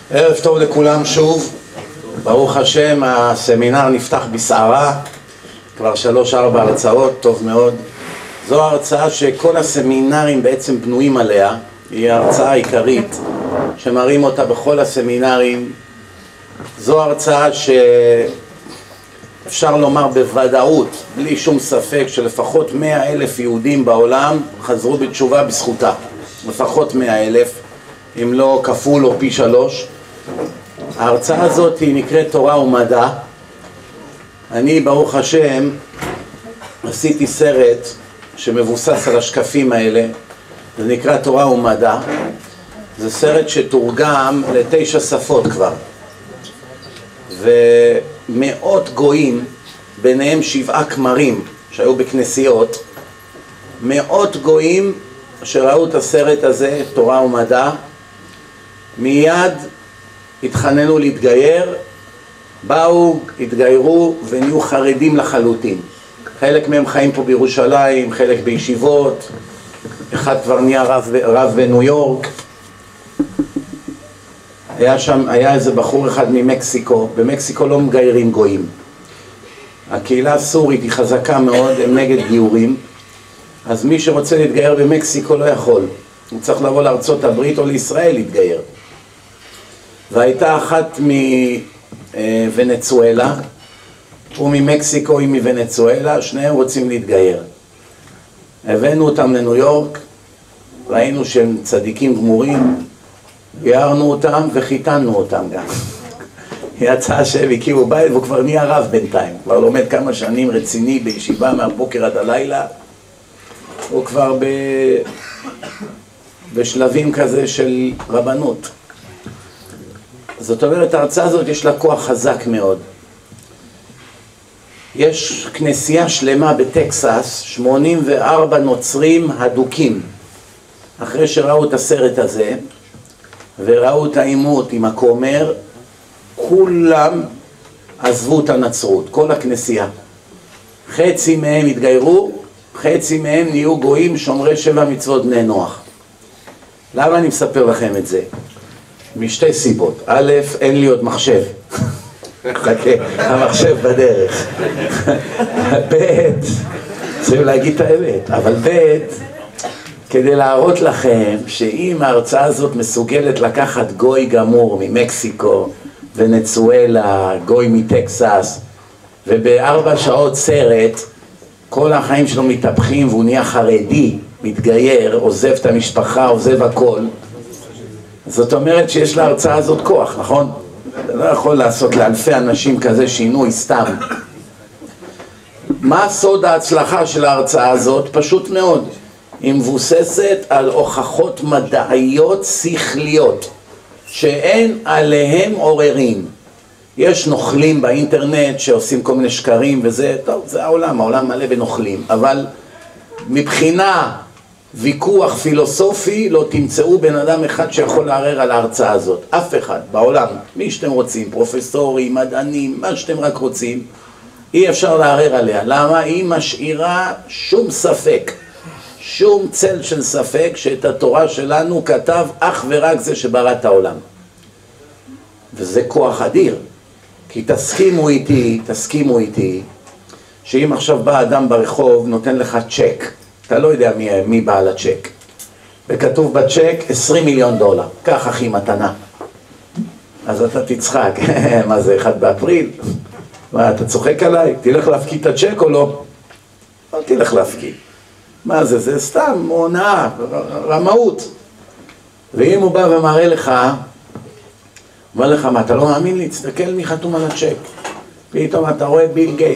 ערב טוב לכולם שוב. ברוך השם, הסמינר נפתח בסערה, כבר 3-4 הרצאות, טוב מאוד. זו ההרצאה שכל הסמינרים בעצם בנויים עליה, היא ההרצאה העיקרית שמראים אותה בכל הסמינרים. זו ההרצאה שאפשר לומר בוודאות, בלי שום ספק, שלפחות 100,000 יהודים בעולם חזרו בתשובה בזכותה. לפחות 100,000, אם לא כפול או פי 3. ההרצאה הזאת היא נקראת תורה ומדע. אני ברוך השם עשיתי סרט שמבוסס על השקפים האלה, זה נקרא תורה ומדע. זה סרט שתורגם ל9 שפות כבר, ומאות גויים, ביניהם 7 כמרים שהיו בכנסיות, מאות גויים שראו את הסרט הזה, תורה ומדע, מיד התחננו להתגייר, באו, התגיירו ונהיו חרדים לחלוטין. חלק מהם חיים פה בירושלים, חלק בישיבות, אחד כבר נהיה רב בניו יורק. היה איזה בחור אחד ממקסיקו, במקסיקו לא מגיירים גויים. הקהילה הסורית היא חזקה מאוד, הם נגד גיורים, אז מי שרוצה להתגייר במקסיקו לא יכול. הוא צריך לבוא לארצות הברית או לישראל להתגייר. והייתה אחת מוונצואלה, הוא ממקסיקו, היא מוונצואלה, שניהם רוצים להתגייר. הבאנו אותם לניו יורק, ראינו שהם צדיקים גמורים, גיירנו אותם וחיתנו אותם גם. יצא שהם הקימו בית והוא כבר נהיה רב בינתיים, כבר לומד כמה שנים רציני בישיבה מהבוקר עד הלילה. הוא כבר בשלבים כזה של רבנות. זאת אומרת, ההרצאה הזאת יש לה כוח חזק מאוד. יש כנסייה שלמה בטקסס, 84 נוצרים הדוקים. אחרי שראו את הסרט הזה, וראו את העימות עם הכומר, כולם עזבו את הנצרות, כל הכנסייה. חצי מהם התגיירו, חצי מהם נהיו גויים שומרי 7 מצוות בני נוח. למה אני מספר לכם את זה? משתי סיבות. א', אין לי עוד מחשב. חכה, המחשב בדרך. ב', צריכים להגיד את האמת, אבל ב', כדי להראות לכם שאם ההרצאה הזאת מסוגלת לקחת גוי גמור ממקסיקו, ונצואלה, גוי מטקסס, וב4 שעות סרט, כל החיים שלו מתהפכים והוא נהיה חרדי, מתגייר, עוזב את המשפחה, עוזב הכל. זאת אומרת שיש להרצאה הזאת כוח, נכון? אתה לא יכול לעשות לאלפי אנשים כזה שינוי סתם. מה סוד ההצלחה של ההרצאה הזאת? פשוט מאוד. היא מבוססת על הוכחות מדעיות שכליות, שאין עליהם עוררין. יש נוכלים באינטרנט שעושים כל מיני שקרים וזה, טוב, זה העולם מלא בנוכלים, אבל מבחינה ויכוח פילוסופי לא תמצאו בן אדם אחד שיכול לערער על ההרצאה הזאת. אף אחד בעולם, מי שאתם רוצים, פרופסורים, מדענים, מה שאתם רק רוצים, אי אפשר לערער עליה. למה? היא משאירה שום ספק, שום צל של ספק שאת התורה שלנו כתב אך ורק זה שברא את העולם. וזה כוח אדיר. כי תסכימו איתי, שאם עכשיו בא אדם ברחוב נותן לך צ'ק, אתה לא יודע מי בעל הצ'ק, וכתוב בצ'ק $20 מיליון, כך אחי מתנה, אז אתה תצחק. מה זה, 1 באפריל? מה, אתה צוחק עליי? תלך להפקיד את הצ'ק או לא? לא תלך להפקיד. מה זה? זה סתם הונאה, רמאות. ואם הוא בא ומראה לך, אומר לך, מה, אתה לא מאמין לי? תסתכל מי חתום על הצ'ק. פתאום אתה רואה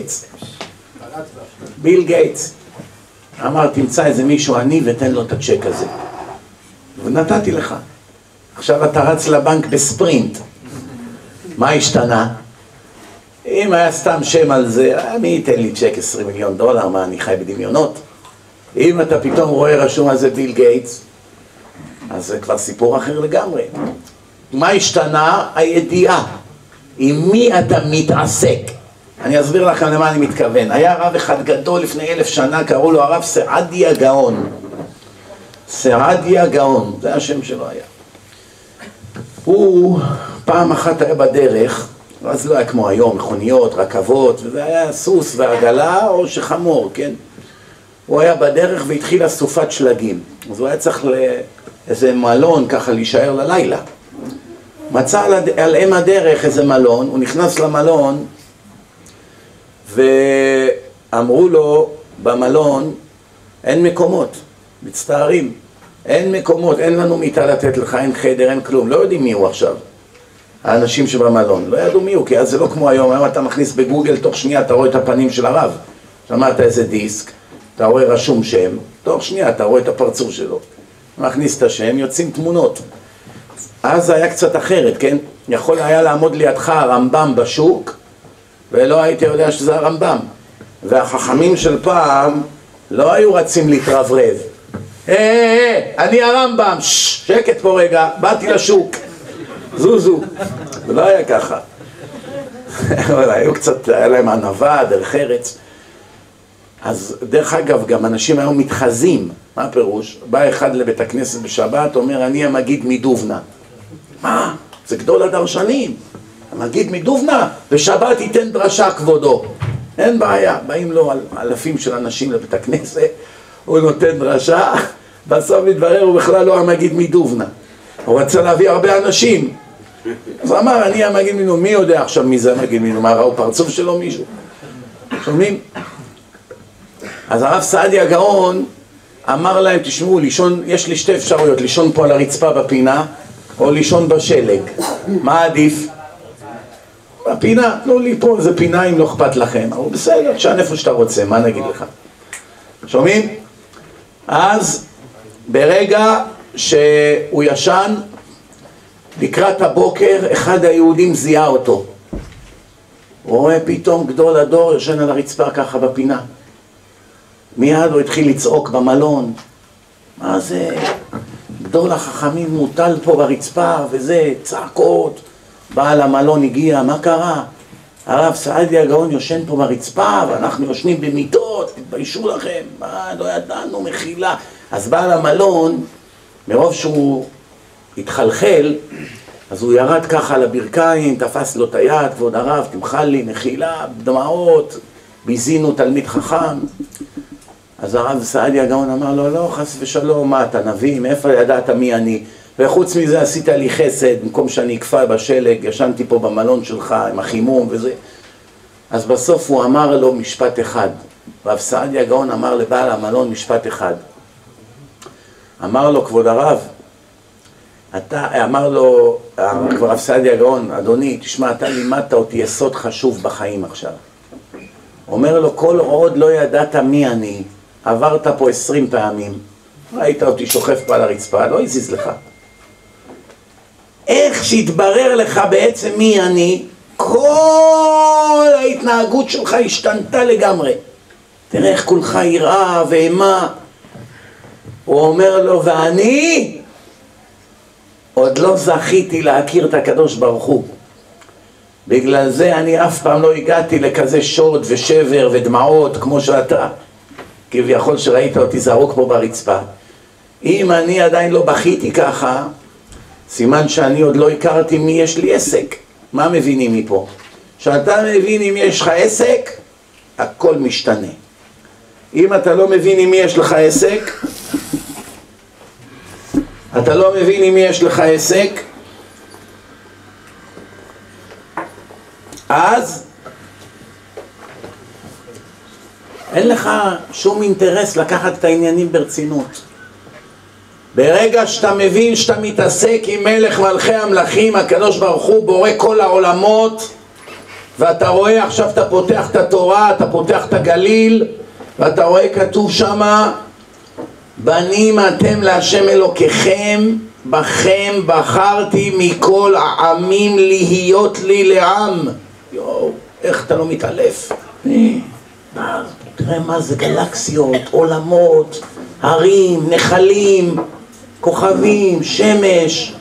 ביל גייטס. אמר, תמצא איזה מישהו עני ותן לו את הצ'ק הזה. ונתתי לך. עכשיו אתה רץ לבנק בספרינט. מה השתנה? אם היה סתם שם על זה, מי ייתן לי צ'ק $20 מיליון? מה, אני חי בדמיונות? אם אתה פתאום רואה רשום על זה ביל גייטס, אז זה כבר סיפור אחר לגמרי. מה השתנה? הידיעה. עם מי אתה מתעסק? אני אסביר לכם למה אני מתכוון. היה רב אחד גדול לפני 1000 שנה, קראו לו הרב סעדיה גאון. סעדיה גאון, זה השם שלו היה. הוא פעם אחת היה בדרך, אז לא היה כמו היום, מכוניות, רכבות, וזה היה סוס ועגלה או שחמור, כן? הוא היה בדרך והתחילה סופת שלגים, אז הוא היה צריך לאיזה מלון ככה להישאר ללילה. מצא על אם הדרך איזה מלון, הוא נכנס למלון ואמרו לו במלון אין מקומות, מצטערים, אין מקומות, אין לנו מיטה לתת לך, אין חדר, אין כלום, לא יודעים מי הוא עכשיו, האנשים שבמלון, לא ידעו מי הוא, כי אז זה לא כמו היום, היום אתה מכניס בגוגל, תוך שנייה אתה רואה את הפנים של הרב, שמעת איזה דיסק, אתה רואה רשום שם, תוך שנייה אתה רואה את הפרצוף שלו, מכניס את השם, יוצאים תמונות. אז זה היה קצת אחרת, כן? יכול היה לעמוד לידך הרמב"ם בשוק, ולא הייתי יודע שזה הרמב"ם. והחכמים של פעם לא היו רצים להתרברב. אני הרמב"ם, שקט פה רגע, באתי לשוק, זוזו. זה לא היה ככה. אבל היו קצת, היה להם ענווה, דרך ארץ. אז דרך אגב, גם אנשים היו מתחזים. מה הפירוש? בא אחד לבית הכנסת בשבת, אומר, אני המגיד מדובנה. מה? זה גדול הדרשנים. המגיד מדובנה, בשבת ייתן דרשה כבודו. אין בעיה, באים לו אלפים של אנשים לבית הכנסת, הוא נותן דרשה, בסוף מתברר הוא בכלל לא המגיד מדובנה. הוא רצה להביא הרבה אנשים. אז אמר, אני המגיד מדובנה, מי יודע עכשיו מי זה המגיד מדובנה? מה, ראו פרצוף שלו מישהו? שומעים? אז הרב סעדיה גאון אמר להם, תשמעו, לישון, יש לי שתי אפשרויות, לישון פה על הרצפה בפינה, או לישון בשלג. מה עדיף? בפינה, תנו לי פה איזה פינה אם לא אכפת לכם. אבל בסדר, תשען איפה שאתה רוצה, מה נגיד לך? שומעים? אז ברגע שהוא ישן, לקראת הבוקר, אחד היהודים זיהה אותו. הוא רואה פתאום גדול הדור ישן על הרצפה ככה בפינה. מיד הוא התחיל לצעוק במלון. מה זה? גדול החכמים מוטל פה ברצפה וזה, צעקות. בעל המלון הגיע, מה קרה? הרב סעדיה גאון יושן פה ברצפה ואנחנו יושנים במיטות, תתביישו לכם, מה, לא ידענו, מחילה. אז בעל המלון, מרוב שהוא התחלחל, אז הוא ירד ככה על הברכיים, תפס לו את היד, כבוד הרב, תמחל לי, מחילה, דמעות, ביזינו תלמיד חכם. אז הרב סעדיה גאון אמר לו, לא, חס ושלום, מה, אתה נביא, מאיפה ידעת מי אני? וחוץ מזה עשית לי חסד, במקום שאני אקפא בשלג, ישנתי פה במלון שלך עם החימום וזה. אז בסוף הוא אמר לו משפט אחד. רב סעדיה גאון אמר לבעל המלון משפט אחד. אמר לו, כבוד הרב, אמר לו, רב סעדיה גאון, אדוני, תשמע, אתה לימדת אותי יסוד חשוב בחיים עכשיו. אומר לו, כל עוד לא ידעת מי אני, עברת פה 20 פעמים, ראית אותי שוכב פה על הרצפה, לא הזיז לך. איך שהתברר לך בעצם מי אני, כל ההתנהגות שלך השתנתה לגמרי. תראה איך כולך יראה ואימה. הוא אומר לו, ואני עוד לא זכיתי להכיר את הקדוש ברוך הוא. בגלל זה אני אף פעם לא הגעתי לכזה שוד ושבר ודמעות כמו שאתה. כביכול שראית אותי זרוק פה ברצפה. אם אני עדיין לא בכיתי ככה, סימן שאני עוד לא הכרתי מי יש לי עסק. מה מבינים מפה? שאתה מבין אם יש לך עסק, הכל משתנה. אם אתה לא מבין עם מי יש לך עסק, אתה לא מבין עם מי יש לך עסק, אז אין לך שום אינטרס לקחת את העניינים ברצינות. ברגע שאתה מבין שאתה מתעסק עם מלך מלכי המלכים, הקדוש ברוך הוא בורא כל העולמות, ואתה רואה עכשיו אתה פותח את התורה, אתה פותח את הגליל, ואתה רואה כתוב שמה, בנים אתם להשם אלוקיכם, בכם בחרתי מכל העמים להיות לי לעם. יואו, איך אתה לא מתעלף? תראה מה זה גלקסיות, עולמות, הרים, נחלים, כוכבים, שמש.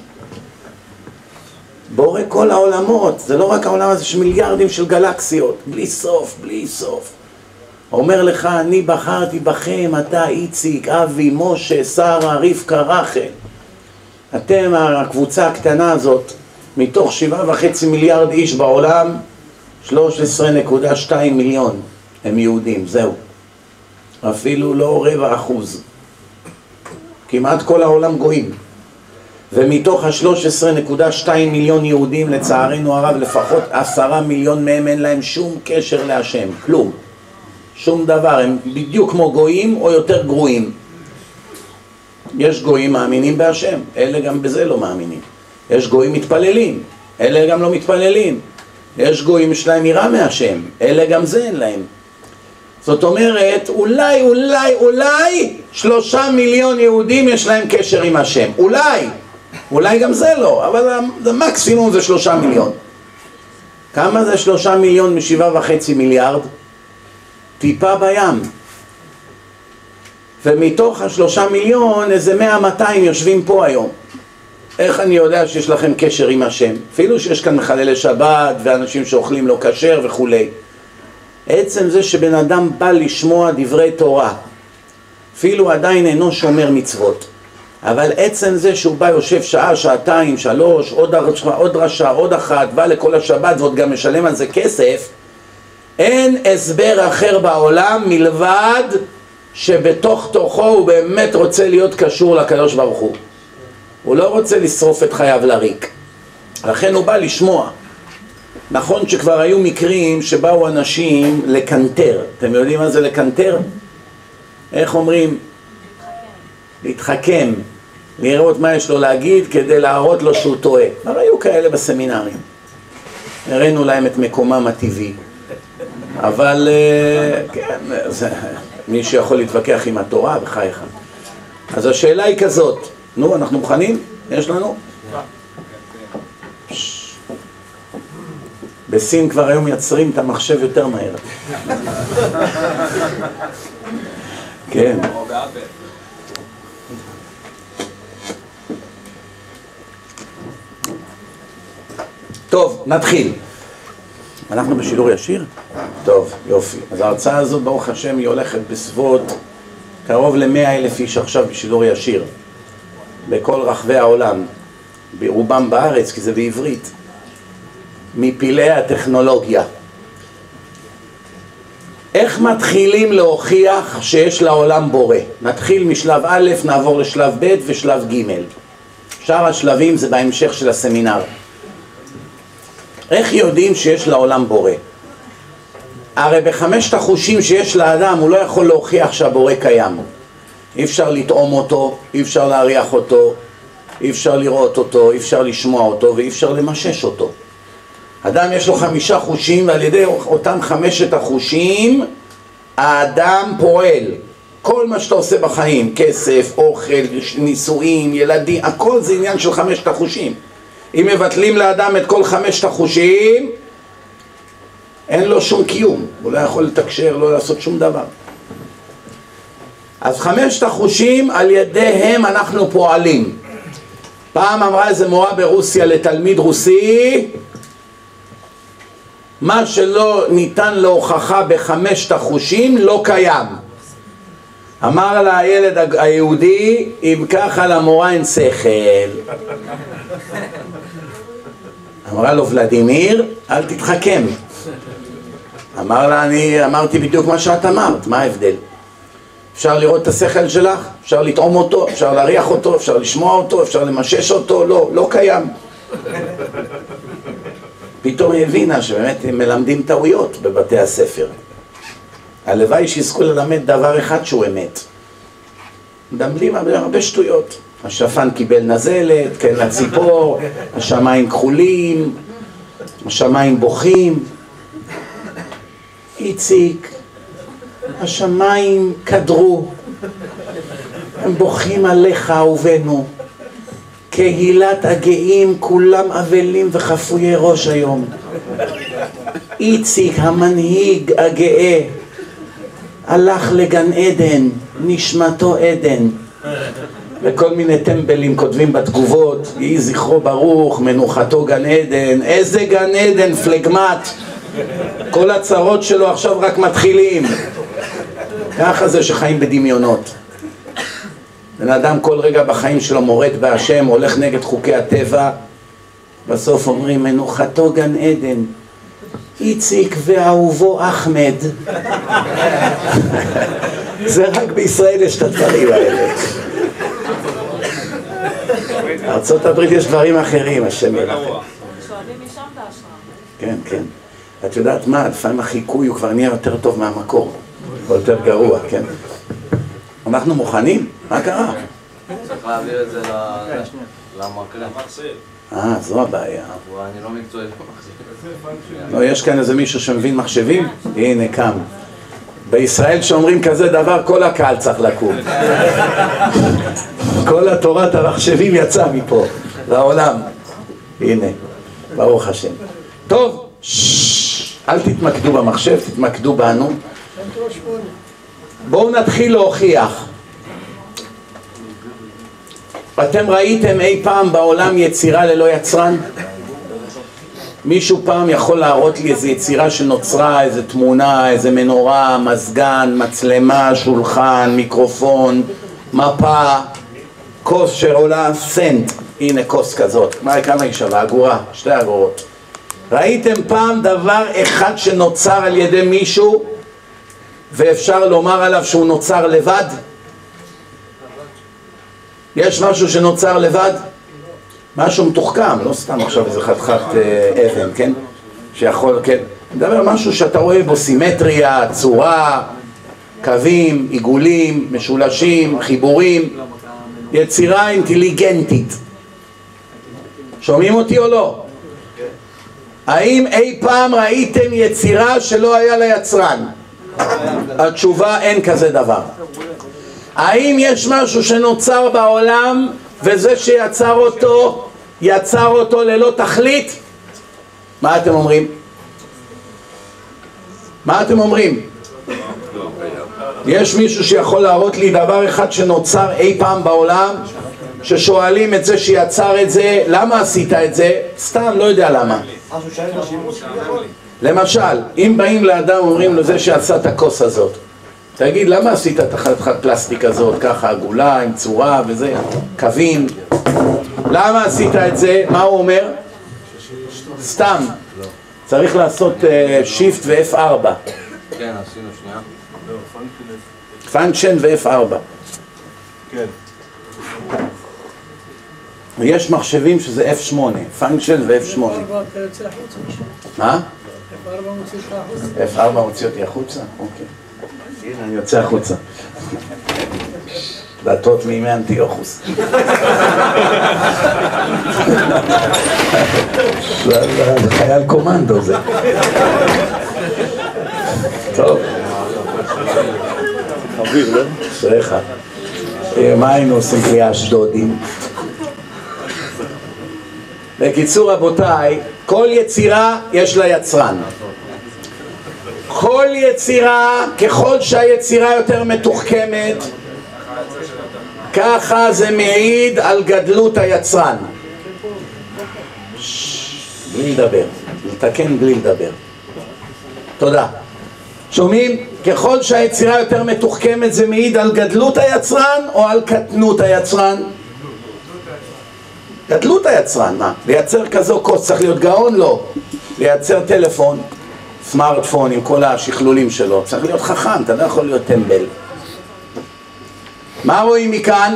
בורא כל העולמות, זה לא רק העולם הזה, יש מיליארדים של גלקסיות, בלי סוף, בלי סוף. אומר לך, אני בחרתי בכם, אתה איציק, אבי, משה, שרה, רבקה, רחל. אתם, הקבוצה הקטנה הזאת, מתוך 7.5 מיליארד איש בעולם, 13.2 מיליון הם יהודים, זהו. אפילו לא 0.25%. כמעט כל העולם גויים. ומתוך ה-13.2 מיליון יהודים, לצערנו הרב, לפחות 10 מיליון מהם אין להם שום קשר להשם, כלום. שום דבר, הם בדיוק כמו גויים או יותר גרועים. יש גויים מאמינים בהשם, אלה גם בזה לא מאמינים. יש גויים מתפללים, אלה גם לא מתפללים. יש גויים שלהם יראה מהשם, אלה גם זה אין להם. זאת אומרת, אולי 3 מיליון יהודים יש להם קשר עם השם. אולי גם זה לא, אבל המקסימום זה 3 מיליון. כמה זה 3 מיליון מ7.5 מיליארד? טיפה בים. ומתוך ה3 מיליון, איזה 100-200 יושבים פה היום. איך אני יודע שיש לכם קשר עם השם? אפילו שיש כאן מחללי שבת ואנשים שאוכלים לא כשר וכולי. עצם זה שבן אדם בא לשמוע דברי תורה, אפילו עדיין אינו שומר מצוות, אבל עצם זה שהוא בא יושב שעה, שעתיים, 3, עוד רשע, עוד אחת, בא לכל השבת ועוד גם משלם על זה כסף, אין הסבר אחר בעולם מלבד שבתוך תוכו הוא באמת רוצה להיות קשור לקדוש ברוך הוא. הוא לא רוצה לשרוף את חייו לריק, לכן הוא בא לשמוע. נכון שכבר היו מקרים שבאו אנשים לקנטר. אתם יודעים מה זה לקנטר? איך אומרים? להתחכם, לראות מה יש לו להגיד כדי להראות לו שהוא טועה. אבל היו כאלה בסמינרים, הראינו להם את מקומם הטבעי. אבל כן, מי שיכול להתווכח עם התורה בחייך. אז השאלה היא כזאת, נו, אנחנו מוכנים? יש לנו? בסין כבר היום מייצרים את המחשב יותר מהר. כן. טוב, נתחיל. אנחנו בשידור ישיר? טוב, יופי. אז ההרצאה הזאת, ברוך השם, היא הולכת בסביבות קרוב ל100,000 איש עכשיו בשידור ישיר. בכל רחבי העולם. ברובם בארץ, כי זה בעברית. מפלאי הטכנולוגיה. איך מתחילים להוכיח שיש לעולם בורא? נתחיל משלב א', נעבור לשלב ב' ושלב ג'. שאר השלבים זה בהמשך של הסמינר. איך יודעים שיש לעולם בורא? הרי בחמשת החושים שיש לאדם הוא לא יכול להוכיח שהבורא קיים. אי אפשר לטעום אותו, אי אפשר להריח אותו, אי אפשר לראות אותו, אי אפשר לשמוע אותו ואי אפשר למשש אותו. אדם יש לו 5 חושים, ועל ידי אותם 5 החושים האדם פועל. כל מה שאתה עושה בחיים, כסף, אוכל, נישואים, ילדים, הכל זה עניין של 5 החושים. אם מבטלים לאדם את כל 5 החושים, אין לו שום קיום, הוא לא יכול לתקשר, לא לעשות שום דבר. אז 5 החושים על ידיהם אנחנו פועלים. פעם אמרה איזה מורה ברוסיה לתלמיד רוסי, מה שלא ניתן להוכחה ב5 החושים לא קיים. אמר לה הילד היהודי, אם ככה למורה אין שכל. אמרה לו ולדימיר, אל תתחכם. אמר לה, אני אמרתי בדיוק מה שאת אמרת, מה ההבדל? אפשר לראות את השכל שלך, אפשר לטעום אותו, אפשר להריח אותו, אפשר לשמוע אותו, אפשר למשש אותו, לא קיים. פתאום היא הבינה שבאמת הם מלמדים טעויות בבתי הספר. הלוואי שיזכו ללמד דבר אחד שהוא אמת. מדברים הרבה שטויות. השפן קיבל נזלת, כן לציפור, השמיים כחולים, השמיים בוכים. איציק, השמיים קדרו, הם בוכים עליך אהובנו. קהילת הגאים כולם אבלים וחפויי ראש היום. איציק המנהיג הגאה הלך לגן עדן, נשמתו עדן. וכל מיני טמבלים כותבים בתגובות, יהי זכרו ברוך, מנוחתו גן עדן. איזה גן עדן, פלגמט. כל הצרות שלו עכשיו רק מתחילים. ככה זה שחיים בדמיונות. בן אדם כל רגע בחיים שלו מורד בהשם, הולך נגד חוקי הטבע, בסוף אומרים מנוחתו גן עדן, איציק ואהובו אחמד. זה רק בישראל יש את הדברים האלה. בארצות הברית יש דברים אחרים, השם ילך. שואבים משם את ההשראה. כן, כן. את יודעת מה, לפעמים החיקוי הוא כבר נהיה יותר טוב מהמקור, או יותר גרוע, כן? אנחנו מוכנים? מה קרה? צריך להעביר את זה למקרן. זו הבעיה. אני לא מקצועי במחשב. לא, יש כאן איזה מישהו שמבין מחשבים? הנה, קם. בישראל שאומרים כזה דבר, כל הקהל צריך לקום. כל התורת המחשבים יצא מפה, לעולם. הנה, ברוך השם. טוב, אל תתמקדו במחשב, תתמקדו בנו. בואו נתחיל להוכיח. אתם ראיתם אי פעם בעולם יצירה ללא יצרן? מישהו פעם יכול להראות לי איזו יצירה שנוצרה, איזו תמונה, איזו מנורה, מזגן, מצלמה, שולחן, מיקרופון, מפה, כוס שעולה סנט. הנה כוס כזאת. כמה היא שווה? אגורה, 2 אגורות. ראיתם פעם דבר אחד שנוצר על ידי מישהו ואפשר לומר עליו שהוא נוצר לבד? יש משהו שנוצר לבד? משהו מתוחכם, לא סתם עכשיו איזה חתיכת אבן, כן? שיכול, כן? מדבר משהו שאתה רואה בו סימטריה, צורה, קווים, עיגולים, משולשים, חיבורים, יצירה אינטליגנטית. שומעים אותי או לא? האם אי פעם ראיתם יצירה שלא היה לה יצרן? התשובה, אין כזה דבר. האם יש משהו שנוצר בעולם וזה שיצר אותו, יצר אותו ללא תכלית? מה אתם אומרים? מה אתם אומרים? יש מישהו שיכול להראות לי דבר אחד שנוצר אי פעם בעולם, ששואלים את זה שיצר את זה, למה עשית את זה? סתם, לא יודע למה. למשל, אם באים לאדם אומרים לו זה שעשה את הכוס הזאת, תגיד, למה עשית את החתיכת פלסטיק הזאת, ככה עגולה, עם צורה וזה, קווים? למה עשית את זה? מה הוא אומר? סתם. צריך לעשות שיפט ו-F4. כן, עשינו שנייה. פונקשן ו-F4. כן. יש מחשבים שזה F8, פונקשן ו-F8. מה? F4 מוציא אותי החוצה? אוקיי. הנה, אני יוצא החוצה. דתות מימי אנטיוכוס. זה חייל קומנדו זה. טוב. אוויר, לא? שריך. מה היינו עושים בלי האשדודים? בקיצור רבותיי, כל יצירה יש לה יצרן. כל יצירה, ככל שהיצירה יותר מתוחכמת, ככה זה מעיד על גדלות היצרן. בלי לדבר, לתקן בלי לדבר. תודה. שומעים? ככל שהיצירה יותר מתוחכמת זה מעיד על גדלות היצרן או על קטנות היצרן? גדלות היצרן, מה? לייצר כזו כוס צריך להיות גאון? לא. לייצר טלפון, סמארטפון עם כל השכלולים שלו, צריך להיות חכם, אתה לא יכול להיות טמבל. מה רואים מכאן?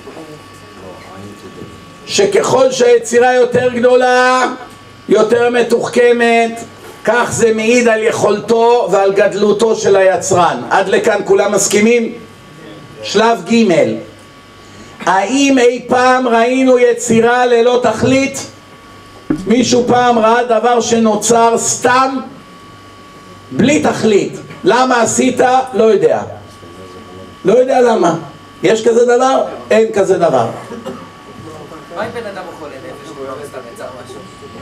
שככל שהיצירה יותר גדולה, יותר מתוחכמת, כך זה מעיד על יכולתו ועל גדלותו של היצרן. עד לכאן כולם מסכימים? שלב ג' האם אי פעם ראינו יצירה ללא תכלית? מישהו פעם ראה דבר שנוצר סתם? בלי תכלית. למה עשית? לא יודע. לא יודע למה. יש כזה דבר? אין כזה דבר. מה אם בן אדם הוא חולה נפש והוא לא סתם יצר משהו?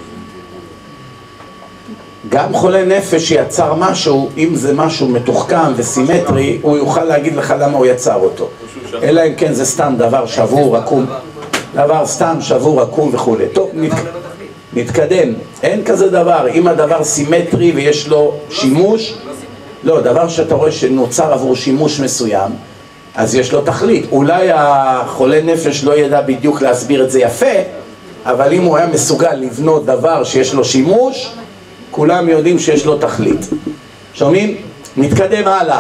גם חולה נפש שיצר משהו, אם זה משהו מתוחכם וסימטרי, הוא יוכל להגיד לך למה הוא יצר אותו. אלא אם כן זה סתם דבר שבור, עקום. דבר סתם שבור, עקום וכו'. טוב, נתקדם. אין כזה דבר. אם הדבר סימטרי ויש לו שימוש, לא, דבר שאתה רואה שנוצר עבור שימוש מסוים, אז יש לו תכלית. אולי החולה נפש לא ידע בדיוק להסביר את זה יפה, אבל אם הוא היה מסוגל לבנות דבר שיש לו שימוש, כולם יודעים שיש לו תכלית. שומעים? נתקדם הלאה.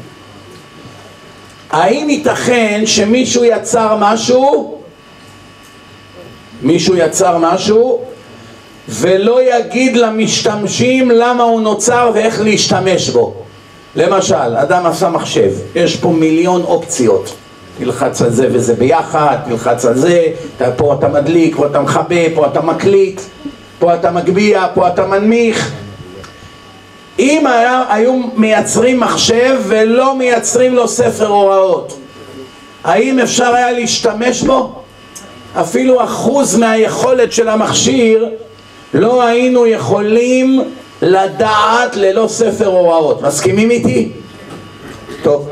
האם ייתכן שמישהו יצר משהו, ולא יגיד למשתמשים למה הוא נוצר ואיך להשתמש בו? למשל, אדם עשה מחשב, יש פה מיליון אופציות, תלחץ על זה וזה ביחד, תלחץ על זה, פה אתה מדליק, פה אתה מחבא, פה אתה מקליט, פה אתה מגביע, פה אתה מנמיך. אם היו מייצרים מחשב ולא מייצרים לו ספר הוראות, האם אפשר היה להשתמש בו? אפילו 1% מהיכולת של המכשיר לא היינו יכולים לדעת ללא ספר הוראות. מסכימים איתי? טוב.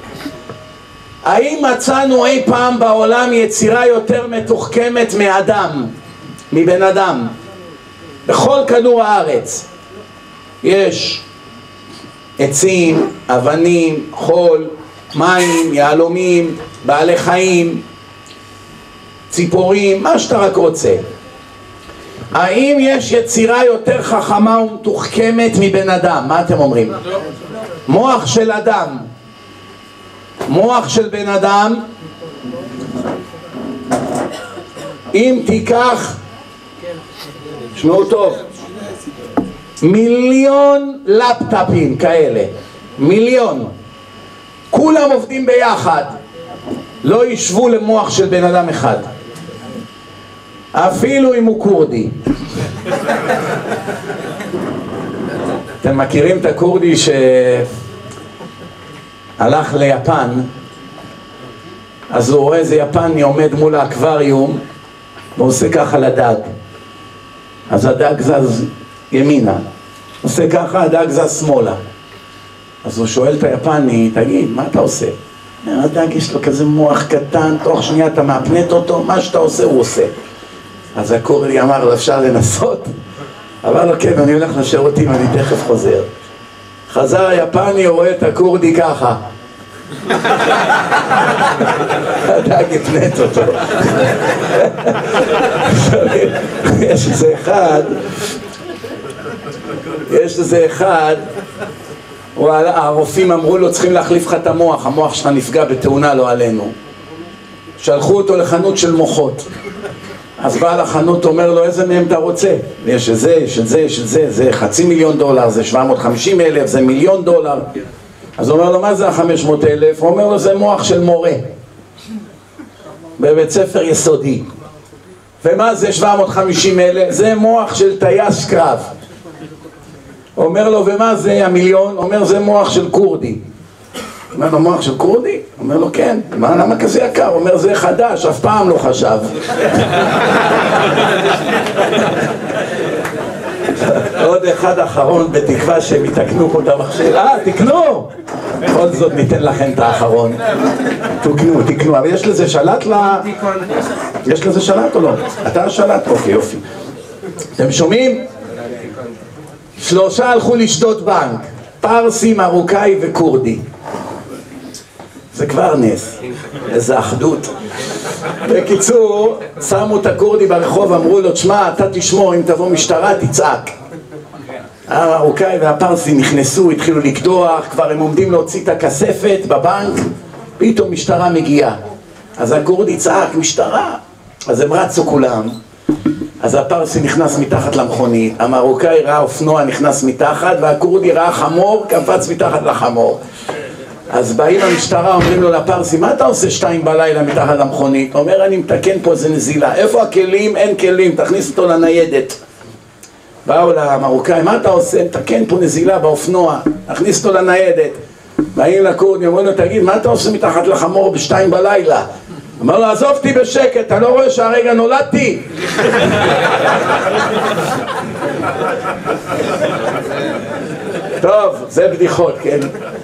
האם מצאנו אי פעם בעולם יצירה יותר מתוחכמת מבן אדם? בכל כדור הארץ יש עצים, אבנים, חול, מים, יהלומים, בעלי חיים, ציפורים, מה שאתה רק רוצה. האם יש יצירה יותר חכמה ומתוחכמת מבן אדם? מה אתם אומרים? מוח של אדם, מוח של בן אדם, אם תיקח, שמעו טוב, 1,000,000 לפטופים כאלה, 1,000,000, כולם עובדים ביחד, לא ישבו למוח של בן אדם אחד, אפילו אם הוא קורדי. אתם מכירים את הקורדי שהלך ליפן, אז הוא רואה איזה יפני עומד מול האקווריום ועושה ככה לדג, אז הדג זז ימינה, עושה ככה, הדג זז שמאלה. אז הוא שואל את היפני, תגיד, מה אתה עושה? הדג יש לו כזה מוח קטן, תוך שנייה אתה מאפנט אותו, מה שאתה עושה הוא עושה. אז הקורדי אמר לו, אפשר לנסות? אמר לו, כן, אני הולך לשירותים, אני תכף חוזר. חזר היפני, הוא רואה את הקורדי ככה. הדג הפנט אותו. יש איזה אחד, הרופאים אמרו לו, צריכים להחליף לך את המוח, המוח שלך נפגע בתאונה, לא עלינו. שלחו אותו לחנות של מוחות. אז בעל החנות אומר לו, איזה מהם אתה רוצה? יש את זה, יש את זה, יש את זה, זה $500,000, זה 750,000, זה $1,000,000. אז הוא אומר לו, מה זה $500,000? הוא אומר לו, זה מוח של מורה בבית ספר יסודי. ומה זה 750,000? זה מוח של טייס קרב. הוא אומר לו, ומה זה $1,000,000? הוא אומר, זה מוח של קורדי. אומר לו, מוח של קורדי? הוא אומר לו, כן. מה, למה כזה יקר? הוא אומר, זה חדש, אף פעם לא חשב. עוד אחד אחרון בתקווה שהם יתקנו פה את המחשב. תקנו! בכל זאת ניתן לכם את האחרון. תקנו, אבל יש לזה שלט יש לזה שלט או לא? אתה השלט? אוקיי, יופי. אתם שומעים? 3 הלכו לשדות בנק, פרסי, מרוקאי וקורדי. זה כבר נס, איזה אחדות. בקיצור, שמו את הקורדי ברחוב, אמרו לו, תשמע, אתה תשמור, אם תבוא משטרה תצעק. המרוקאי והפרסי נכנסו, התחילו לקדוח, כבר הם עומדים להוציא את הכספת בבנק, פתאום משטרה מגיעה. אז הקורדי צעק, משטרה. אז הם רצו כולם. אז הפרסי נכנס מתחת למכונית, המרוקאי ראה אופנוע נכנס מתחת, והקורדי ראה חמור, קפץ מתחת לחמור. אז באים המשטרה, אומרים לו לפרסי, מה אתה עושה 2 בלילה מתחת למכונית? אומר, אני מתקן פה איזה נזילה. איפה הכלים? אין כלים, תכניס אותו לניידת. באו למרוקאי, מה אתה עושה? מתקן פה נזילה באופנוע, תכניס אותו לניידת. באים לקורדי, אומרים לו, תגיד, מה אתה עושה מתחת לחמור ב2 בלילה? אמר לו, עזוב אותי בשקט, אתה לא רואה שהרגע נולדתי? טוב, זה בדיחות, כן?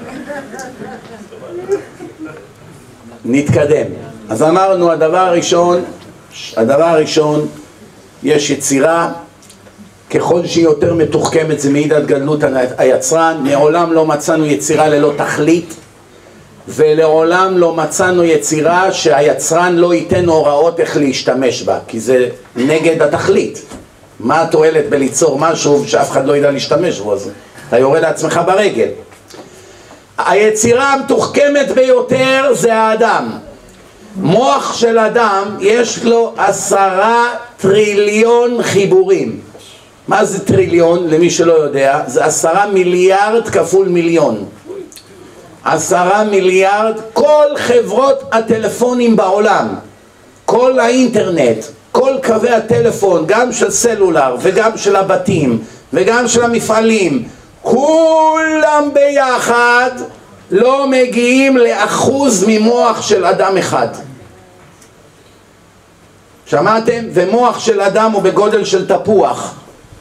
נתקדם. אז אמרנו, הדבר הראשון, יש יצירה, ככל שהיא יותר מתוחכמת, זה מעיד על גדלות היצרן. מעולם לא מצאנו יצירה ללא תכלית. ולעולם לא מצאנו יצירה שהיצרן לא ייתן הוראות איך להשתמש בה, כי זה נגד התכלית. מה התועלת בליצור משהו שאף אחד לא ידע להשתמש בו? אז אתה יורד לעצמך ברגל. היצירה המתוחכמת ביותר זה האדם. מוח של אדם יש לו 10 טריליון חיבורים. מה זה טריליון? למי שלא יודע, זה 10 מיליארד כפול מיליון. 10 מיליארד, כל חברות הטלפונים בעולם, כל האינטרנט, כל קווי הטלפון, גם של סלולר וגם של הבתים וגם של המפעלים, כולם ביחד לא מגיעים לאחוז ממוח של אדם אחד. שמעתם? ומוח של אדם הוא בגודל של תפוח,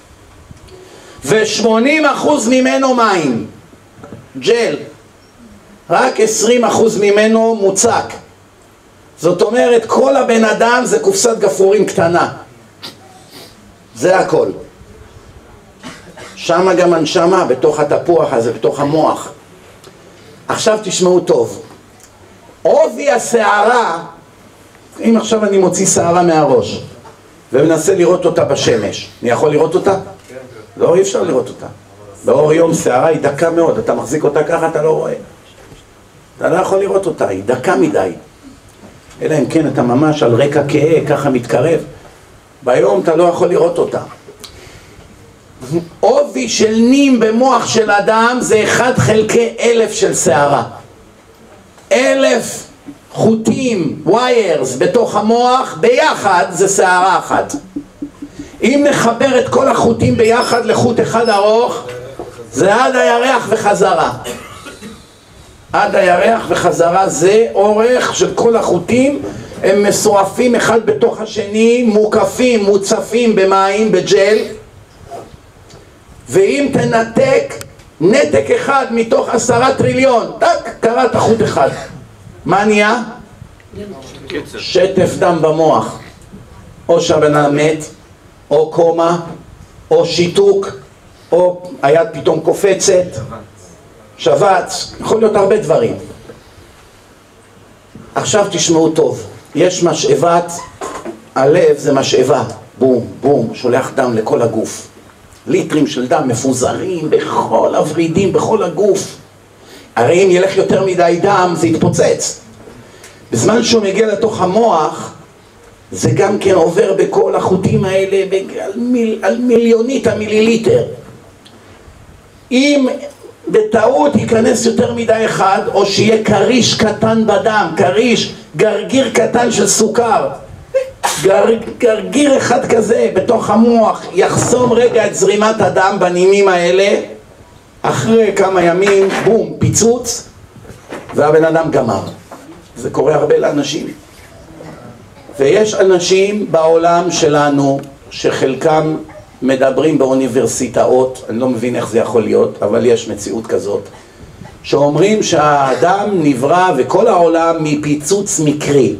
ו80% ממנו מים, ג'ל, רק 20% ממנו מוצק. זאת אומרת, כל הבן אדם זה קופסת גפרורים קטנה. זה הכל. שמה גם הנשמה, בתוך התפוח הזה, בתוך המוח. עכשיו תשמעו טוב. עובי השערה, אם עכשיו אני מוציא שערה מהראש ומנסה לראות אותה בשמש, אני יכול לראות אותה? לא, אי אפשר לראות אותה. באור יום שערה היא דקה מאוד, אתה מחזיק אותה ככה, אתה לא רואה. אתה לא יכול לראות אותה, היא דקה מדי. אלא אם כן אתה ממש על רקע כהה, ככה מתקרב. ביום אתה לא יכול לראות אותה. עובי של נים במוח של אדם זה 1/1000 של שערה. 1000 חוטים, wires, בתוך המוח, ביחד זה שערה אחת. אם נחבר את כל החוטים ביחד לחוט אחד ארוך, זה עד הירח וחזרה. עד הירח וחזרה זה אורך של כל החוטים, הם מסועפים אחד בתוך השני, מוקפים, מוצפים במים, בג'ל, ואם תנתק נתק אחד מתוך 10 טריליון, טק, קראת חוט אחד. מה נהיה? שטף דם במוח. או שהבן אדם מת, או קומה, או שיתוק, או היד פתאום קופצת, שבץ, יכול להיות הרבה דברים. עכשיו תשמעו טוב, יש משאבת, הלב זה משאבה, בום, בום, שולח דם לכל הגוף. ליטרים של דם מפוזרים בכל הוורידים, בכל הגוף. הרי אם ילך יותר מדי דם זה יתפוצץ. בזמן שהוא מגיע לתוך המוח, זה גם כן עובר בכל החוטים האלה על מיליונית המיליליטר. אם בטעות ייכנס יותר מדי אחד, או שיהיה קריש קטן בדם, קריש, גרגיר קטן של סוכר, גרגיר אחד כזה בתוך המוח יחסום רגע את זרימת הדם בנימים האלה, אחרי כמה ימים, בום, פיצוץ, והבן אדם גמר. זה קורה הרבה לאנשים. ויש אנשים בעולם שלנו שחלקם מדברים באוניברסיטאות, אני לא מבין איך זה יכול להיות, אבל יש מציאות כזאת, שאומרים שהאדם נברא וכל העולם מפיצוץ מקרי.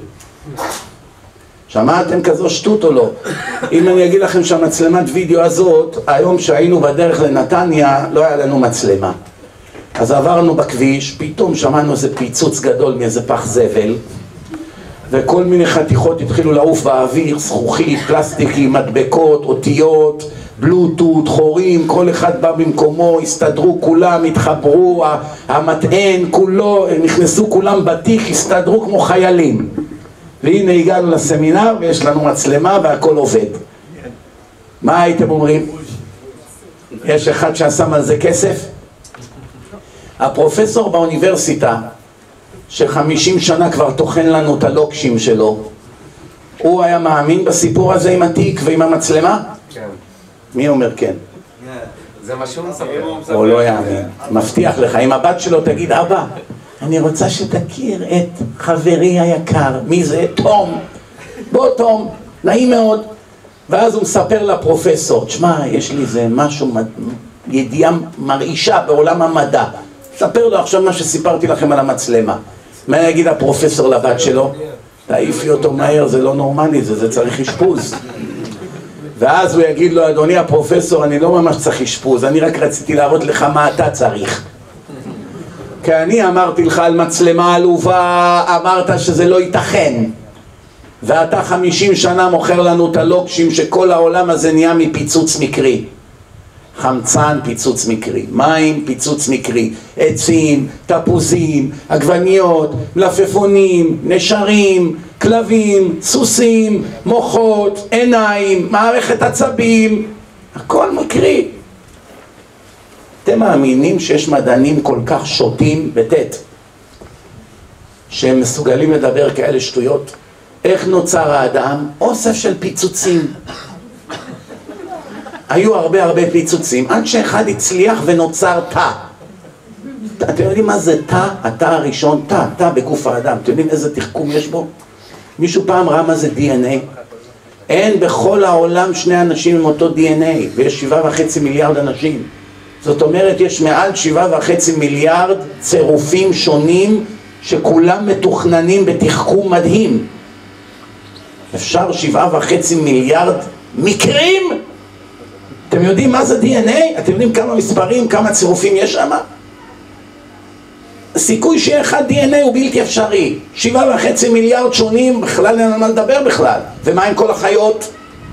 שמעתם כזו שטות או לא? אם אני אגיד לכם שהמצלמת וידאו הזאת, היום שהיינו בדרך לנתניה, לא היה לנו מצלמה. אז עברנו בכביש, פתאום שמענו איזה פיצוץ גדול מאיזה פח זבל, וכל מיני חתיכות התחילו לעוף באוויר, זכוכית, פלסטיקים, מדבקות, אותיות, בלוטות, חורים, כל אחד בא במקומו, הסתדרו כולם, התחברו, המטען כולו, נכנסו כולם בתיק, הסתדרו כמו חיילים. והנה הגענו לסמינר ויש לנו מצלמה והכל עובד. מה הייתם אומרים? יש אחד ששם על זה כסף? הפרופסור באוניברסיטה, ש50 שנה כבר תוכן לנו את הלוקשים שלו, הוא היה מאמין בסיפור הזה עם התיק ועם המצלמה? כן. מי אומר כן? זה מה שהוא מספר. או לא יאמין. מבטיח לך, אם הבת שלו תגיד, אבא, אני רוצה שתכיר את חברי היקר. מי זה? תום. בוא תום, נעים מאוד. ואז הוא מספר לפרופסור, תשמע, יש לי איזה משהו, ידיעה מרעישה בעולם המדע. ספר לו עכשיו מה שסיפרתי לכם על המצלמה. מה יגיד הפרופסור לבת שלו? תעיפי אותו מהר, זה לא נורמלי, זה צריך אשפוז. ואז הוא יגיד לו, אדוני הפרופסור, אני לא ממש צריך אשפוז, אני רק רציתי להראות לך מה אתה צריך. כי אני אמרתי לך על מצלמה עלובה, אמרת שזה לא ייתכן. ואתה 50 שנה מוכר לנו את הלוקשים שכל העולם הזה נהיה מפיצוץ מקרי. חמצן, פיצוץ מקרי, מים, פיצוץ מקרי, עצים, תפוזים, עגבניות, מלפפונים, נשרים, כלבים, סוסים, מוחות, עיניים, מערכת עצבים, הכל מקרי. אתם מאמינים שיש מדענים כל כך שוטים בטט שהם מסוגלים לדבר כאלה שטויות? איך נוצר האדם? אוסף של פיצוצים. היו הרבה פיצוצים עד שאחד הצליח ונוצר תא. אתם יודעים מה זה תא? התא הראשון, תא בגוף האדם. אתם יודעים איזה תחכום יש בו? מישהו פעם ראה מה זה DNA? אין בכל העולם שני אנשים עם אותו DNA, ויש 7.5 מיליארד אנשים. זאת אומרת, יש מעל 7.5 מיליארד צירופים שונים שכולם מתוכננים בתחכום מדהים. אפשר 7.5 מיליארד מקרים? אתם יודעים מה זה DNA? אתם יודעים כמה מספרים, כמה צירופים יש שם? הסיכוי שיהיה אחד DNA הוא בלתי אפשרי. 7.5 מיליארד שונים, בכלל אין על מה לדבר בכלל. ומה עם כל החיות?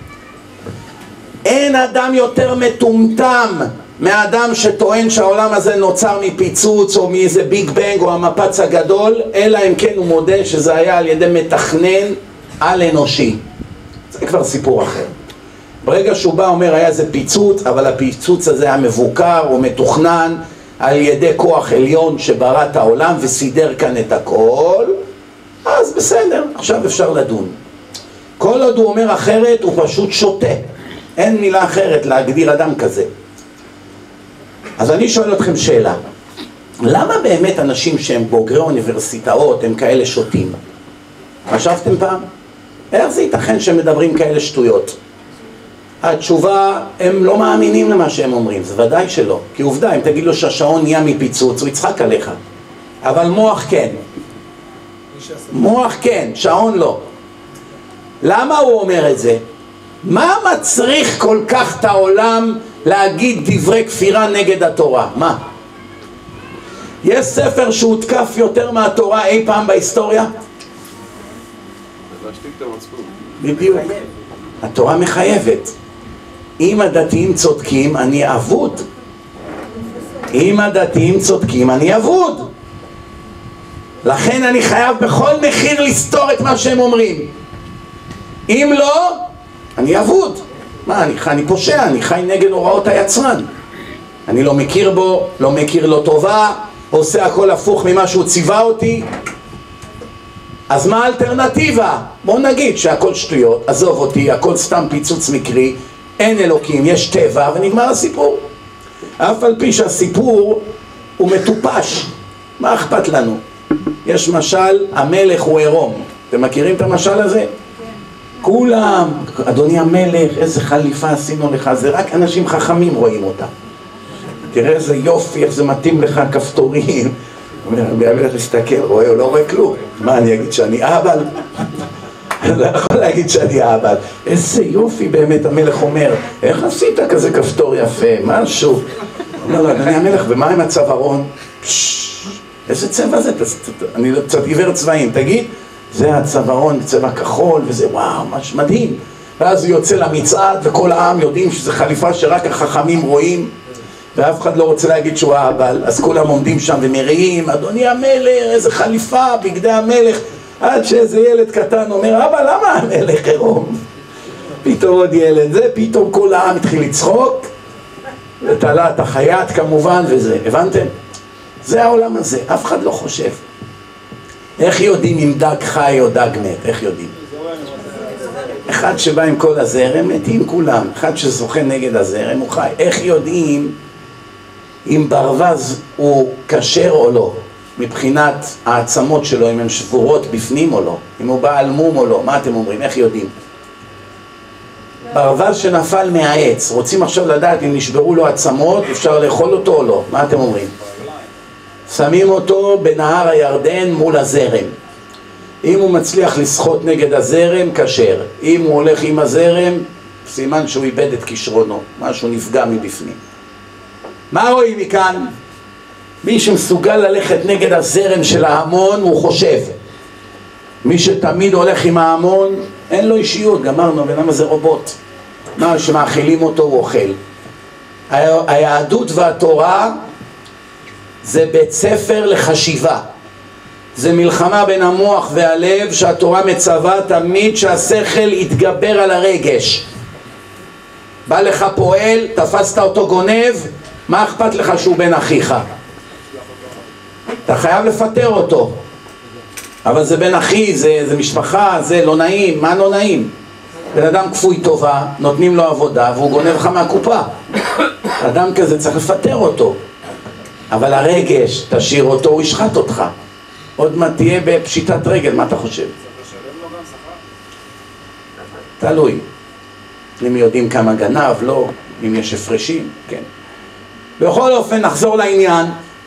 אין אדם יותר מטומטם מהאדם שטוען שהעולם הזה נוצר מפיצוץ או מאיזה ביג בנג או המפץ הגדול, אלא אם כן הוא מודה שזה היה על ידי מתכנן על אנושי. זה כבר סיפור אחר. ברגע שהוא בא אומר היה זה פיצוץ, אבל הפיצוץ הזה היה מבוקר או מתוכנן על ידי כוח עליון שברא את העולם וסידר כאן את הכל, אז בסדר, עכשיו אפשר לדון. כל עוד הוא אומר אחרת הוא פשוט שוטה, אין מילה אחרת להגדיר אדם כזה. אז אני שואל אתכם שאלה, למה באמת אנשים שהם בוגרי אוניברסיטאות הם כאלה שוטים? חשבתם פעם? איך זה ייתכן שהם מדברים כאלה שטויות? התשובה, הם לא מאמינים למה שהם אומרים, זה ודאי שלא. כי עובדה, אם תגיד לו שהשעון נהיה מפיצוץ, הוא יצחק עליך. אבל מוח כן. מוח כן, שעון לא. למה הוא אומר את זה? מה מצריך כל כך את העולם להגיד דברי כפירה נגד התורה? מה? יש ספר שהותקף יותר מהתורה אי פעם בהיסטוריה? בדיוק. התורה מחייבת. אם הדתיים צודקים, אני אבוד. אם הדתיים צודקים, אני אבוד. לכן אני חייב בכל מחיר לסתור את מה שהם אומרים. אם לא, אני אבוד. מה, אני פושע, אני חי נגד הוראות היצרן. אני לא מכיר בו, לא מכיר לו טובה, עושה הכל הפוך ממה שהוא ציווה אותי. אז מה האלטרנטיבה? בוא נגיד שהכל שטויות, עזוב אותי, הכל סתם פיצוץ מקרי, אין אלוקים, יש טבע ונגמר הסיפור. אף על פי שהסיפור הוא מטופש, מה אכפת לנו? יש משל, המלך הוא עירום. אתם מכירים את המשל הזה? כולם, אדוני המלך, איזה חליפה עשינו לך, זה רק אנשים חכמים רואים אותה. תראה איזה יופי, איך זה מתאים לך, כפתורים. המלך מסתכל, רואה או לא רואה כלום. מה, אני אגיד שאני אהבל? אני לא יכול להגיד שאני אהבל. איזה יופי באמת, המלך אומר, איך עשית כזה כפתור יפה, משהו? אומר לו, אדוני המלך, ומה עם הצווארון? איזה צבע זה? אני קצת עיוור צבעים, תגיד. זה הצווארון בצבע כחול, וזה וואו, ממש מדהים. ואז הוא יוצא למצעד, וכל העם יודעים שזו חליפה שרק החכמים רואים, ואף אחד לא רוצה להגיד שהוא אהבל, אז כולם עומדים שם ומריעים, אדוני המלך, איזה חליפה, בגדי המלך, עד שאיזה ילד קטן אומר, אבא, למה המלך עירום? פתאום עוד ילד, זה פתאום כל העם התחיל לצחוק, ותלה את החייט כמובן, וזה, הבנתם? זה העולם הזה, אף אחד לא חושב. איך יודעים אם דג חי או דג מת? איך יודעים? אחד שבא עם כל הזרם, מתים כולם. אחד שזוכה נגד הזרם, הוא חי. איך יודעים אם ברווז הוא כשר או לא? מבחינת העצמות שלו, אם הן שבורות בפנים או לא? אם הוא בעל מום או לא? מה אתם אומרים? איך יודעים? ברווז שנפל מהעץ, רוצים עכשיו לדעת אם נשברו לו עצמות, אפשר לאכול אותו או לא? מה אתם אומרים? שמים אותו בנהר הירדן מול הזרם. אם הוא מצליח לשחות נגד הזרם, כשר. אם הוא הולך עם הזרם, סימן שהוא איבד את כישרונו, משהו נפגע מבפנים. מה רואים מכאן? מי שמסוגל ללכת נגד הזרם של ההמון הוא חושב. מי שתמיד הולך עם ההמון אין לו אישיות, גמרנו, ולמה זה רובוט? מה שמאכילים אותו הוא אוכל. היהדות והתורה זה בית ספר לחשיבה, זה מלחמה בין המוח והלב, שהתורה מצווה תמיד שהשכל יתגבר על הרגש. בא לך פועל, תפסת אותו גונב, מה אכפת לך שהוא בן אחיך? אתה חייב לפטר אותו, אבל זה בן אחי, זה משפחה, זה לא נעים. מה לא נעים? בן אדם כפוי טובה, נותנים לו עבודה והוא גונב לך מהקופה. אדם כזה צריך לפטר אותו, אבל הרגש תשאיר אותו, הוא ישחט אותך. עוד מה תהיה בפשיטת רגל, מה אתה חושב? תלוי אם יודעים כמה גנב, לא, אם יש הפרשים, כן. בכל אופן נחזור לעניין.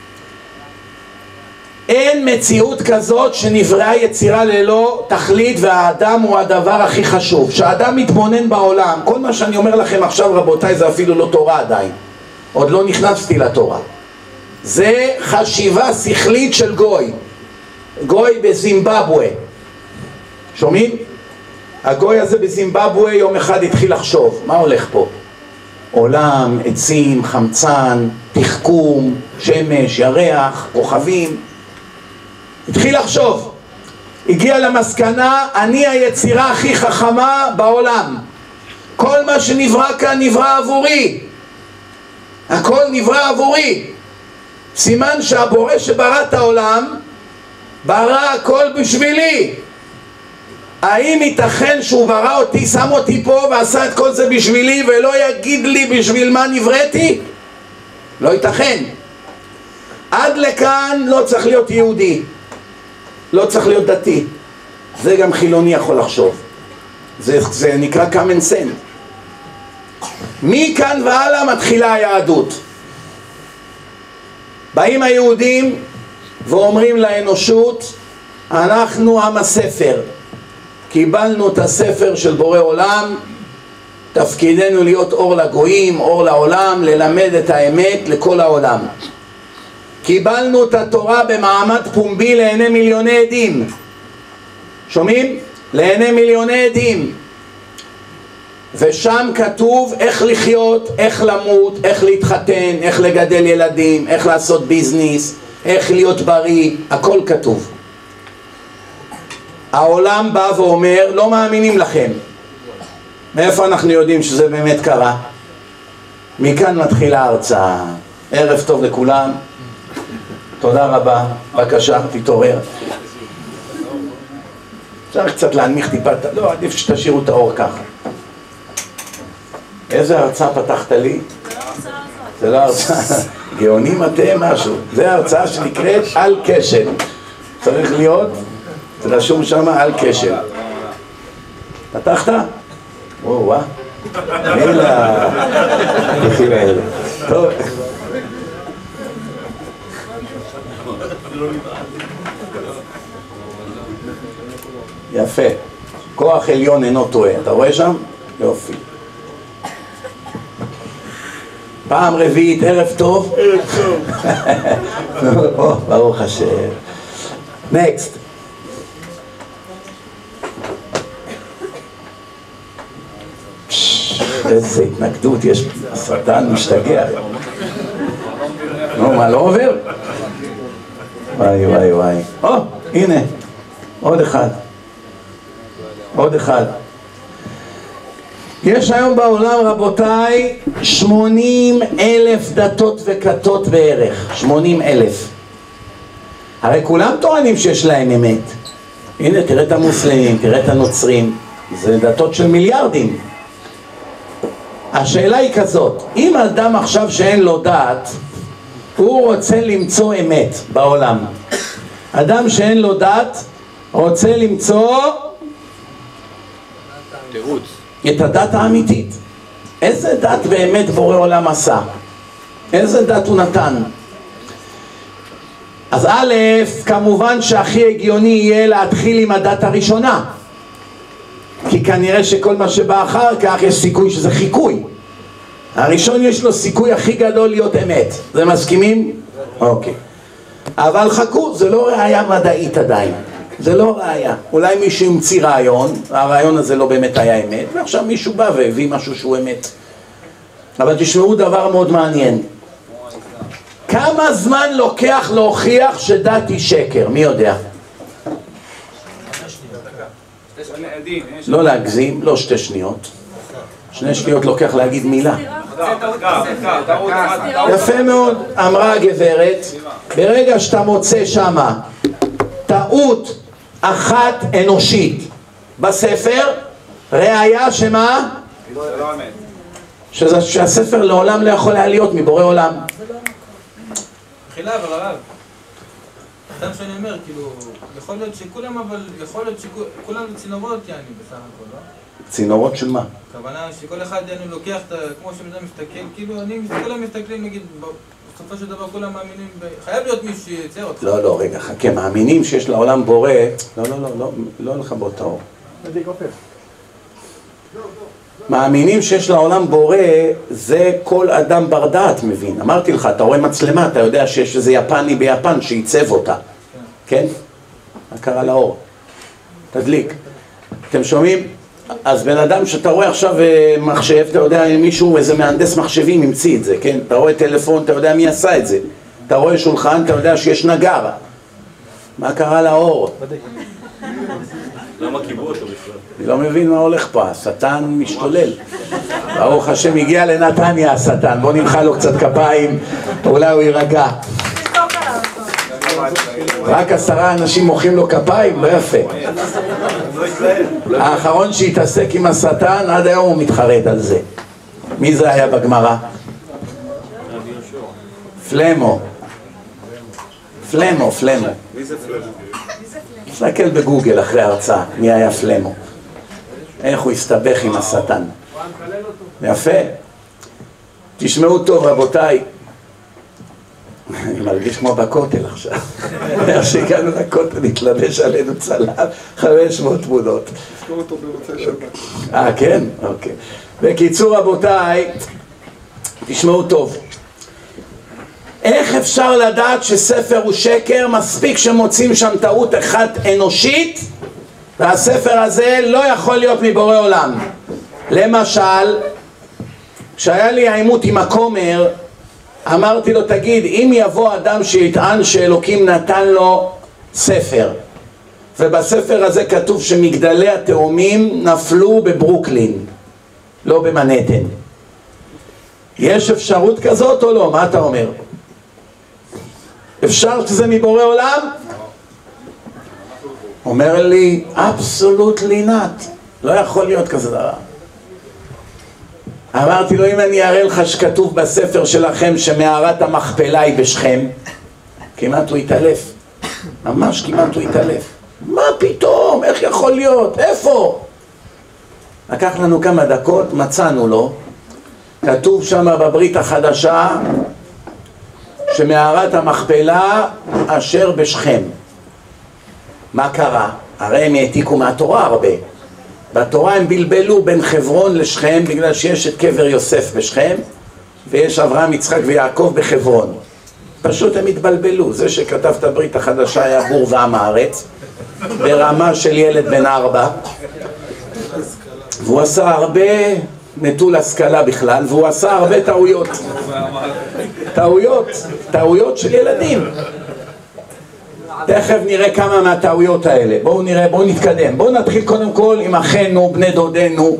אין מציאות כזאת שנבראה יצירה ללא תכלית, והאדם הוא הדבר הכי חשוב. שהאדם מתבונן בעולם, כל מה שאני אומר לכם עכשיו רבותיי זה אפילו לא תורה עדיין, עוד לא נכנסתי לתורה, זה חשיבה שכלית של גוי. גוי בזימבבואה, שומעים? הגוי הזה בזימבבואה יום אחד התחיל לחשוב, מה הולך פה? עולם, עצים, חמצן, תחכום, שמש, ירח, כוכבים. התחיל לחשוב, הגיע למסקנה, אני היצירה הכי חכמה בעולם. כל מה שנברא כאן נברא עבורי, הכל נברא עבורי. סימן שהבורא שברא את העולם ברא הכל בשבילי. האם ייתכן שהוא ברא אותי, שם אותי פה ועשה את כל זה בשבילי ולא יגיד לי בשביל מה נבראתי? לא ייתכן. עד לכאן לא צריך להיות יהודי, לא צריך להיות דתי, זה גם חילוני יכול לחשוב, זה נקרא common sense. מכאן והלאה מתחילה היהדות. באים היהודים ואומרים לאנושות, אנחנו עם הספר, קיבלנו את הספר של בורא עולם, תפקידנו להיות אור לגויים, אור לעולם, ללמד את האמת לכל העולם. קיבלנו את התורה במעמד פומבי לעיני מיליוני עדים. שומעים? לעיני מיליוני עדים. ושם כתוב איך לחיות, איך למות, איך להתחתן, איך לגדל ילדים, איך לעשות ביזנס, איך להיות בריא, הכל כתוב. העולם בא ואומר, לא מאמינים לכם. מאיפה אנחנו יודעים שזה באמת קרה? מכאן מתחילה ההרצאה. ערב טוב לכולם. תודה רבה. בבקשה, תתעורר. אפשר קצת להנמיך טיפה, לא, עדיף שתשאירו את האור ככה. איזה הרצאה פתחת לי? זה לא הרצאה. גאונים אתם משהו. זה הרצאה שנקראת על כשל. צריך להיות, רשום שם על כשל. פתחת? וואו, מילה. טוב. יפה. כוח עליון אינו טועה. אתה רואה שם? יופי. פעם רביעית, ערב טוב. ערב טוב. ברוך השם. נקסט. איזה התנגדות, יש השטן משתגע. נו, מה, לא עובר? וואי וואי וואי. הנה, עוד אחד. עוד אחד. יש היום בעולם רבותיי 80,000 דתות וכתות בערך. 80,000. הרי כולם טוענים שיש להם אמת. הנה, תראה את המוסלמים, תראה את הנוצרים. זה דתות של מיליארדים. השאלה היא כזאת, אם אדם עכשיו שאין לו דעת, הוא רוצה למצוא אמת בעולם. אדם שאין לו דעת רוצה למצוא תירוץ. את הדת האמיתית. איזה דת באמת בורא עולם עשה? איזה דת הוא נתן? אז א', כמובן שהכי הגיוני יהיה להתחיל עם הדת הראשונה, כי כנראה שכל מה שבא אחר כך יש סיכוי שזה חיקוי. הראשון יש לו סיכוי הכי גדול להיות אמת. זה מסכימים? אוקיי. אבל חכו, זה לא ראייה מדעית עדיין. זה לא ראייה. אולי מישהו המציא רעיון, הרעיון הזה לא באמת היה אמת, ועכשיו מישהו בא והביא משהו שהוא אמת. אבל תשמעו דבר מאוד מעניין. כמה זמן לוקח להוכיח שדת היא שקר? מי יודע? לא להגזים, לא 2 שניות. 2 שניות לוקח להגיד מילה. יפה מאוד, אמרה הגברת, ברגע שאתה מוצא שמה טעות אחת אנושית בספר, ראיה שמה? שהספר לעולם לא יכול להיות מבורא עולם. מחילה אבל הרב, אדם שאני אומר, כאילו, יכול להיות שכולם, אבל יכול להיות שכולם צינורות יעני בסך הכל, לא? צינורות של מה? הכוונה שכל אחד יעני לוקח, כמו שבן מסתכל, כאילו, כולם מסתכלים, נגיד, בסופו של דבר כולם מאמינים, חייב להיות מישהו שיצר אותך. לא, לא, רגע, חכה, מאמינים שיש לעולם בורא, לא לכבות את האור. מאמינים שיש לעולם בורא, זה כל אדם בר דעת מבין. אמרתי לך, אתה רואה מצלמה, אתה יודע שיש איזה יפני ביפן שעיצב אותה. כן? מה קרה לאור? תדליק. אתם שומעים? אז בן אדם שאתה רואה עכשיו מחשב, אתה יודע מישהו, איזה מהנדס מחשבים המציא את זה, כן? אתה רואה טלפון, אתה יודע מי עשה את זה. אתה רואה שולחן, אתה יודע שיש נגר. מה קרה לאור? למה קיבלו אותו בכלל? אני לא מבין מה הולך פה, השטן משתולל. ברוך השם, הגיע לנתניה השטן, בוא נמחא לו קצת כפיים, אולי הוא יירגע. רק 10 אנשים מוחאים לו כפיים, לא יפה. האחרון שהתעסק עם השטן, עד היום הוא מתחרט על זה. מי זה היה בגמרא? פלמו. פלמו. מי זה פלמו? תסתכל בגוגל אחרי ההרצאה, מי היה פלמו. איך הוא הסתבך עם השטן. יפה. תשמעו טוב רבותיי. אני מרגיש כמו בכותל עכשיו. איך שהגענו לכותל, נתלבש עלינו צלם, 500 תמונות. תזכור אותו במוצאי שבת. כן? אוקיי. בקיצור רבותיי, תשמעו טוב. איך אפשר לדעת שספר הוא שקר? מספיק שמוצאים שם טעות אחת אנושית, והספר הזה לא יכול להיות מבורא עולם. למשל, כשהיה לי העימות עם הכומר, אמרתי לו, תגיד, אם יבוא אדם שיטען שאלוקים נתן לו ספר, ובספר הזה כתוב שמגדלי התאומים נפלו בברוקלין, לא במנהטן, יש אפשרות כזאת או לא? מה אתה אומר? אפשר שזה מבורא עולם? אומר לי, absolutely not. לא יכול להיות כזה דבר. אמרתי לו, אם אני אראה לך שכתוב בספר שלכם שמערת המכפלה היא בשכם, כמעט הוא התעלף. ממש כמעט הוא התעלף. מה פתאום? איך יכול להיות? איפה? לקח לנו כמה דקות, מצאנו לו. כתוב שם בברית החדשה שמערת המכפלה אשר בשכם. מה קרה? הרי הם העתיקו מהתורה הרבה. בתורה הם בלבלו בין חברון לשכם בגלל שיש את קבר יוסף בשכם ויש אברהם, יצחק ויעקב בחברון. פשוט הם התבלבלו. זה שכתב את הברית החדשה היה בור ועם הארץ ברמה של ילד בן 4, והוא עשה הרבה נטול השכלה בכלל, והוא עשה הרבה טעויות של ילדים. תכף נראה כמה מהטעויות האלה. בואו נראה, בואו נתקדם. בואו נתחיל קודם כל עם אחינו, בני דודנו.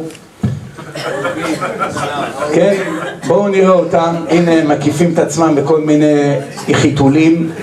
כן? בואו נראה אותם. הנה, מקיפים את עצמם בכל מיני חיתולים.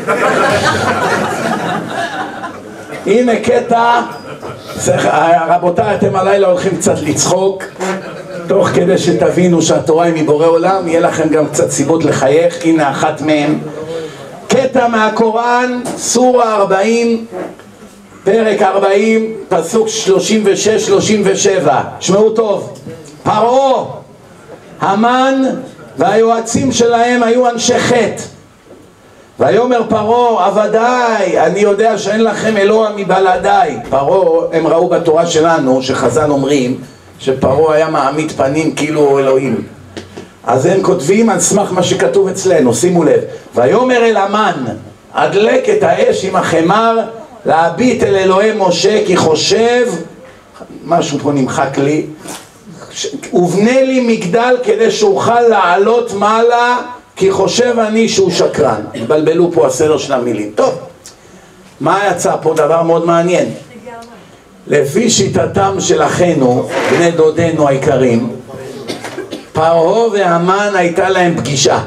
הנה קטע. רבותיי, אתם הלילה הולכים קצת לצחוק, תוך כדי שתבינו שהתורה היא מבורא עולם, יהיה לכם גם קצת סיבות לחייך. הנה אחת מהם. קטע מהקוראן, סורה 40, פרק 40, פסוק 36-37. שמעו טוב. פרעה, המן והיועצים שלהם היו אנשי חטא. ויאמר פרעה, עבדיי, אני יודע שאין לכם אלוה מבלעדיי. פרעה, הם ראו בתורה שלנו, שחז"ל אומרים, שפרעה היה מעמיד פנים כאילו הוא אלוהים. אז הם כותבים על סמך מה שכתוב אצלנו, שימו לב. ויאמר אל המן, הדלק את האש עם החמר, להביט אל אלוהי משה, כי חושב, משהו פה נמחק לי, ובנה לי מגדל כדי שאוכל לעלות מעלה, כי חושב אני שהוא שקרן. התבלבלו פה הסדר של המילים. טוב, מה יצא פה? דבר מאוד מעניין. לפי שיטתם של אחינו, בני דודינו היקרים, פרעה והמן הייתה להם פגישה.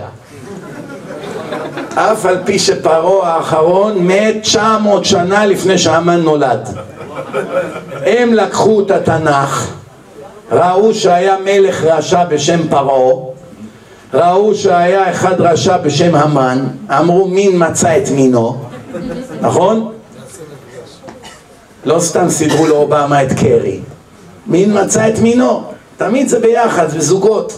אף על פי שפרעה האחרון מת 900 שנה לפני שהמן נולד. הם לקחו את התנ"ך, ראו שהיה מלך רשע בשם פרעה, ראו שהיה אחד רשע בשם המן, אמרו מין מצא את מינו, נכון? לא סתם סידרו לאובמה את קרי, מין מצא את מינו, תמיד זה ביחד, זה זוגות.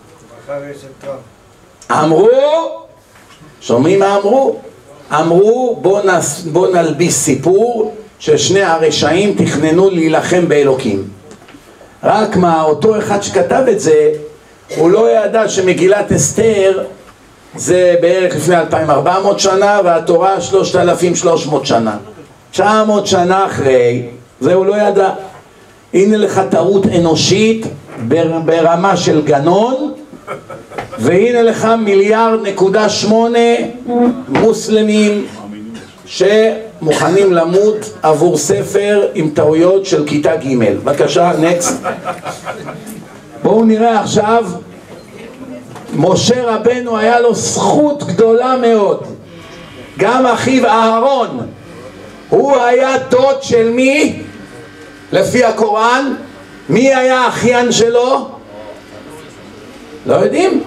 אמרו, שומעים מה אמרו? אמרו בוא נלביס סיפור ששני הרשעים תכננו להילחם באלוקים. רק מה, אותו אחד שכתב את זה, הוא לא ידע שמגילת אסתר זה בערך לפני 2400 שנה והתורה 3300 שנה. 900 שנה אחרי, זה הוא לא ידע. הנה לך טעות אנושית ברמה של גנון, והנה לך 1.8 מוסלמים שמוכנים למות עבור ספר עם טעויות של כיתה ג'. בבקשה, נקסט. בואו נראה עכשיו, משה רבנו היה לו זכות גדולה מאוד. גם אחיו אהרון, הוא היה דוד של מי? לפי הקוראן, מי היה האחיין שלו? לא יודעים?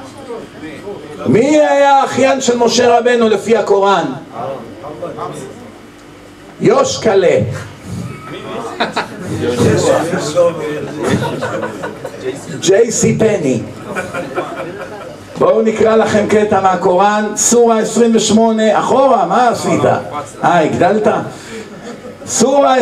מי היה האחיין של משה רבנו לפי הקוראן? יושקלה. ג'ייסי פני. בואו נקרא לכם קטע מהקוראן, סורה 28, אחורה, מה עשית? הגדלת? סורה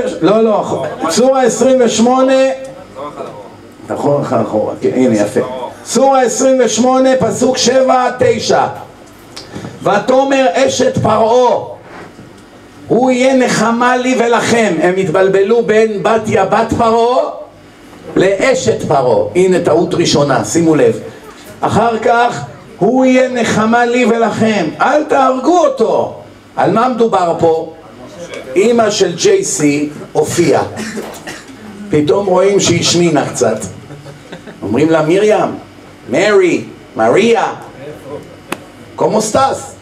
28, נכון, אחורה, הנה יפה. סורה 28, פסוק 7-9. ותאמר אשת פרעה, הוא יהיה נחמה לי ולכם. הם התבלבלו בין בתיה בת פרעה לאשת פרעה. הנה טעות ראשונה, שימו לב. אחר כך, הוא יהיה נחמה לי ולכם, אל תהרגו אותו. על מה מדובר פה? אמא של ג'ייסי הופיעה, פתאום רואים שהיא שמינה קצת, אומרים לה מרים, מרי, מריה, כמו סטס.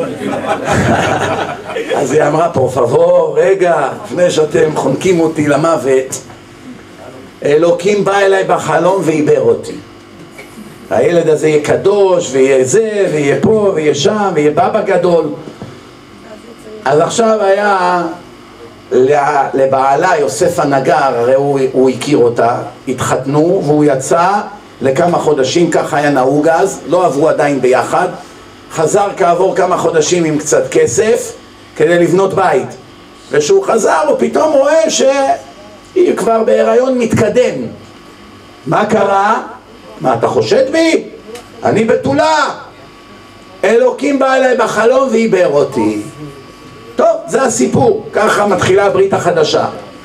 אז היא אמרה פה, פבוא, רגע, לפני שאתם חונקים אותי למוות, אלוקים בא אליי בחלום ועיבר אותי. הילד הזה יהיה קדוש, ויהיה זה, ויהיה פה, ויהיה שם, ויהיה בבא גדול. אז עכשיו היה לבעלה יוסף הנגר, הרי הוא הכיר אותה, התחתנו והוא יצא לכמה חודשים, ככה היה נהוג אז, לא עברו עדיין ביחד, חזר כעבור כמה חודשים עם קצת כסף כדי לבנות בית, ושהוא חזר הוא פתאום רואה שהיא כבר בהיריון מתקדם. מה קרה? מה אתה חושד בי? אני בתולה. אלוקים בא אליי בחלום ועיבר אותי. טוב, זה הסיפור, ככה מתחילה הברית החדשה.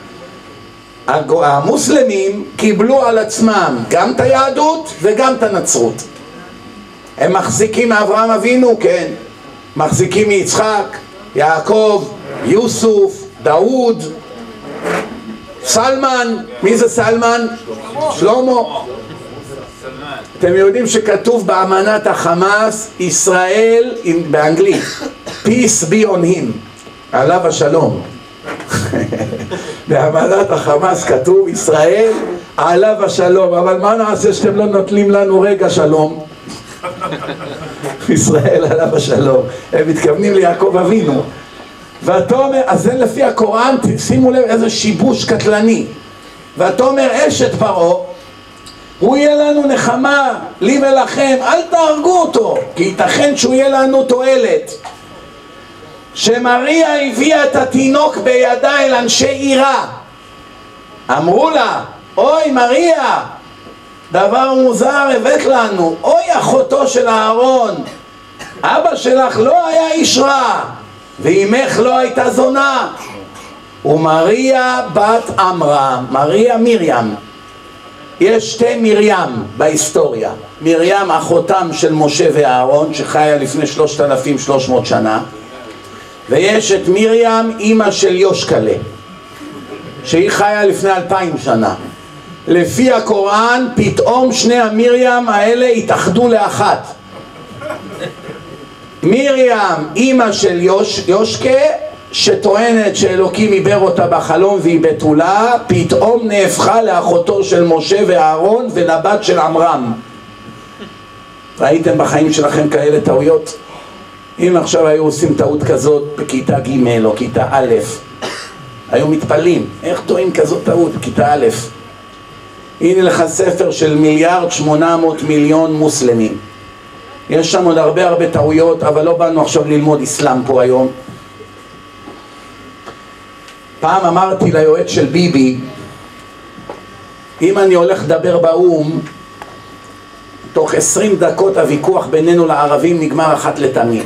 המוסלמים קיבלו על עצמם גם את היהדות וגם את הנצרות. הם מחזיקים מאברהם אבינו, כן, מחזיקים מיצחק, יעקב, יוסוף, דאוד, סלמן. מי זה סלמן? שלמה. אתם יודעים שכתוב באמנת החמאס, ישראל, באנגלית, peace be on him, עליו השלום. באמנת החמאס כתוב ישראל עליו השלום, אבל מה נעשה שאתם לא נוטלים לנו רגע שלום? ישראל עליו השלום, הם מתכוונים ליעקב אבינו. ותאמר, אז זה לפי הקוראן, שימו לב איזה שיבוש קטלני. ותאמר אשת פרעה, הוא יהיה לנו נחמה, לי ולכם, אל תהרגו אותו, כי ייתכן שהוא יהיה לנו תועלת. שמריה הביאה את התינוק בידה אל אנשי עירה, אמרו לה, אוי מריה, דבר מוזר הבאת לנו, אוי אחותו של אהרון, אבא שלך לא היה איש רע, ואימך לא הייתה זונה. ומריה בת עמרם, מריה מרים. יש שתי מרים בהיסטוריה. מרים אחותם של משה ואהרון שחיה לפני 3,300 שנה, ויש את מרים אימא של יושקלה שהיא חיה לפני 2,000 שנה. לפי הקוראן פתאום שני המרים האלה התאחדו לאחת. מרים אימא של יושקה שטוענת שאלוקים עיבר אותה בחלום והיא בתולה, פתאום נהפכה לאחותו של משה ואהרון ולבת של עמרם. ראיתם בחיים שלכם כאלה טעויות? אם עכשיו היו עושים טעות כזאת בכיתה ג' או כיתה א', היו מתפלאים, איך טועים כזאת טעות בכיתה א'? הנה לך ספר של 1,800,000,000 מוסלמים. יש שם עוד הרבה טעויות, אבל לא באנו עכשיו ללמוד אסלאם פה היום. פעם אמרתי ליועץ של ביבי, אם אני הולך לדבר באום, תוך 20 דקות הוויכוח בינינו לערבים נגמר אחת לתמיד.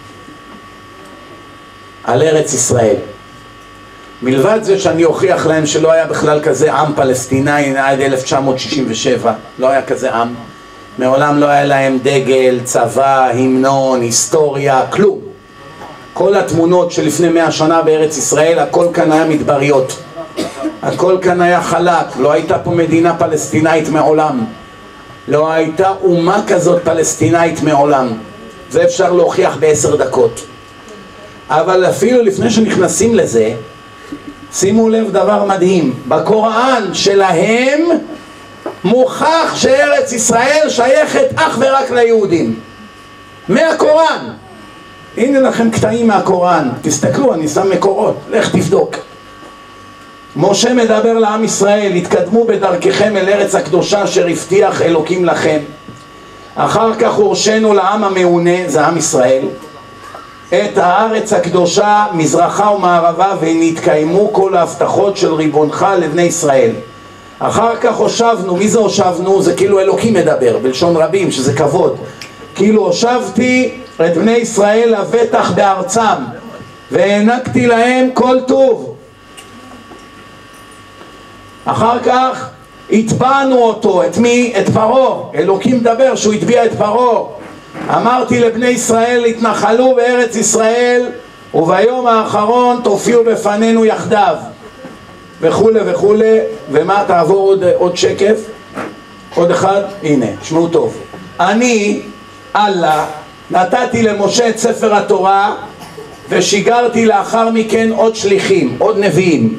על ארץ ישראל. מלבד זה שאני אוכיח להם שלא היה בכלל כזה עם פלסטיני עד 1967, לא היה כזה עם. מעולם לא היה להם דגל, צבא, המנון, היסטוריה, כלום. כל התמונות שלפני 100 שנה בארץ ישראל, הכל כאן היה מדבריות. הכל כאן היה חלק, לא הייתה פה מדינה פלסטינאית מעולם. לא הייתה אומה כזאת פלסטינאית מעולם. זה אפשר להוכיח ב10 דקות. אבל אפילו לפני שנכנסים לזה, שימו לב דבר מדהים. בקוראן שלהם מוכח שארץ ישראל שייכת אך ורק ליהודים. מהקוראן. הנה לכם קטעים מהקוראן. תסתכלו, אני שם מקורות. לך תבדוק. משה מדבר לעם ישראל, התקדמו בדרככם אל ארץ הקדושה אשר הבטיח אלוקים לכם. אחר כך הורשנו לעם המעונה, זה עם ישראל, את הארץ הקדושה מזרחה ומערבה, ונתקיימו כל ההבטחות של ריבונך לבני ישראל. אחר כך הושבנו, מי זה הושבנו? זה כאילו אלוקים מדבר, בלשון רבים, שזה כבוד. כאילו הושבתי את בני ישראל לבטח בארצם, והענקתי להם כל טוב. אחר כך התבענו אותו, את מי? את פרעה. אלוקים מדבר שהוא התביע את פרעה. אמרתי לבני ישראל, התנחלו בארץ ישראל, וביום האחרון תופיעו בפנינו יחדיו. וכולי וכולי. ומה? תעבור עוד שקף. עוד אחד. הנה, שמעו טוב. אני, אללה, נתתי למשה את ספר התורה, ושיגרתי לאחר מכן עוד שליחים, עוד נביאים.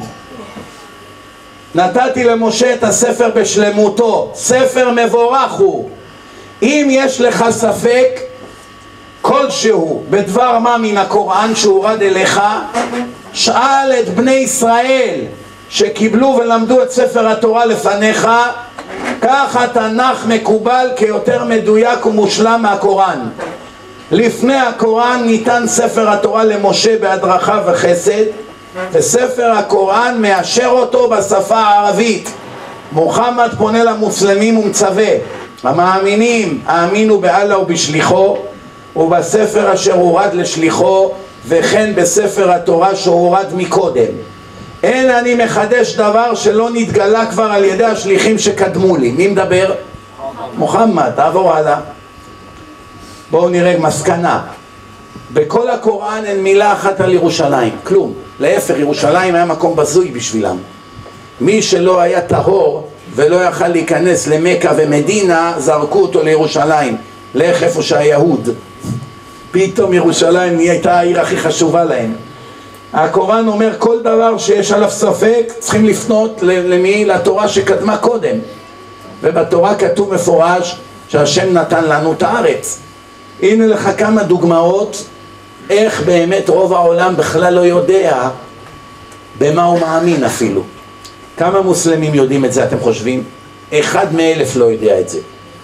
נתתי למשה את הספר בשלמותו. ספר מבורך הוא. אם יש לך ספק כלשהו בדבר מה מן הקוראן שהורד אליך, שאל את בני ישראל שקיבלו ולמדו את ספר התורה לפניך. כך התנ"ך מקובל כיותר מדויק ומושלם מהקוראן. לפני הקוראן ניתן ספר התורה למשה בהדרכה וחסד, וספר הקוראן מאשר אותו בשפה הערבית. מוחמד פונה למוסלמים ומצווה, המאמינים האמינו באללה ובשליחו, ובספר אשר הורד לשליחו, וכן בספר התורה שהורד מקודם. אין אני מחדש דבר שלא נתגלה כבר על ידי השליחים שקדמו לי. מי מדבר? מוחמד. תעבור הלאה. בואו נראה מסקנה. בכל הקוראן אין מילה אחת על ירושלים, כלום. להפך, ירושלים היה מקום בזוי בשבילם. מי שלא היה טהור ולא יכל להיכנס למכה ומדינה, זרקו אותו לירושלים. לך איפה שהיהוד. פתאום ירושלים הייתה העיר הכי חשובה להם. הקוראן אומר כל דבר שיש עליו ספק צריכים לפנות למי? לתורה שקדמה קודם. ובתורה כתוב מפורש שהשם נתן לנו את הארץ. הנה לך כמה דוגמאות איך באמת רוב העולם בכלל לא יודע במה הוא מאמין אפילו. כמה מוסלמים יודעים את זה אתם חושבים? 1 מ-1000 לא יודע את זה.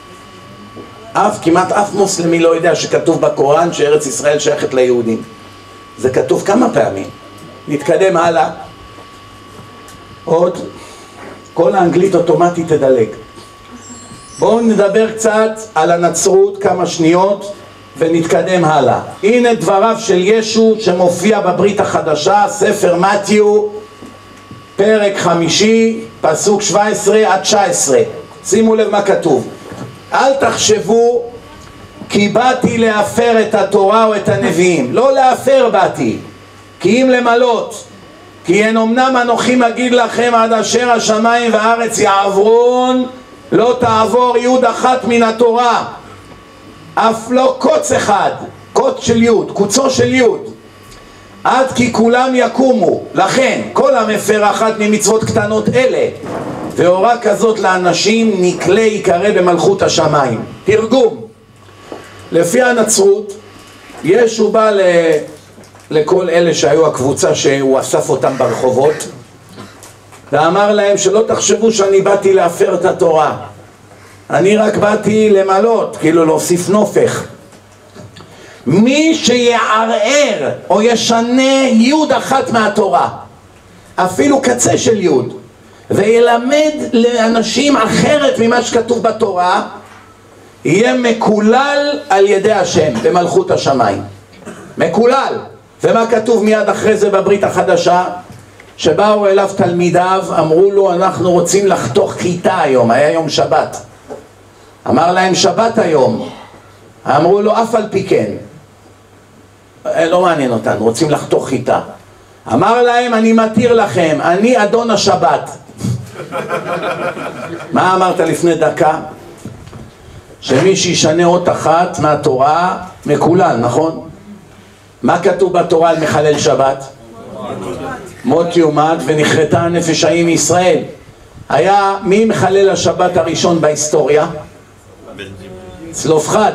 כמעט אף מוסלמי לא יודע שכתוב בקוראן שארץ ישראל שייכת ליהודים. זה כתוב כמה פעמים. נתקדם הלאה. עוד. כל האנגלית אוטומטית תדלג. בואו נדבר קצת על הנצרות כמה שניות ונתקדם הלאה. הנה דבריו של ישו שמופיע בברית החדשה, ספר מתיו, פרק 5, פסוק 17 עד 19. שימו לב מה כתוב. אל תחשבו כי באתי להפר את התורה או את הנביאים. לא להפר באתי, כי אם למלות. כי אין אמנם אנוכי מגיד לכם עד אשר השמיים והארץ יעברון, לא תעבור יוד אחת מן התורה, אף לא קוץ אחד, קוץ של יוד, קוצו של יוד, עד כי כולם יקומו. לכן כל המפר אחת ממצוות קטנות אלה והוראה כזאת לאנשים נקלה יקרא במלכות השמיים. תרגום: לפי הנצרות ישו בא לכל אלה שהיו הקבוצה שהוא אסף אותם ברחובות ואמר להם שלא תחשבו שאני באתי להפר את התורה, אני רק באתי למלות, כאילו להוסיף נופך. מי שיערער או ישנה יוד אחת מהתורה, אפילו קצה של יוד, וילמד לאנשים אחרת ממה שכתוב בתורה, יהיה מקולל על ידי השם במלכות השמיים. מקולל. ומה כתוב מיד אחרי זה בברית החדשה? שבאו אליו תלמידיו, אמרו לו אנחנו רוצים לחתוך כיתה היום, היה יום שבת. אמר להם שבת היום. אמרו לו אף על פי כן, לא מעניין אותנו, רוצים לחתוך כיתה. אמר להם אני מתיר לכם, אני אדון השבת. מה אמרת לפני דקה? שמי שישנה אות אחת מהתורה מקולל, נכון? מה כתוב בתורה על מחלל שבת? מות יומת ונחרטה הנפש ההיא מישראל. היה מי מחלל השבת הראשון בהיסטוריה? צלופחד.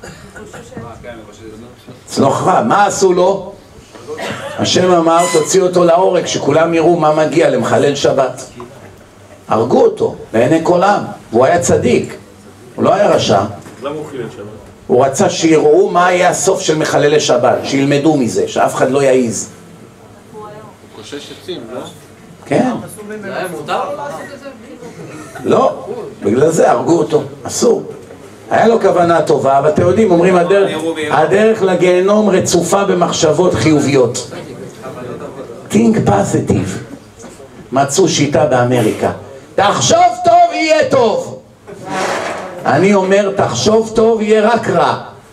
צלופחד, מה עשו לו? השם אמר תוציא אותו להורג שכולם יראו מה מגיע למחלל שבת. הרגו אותו בעיני כל העם, והוא היה צדיק, הוא לא היה רשע. למה הוא חילל שבת? הוא רצה שיראו מה יהיה הסוף של מחללי שבת, שילמדו מזה, שאף אחד לא יעיז. הוא קושש עצים, לא? כן. זה היה מותר? לא, בגלל זה הרגו אותו, אסור. היה לו כוונה טובה, ואתם יודעים, אומרים הדרך לגיהנום רצופה במחשבות חיוביות. Think positive. מצאו שיטה באמריקה. תחשוב טוב יהיה טוב. אני אומר תחשוב טוב יהיה רק רע.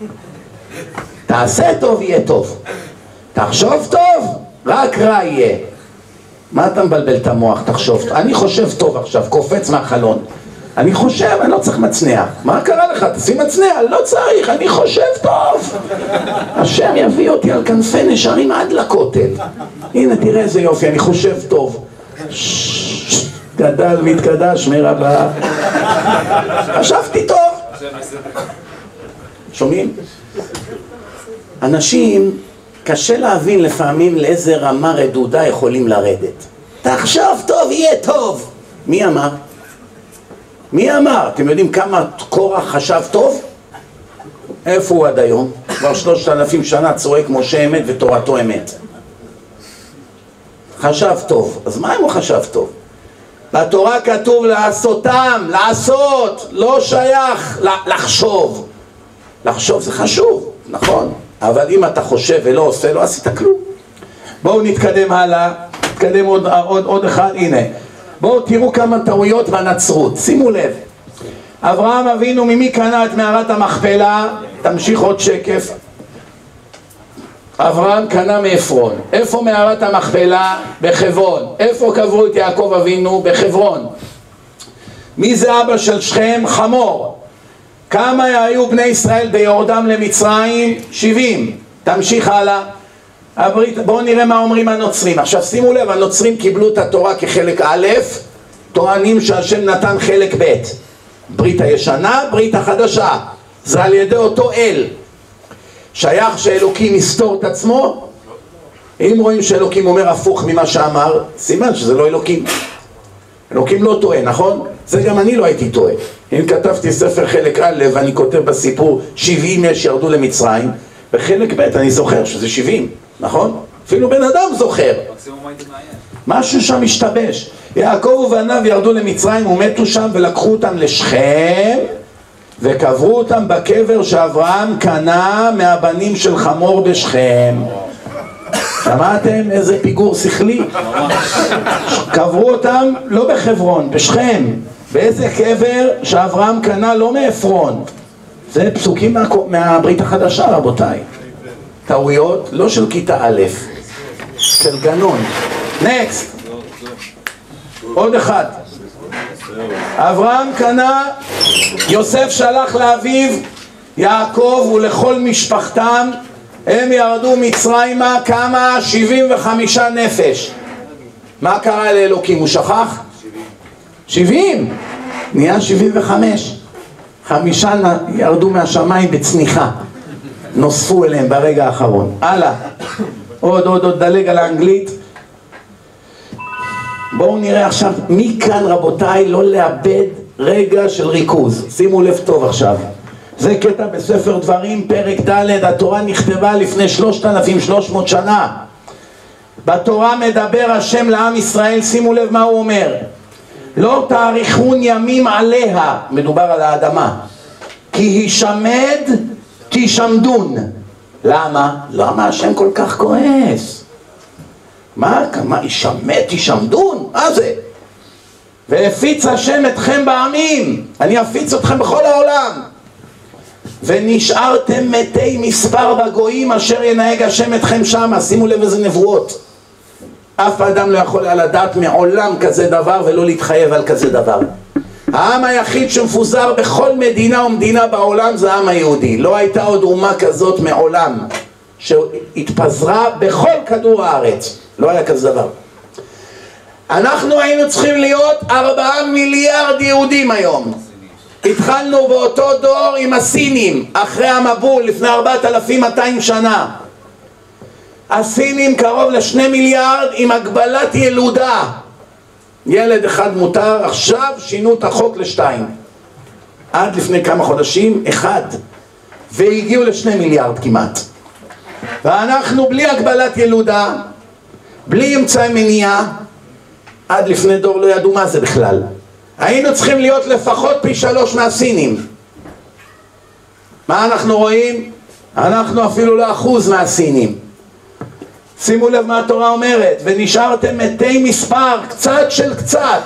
תעשה טוב יהיה טוב. תחשוב טוב רק רע יהיה. מה אתה מבלבל את המוח? תחשוב טוב. אני חושב טוב עכשיו, קופץ מהחלון. אני חושב, אני לא צריך מצנע. מה קרה לך? תשים מצנע, לא צריך, אני חושב טוב. השם יביא אותי על כנפי נשרים עד לכותל. הנה תראה איזה יופי, אני חושב טוב. גדל מתקדש מרבה. חשבתי טוב. שומעים? אנשים קשה להבין לפעמים לאיזה רמה רדודה יכולים לרדת. תחשוב טוב יהיה טוב. מי אמר? מי אמר? אתם יודעים כמה קורח חשב טוב? איפה הוא עד היום? כבר 3,000 שנה צועק משה אמת ותורתו אמת. חשב טוב. אז מה אם הוא חשב טוב? בתורה כתוב לעשותם, לעשות, לא שייך לחשוב. לחשוב זה חשוב, נכון? אבל אם אתה חושב ולא עושה, לא עשית כלום. בואו נתקדם הלאה, נתקדם עוד אחד, הנה. בואו תראו כמה טעויות בנצרות, שימו לב. אברהם אבינו ממי קנה את מערת המכפלה? תמשיך עוד שקף. אברהם קנה מעפרון. איפה מערת המכפלה? בחברון. איפה קברו את יעקב אבינו? בחברון. מי זה אבא של שכם? חמור. כמה היו בני ישראל ביורדם למצרים? 70. תמשיך הלאה. בואו נראה מה אומרים הנוצרים. עכשיו שימו לב, הנוצרים קיבלו את התורה כחלק א', טוענים שהשם נתן חלק ב'. ברית הישנה, ברית החדשה. זה על ידי אותו אל. שייך שאלוקים יסתור את עצמו? אם רואים שאלוקים אומר הפוך ממה שאמר, סימן שזה לא אלוקים. אלוקים לא טועה, נכון? זה גם אני לא הייתי טועה. אם כתבתי ספר חלק א' ואני כותב בסיפור 70 יש ירדו למצרים, בחלק ב' אני זוכר שזה 70, נכון? אפילו בן אדם זוכר. משהו שם משתבש. יעקב ובניו ירדו למצרים ומתו שם, ולקחו אותם לשכם וקברו אותם בקבר שאברהם קנה מהבנים של חמור בשכם. שמעתם איזה פיגור שכלי? קברו אותם לא בחברון, בשכם, באיזה קבר שאברהם קנה לא מעפרון. זה פסוקים מהברית החדשה, רבותיי. טעויות לא של כיתה א', של גנון. נקסט. עוד אחד. אברהם קנה, יוסף שלח לאביו יעקב ולכל משפחתם, הם ירדו מצרימה, כמה? 75 נפש. מה קרה לאלוקים? הוא שכח? 70. נהיה 75. 5 ירדו מהשמיים בצניחה, נוספו אליהם ברגע האחרון. הלאה. עוד דלג על האנגלית. בואו נראה עכשיו, מכאן רבותיי לא לאבד רגע של ריכוז. שימו לב טוב עכשיו. זה קטע בספר דברים, פרק ד'. התורה נכתבה לפני 3,300 שנה. בתורה מדבר השם לעם ישראל, שימו לב מה הוא אומר. לא תאריכון ימים עליה, מדובר על האדמה, כי הישמד תישמדון. למה? למה השם כל כך כועס? מה הישמד תישמדון? מה זה? והפיץ השם אתכם בעמים, אני אפיץ אתכם בכל העולם. ונשארתם מתי מספר בגויים אשר ינהג השם אתכם שמה. שימו לב איזה נבואות. אף אדם לא יכול לדעת מעולם כזה דבר ולא להתחייב על כזה דבר. העם היחיד שמפוזר בכל מדינה ומדינה בעולם זה העם היהודי. לא הייתה עוד אומה כזאת מעולם שהתפזרה בכל כדור הארץ. לא היה כזה דבר. אנחנו היינו צריכים להיות 4 מיליארד יהודים היום. התחלנו באותו דור עם הסינים, אחרי המבול, לפני 4,200 שנה. הסינים קרוב ל2 מיליארד עם הגבלת ילודה. ילד אחד מותר, עכשיו שינו את החוק ל2. עד לפני כמה חודשים, 1. והגיעו ל2 מיליארד כמעט. ואנחנו בלי הגבלת ילודה, בלי אמצעי מניעה, עד לפני דור לא ידעו מה זה בכלל. היינו צריכים להיות לפחות פי 3 מהסינים. מה אנחנו רואים? אנחנו אפילו לא 1% מהסינים. שימו לב מה התורה אומרת. ונשארתם מתי מספר, קצת של קצת,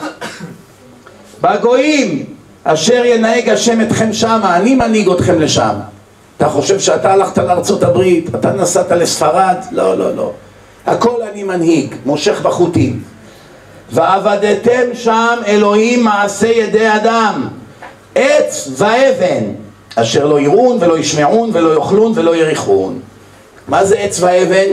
בגויים אשר ינהג השם אתכם שמה. אני מנהיג אתכם לשם. אתה חושב שאתה הלכת לארצות הברית, אתה נסעת לספרד? לא, לא, לא. הכל אני מנהיג, מושך בחוטים. ועבדתם שם אלוהים מעשה ידי אדם, עץ ואבן, אשר לא יראון ולא ישמעון ולא יאכלון ולא יריחון. מה זה עץ ואבן?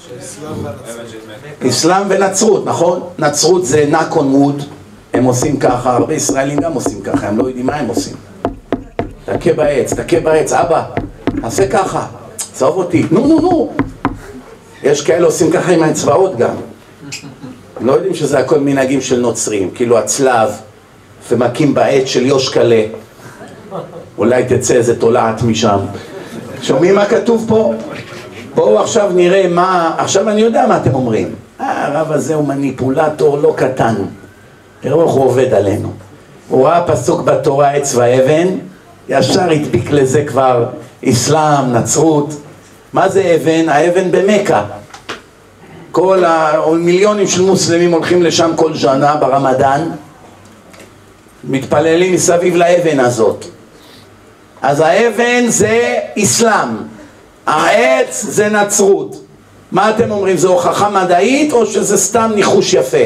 אסלאם ונצרות, נכון? נצרות זה נקון מוד, הם עושים ככה, הרבה ישראלים גם עושים ככה, הם לא יודעים מה הם עושים. תכה בעץ, תכה בעץ, אבא, עשה ככה, צהוב אותי, נו. יש כאלה עושים ככה עם האצבעות גם. לא יודעים שזה הכל מנהגים של נוצרים, כאילו הצלב, ומקים בעץ של יושקלה. אולי תצא איזה תולעת משם. שומעים מה כתוב פה? בואו עכשיו נראה מה, עכשיו אני יודע מה אתם אומרים. הרב הזה הוא מניפולטור לא קטן. תראו איך הוא עובד עלינו. הוא ראה פסוק בתורה עץ ואבן, ישר הדביק לזה כבר אסלאם, נצרות. מה זה אבן? האבן במכה. כל המיליונים של מוסלמים הולכים לשם כל שנה ברמדאן, מתפללים מסביב לאבן הזאת. אז האבן זה אסלאם, העץ זה נצרות. מה אתם אומרים? זה הוכחה מדעית או שזה סתם ניחוש יפה?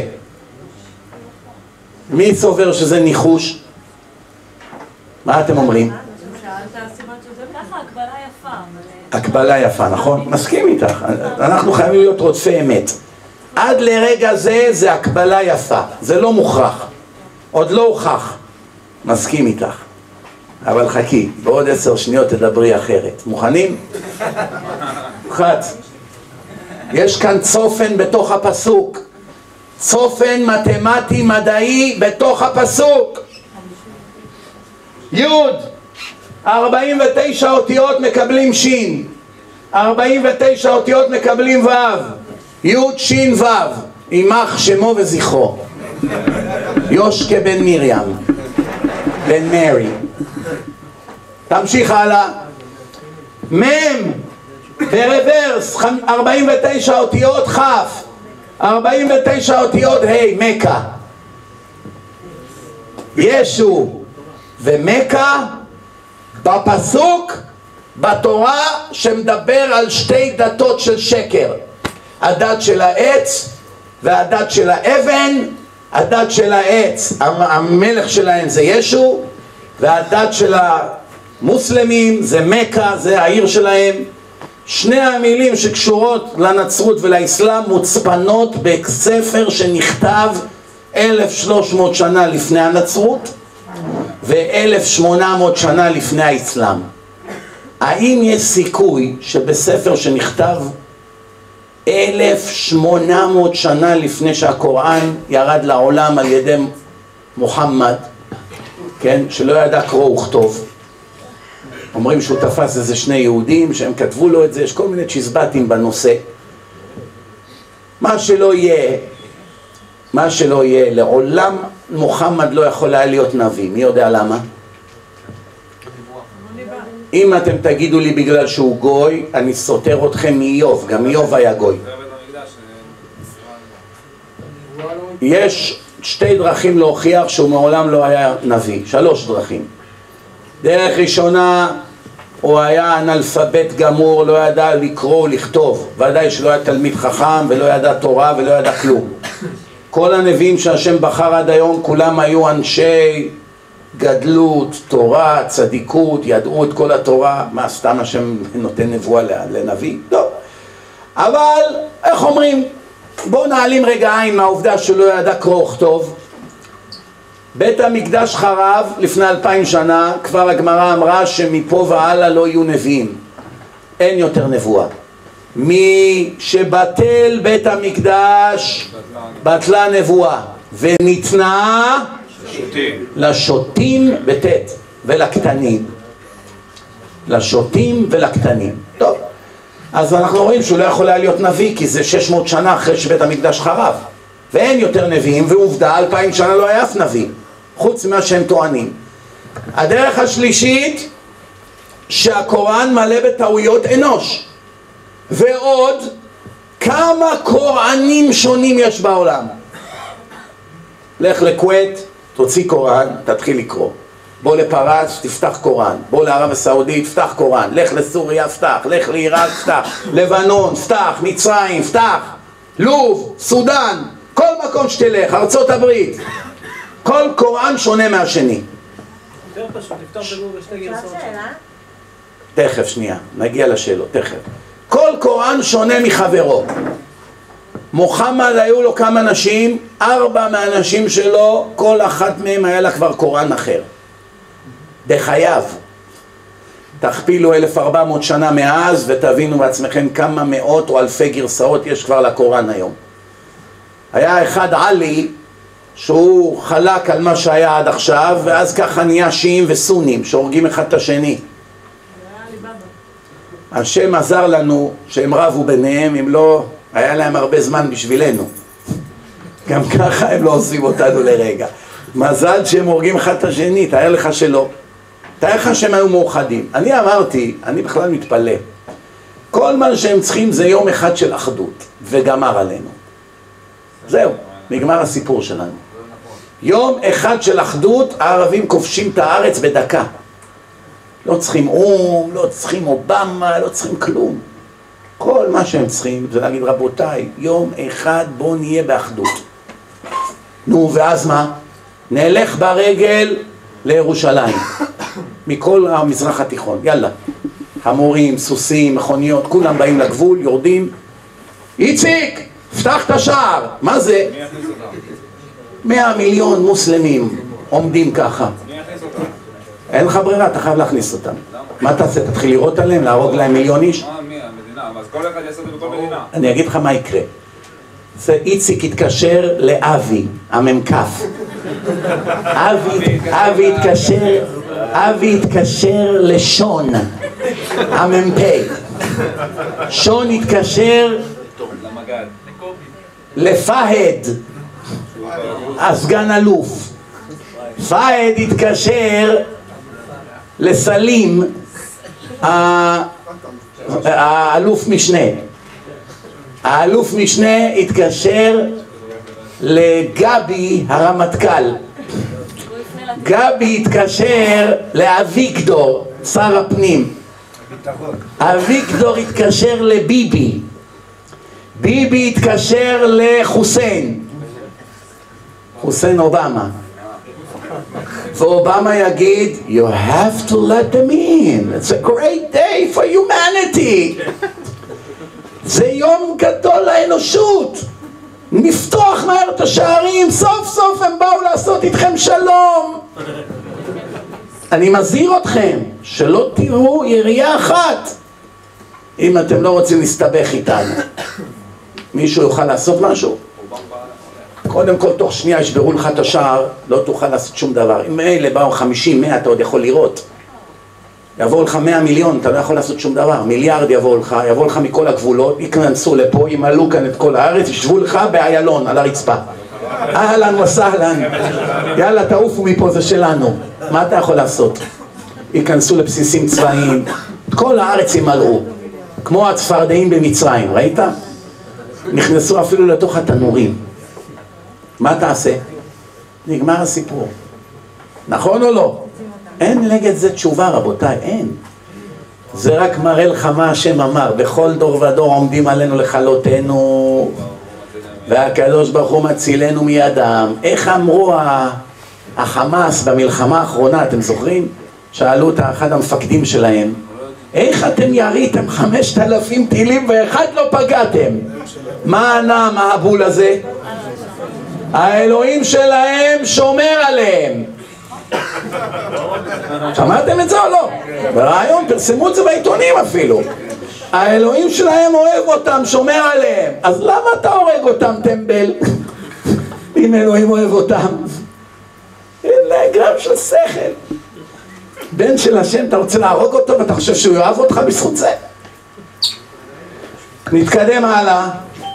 מי סובר שזה ניחוש? מה אתם אומרים? הקבלה יפה, נכון? מסכים איתך. אנחנו חייבים להיות רודפי אמת. עד לרגע זה הקבלה יפה. זה לא מוכרח. עוד לא הוכח. מסכים איתך. אבל חכי, בעוד 10 שניות תדברי אחרת. מוכנים? אחת. יש כאן צופן בתוך הפסוק. צופן מתמטי מדעי בתוך הפסוק. יוד. 49 אותיות מקבלים שין, 49 אותיות מקבלים וו, י' שין וו, יימח שמו וזכרו. יושקה בן מרים, בן מרי. תמשיך הלאה. מם ברוורס 49 אותיות חף, 49 אותיות ה' מכה. ישו ומכה בפסוק בתורה שמדבר על שתי דתות של שקר, הדת של העץ והדת של האבן. הדת של העץ, המלך שלהם זה ישו, והדת של המוסלמים זה מכה, זה העיר שלהם. שני המילים שקשורות לנצרות ולאסלאם מוצפנות בספר שנכתב 1300 שנה לפני הנצרות ו-1800 שנה לפני האסלאם. האם יש סיכוי שבספר שנכתב 1800 שנה לפני שהקוראן ירד לעולם על ידי מוחמד, כן, שלא ידע קרוא וכתוב, אומרים שהוא תפס איזה שני יהודים שהם כתבו לו את זה, יש כל מיני צ'יזבטים בנושא. מה שלא יהיה, לעולם מוחמד לא יכול היה להיות נביא. מי יודע למה? אם אתם תגידו לי בגלל שהוא גוי, אני סותר אתכם מאיוב, גם איוב היה גוי. יש שתי דרכים להוכיח שהוא מעולם לא היה נביא, 3 דרכים. דרך ראשונה, הוא היה אנאלפבית גמור, לא ידע לקרוא ולכתוב, ודאי שלא היה תלמיד חכם ולא ידע תורה ולא ידע כלום. כל הנביאים שהשם בחר עד היום כולם היו אנשי גדלות, תורה, צדיקות, ידעו את כל התורה. מה, סתם השם נותן נבואה לנביא? לא. אבל, איך אומרים, בואו נעלים רגע עין מהעובדה שלא ידע קרוא וכתוב. בית המקדש חרב לפני 2000 שנה, כבר הגמרא אמרה שמפה והלאה לא יהיו נביאים. אין יותר נבואה. מי שבטל בית המקדש בטלה נבואה וניתנה לשוטים בטית ולקטנים. לשוטים ולקטנים. טוב, אז אנחנו רואים שהוא לא יכול היה להיות נביא, כי זה 600 שנה אחרי שבית המקדש חרב ואין יותר נביאים, ועובדה 2000 שנה לא היה אף נביא חוץ ממה שהם טוענים. הדרך השלישית, שהקוראן מלא בטעויות אנוש. ועוד כמה קוראנים שונים יש בעולם. לך לכווית, תוציא קוראן, תתחיל לקרוא. בוא לפרס, תפתח קוראן. בוא לערב הסעודית, פתח קוראן. לך לסוריה, פתח. לך לעיראק, פתח. לבנון, פתח. מצרים, פתח. לוב, סודן, כל מקום שתלך, ארצות הברית. כל קוראן שונה מהשני. יותר פשוט, לפתוח בגוגל שתי גרסאות. תכף, שנייה, נגיע לשאלות, תכף. כל קוראן שונה מחברו. מוחמד היו לו כמה נשים, 4 מהנשים שלו, כל אחת מהם היה לה כבר קוראן אחר. בחייו. תכפילו 1400 שנה מאז ותבינו בעצמכם כמה מאות או אלפי גרסאות יש כבר לקוראן היום. היה אחד עלי שהוא חלק על מה שהיה עד עכשיו, ואז ככה נהיה שיעים וסונים שהורגים אחד את השני. השם עזר לנו שהם רבו ביניהם, אם לא היה להם הרבה זמן בשבילנו. גם ככה הם לא עושים אותנו לרגע. מזל שהם הורגים אחד את השני, תאר לך שלא. תאר לך שהם היו מאוחדים. אני אמרתי, אני בכלל מתפלא. כל מה שהם צריכים זה יום אחד של אחדות, וגמר עלינו. זהו, נגמר הסיפור שלנו. יום אחד של אחדות, הערבים כובשים את הארץ בדקה. לא צריכים לא צריכים אובמה, לא צריכים כלום. כל מה שהם צריכים זה להגיד, רבותיי, יום אחד בוא נהיה באחדות. נו, ואז מה? נלך ברגל לירושלים. מכל המזרח התיכון, יאללה. חמורים, סוסים, מכוניות, כולם באים לגבול, יורדים. איציק, פתח את השער. מה זה? 100 מיליון מוסלמים עומדים ככה. אין לך ברירה, אתה חייב להכניס אותם. מה תעשה? תתחיל לראות עליהם, להרוג להם 1,000,000 איש? המדינה, אז כל אחד יעשה את זה בכל מדינה. אני אגיד לך מה יקרה. איציק יתקשר לאבי, הממקף. אבי יתקשר לשון, הממפי. שון יתקשר לפהד, הסגן אלוף. פאיד התקשר לסלים, האלוף משנה. האלוף משנה התקשר לגבי הרמטכ"ל. גבי התקשר לאביגדור, שר הפנים. אביגדור התקשר לביבי. ביבי התקשר לחוסיין. חוסיין אובמה. ואובמה יגיד, you have to let them in. It's a great day for humanity. זה יום גדול לאנושות. נפתוח מהר את השערים, סוף סוף הם באו לעשות איתכם שלום. אני מזהיר אתכם שלא תראו ירייה אחת אם אתם לא רוצים להסתבך איתנו. מישהו יוכל לעשות משהו? קודם כל תוך שנייה ישברו לך את השער, לא תוכל לעשות שום דבר. אם אלה באו 50, 100 אתה עוד יכול לראות. יבואו לך 100 מיליון, אתה לא יכול לעשות שום דבר. מיליארד יבואו לך מכל הגבולות, ייכנסו לפה, ימלאו כאן את כל הארץ, ישבו לך באיילון על הרצפה. אהלן וסהלן, יאללה תעופו מפה, זה שלנו. מה אתה יכול לעשות? ייכנסו לבסיסים צבאיים, כל הארץ ימלאו, כמו הצפרדעים במצרים, ראית? נכנסו אפילו לתוך התנורים. מה תעשה? נגמר הסיפור. נכון או לא? אין נגד זה תשובה רבותיי, אין. זה רק מראה לך מה השם אמר, בכל דור ודור עומדים עלינו לכלותנו, והקדוש ברוך הוא מצילנו מידם. איך אמרו החמאס במלחמה האחרונה, אתם זוכרים? שאלו את אחד המפקדים שלהם, איך אתם יריתם 5,000 טילים ואחד לא פגעתם? מה ענה המעבול הזה? האלוהים שלהם שומר עליהם. שמעתם את זה או לא? ברעיון פרסמו את זה בעיתונים אפילו. האלוהים שלהם אוהב אותם, שומר עליהם. אז למה אתה הורג אותם טמבל? אם אלוהים אוהב אותם. אין גרם של שכל. בן של השם, אתה רוצה להרוג אותו ואתה חושב שהוא יאהב אותך בזכות זה? נתקדם הלאה.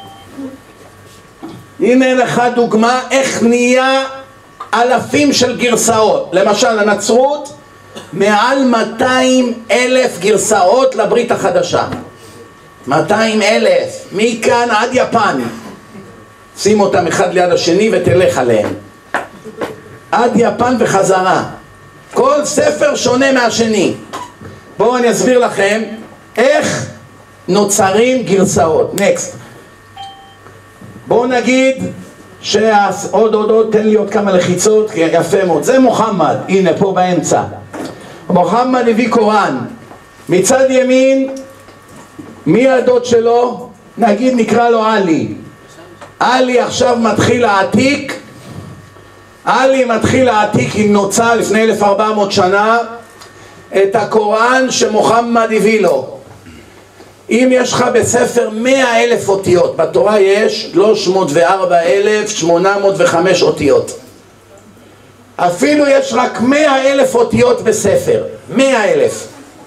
הנה לך דוגמה איך נהיה אלפים של גרסאות. למשל הנצרות, מעל 200,000 גרסאות לברית החדשה. 200,000, מכאן עד יפן. שים אותם אחד ליד השני ותלך עליהם. עד יפן וחזרה. כל ספר שונה מהשני. בואו אני אסביר לכם איך נוצרים גרסאות. נקסט. בואו נגיד עוד תן לי עוד כמה לחיצות, יפה מאוד. זה מוחמד, הנה פה באמצע. מוחמד הביא קוראן. מצד ימין, מי הדוד שלו? נגיד נקרא לו עלי. עלי עכשיו מתחיל להעתיק. עלי מתחיל להעתיק עם נוצה לפני 1400 שנה את הקוראן שמוחמד הביא לו. אם יש לך בספר 100,000 אותיות, בתורה יש 304,805 אותיות. אפילו יש רק 100,000 אותיות בספר, 100,000.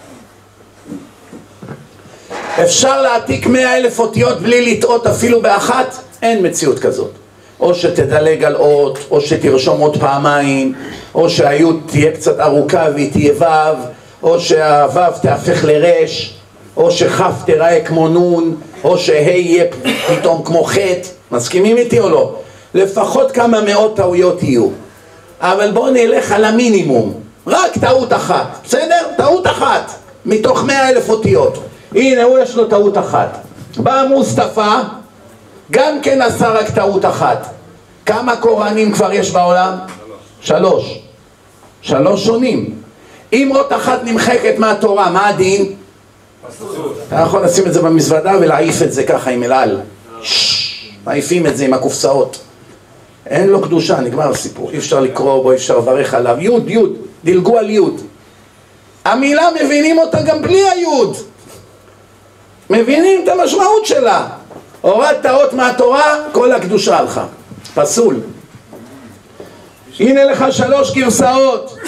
אפשר להעתיק 100,000 אותיות בלי לטעות אפילו באחת? אין מציאות כזאת. או שתדלג על אות, או שתרשום עוד פעמיים, או שהיוד תהיה קצת ארוכה והיא תהיה וו, או שהוו תהפך לרש, או שכף תראה כמו נון, או שה' יהיה פתאום כמו חטא. מסכימים איתי או לא? לפחות כמה מאות טעויות יהיו. אבל בואו נלך על המינימום. רק טעות אחת, בסדר? טעות אחת מתוך 100,000 אותיות. הנה הוא יש לו טעות אחת. בא מוסטפא, גם כן עשה רק טעות אחת. כמה קוראנים כבר יש בעולם? 3. 3 שונים. אם אות אחת נמחקת מהתורה, מה הדין? אתה יכול לשים את זה במזוודה ולהעיף את זה ככה עם אלעל. מעיפים את זה עם הקופסאות. אין לו קדושה, נגמר הסיפור. אי אפשר לקרוא בו, אי אפשר לברך עליו. יוד, דילגו על יוד. המילה מבינים אותה גם בלי היוד. מבינים את המשמעות שלה. הורדת אות מהתורה, כל הקדושה הלכה. פסול. הנה לך 3 גרסאות.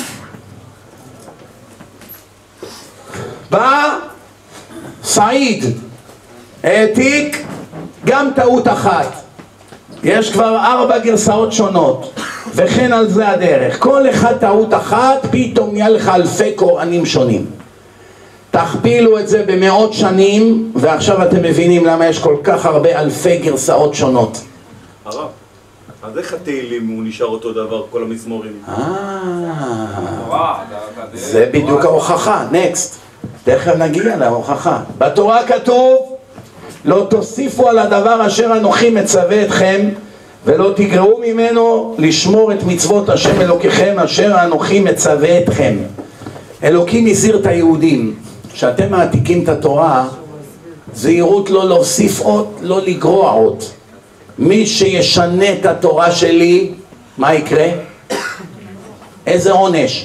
בא סעיד, העתיק גם טעות אחת. יש כבר 4 גרסאות שונות, וכן על זה הדרך. כל אחד טעות אחת, פתאום נהיה לך אלפי קוראנים שונים. תכפילו את זה במאות שנים, ועכשיו אתם מבינים למה יש כל כך הרבה אלפי גרסאות שונות. הרב, אז איך התהילים הוא נשאר אותו דבר, כל המזמורים? זה בדיוק ההוכחה. נקסט, תכף נגיע להוכחה. בתורה כתוב, לא תוסיפו על הדבר אשר אנוכי מצווה אתכם, ולא תגרעו ממנו לשמור את מצוות השם אלוקיכם אשר אנוכי מצווה אתכם. אלוקים הזהיר את היהודים, שאתם מעתיקים את התורה, זהירות לא להוסיף עוד, לא לגרוע עוד. מי שישנה את התורה שלי, מה יקרה? איזה עונש?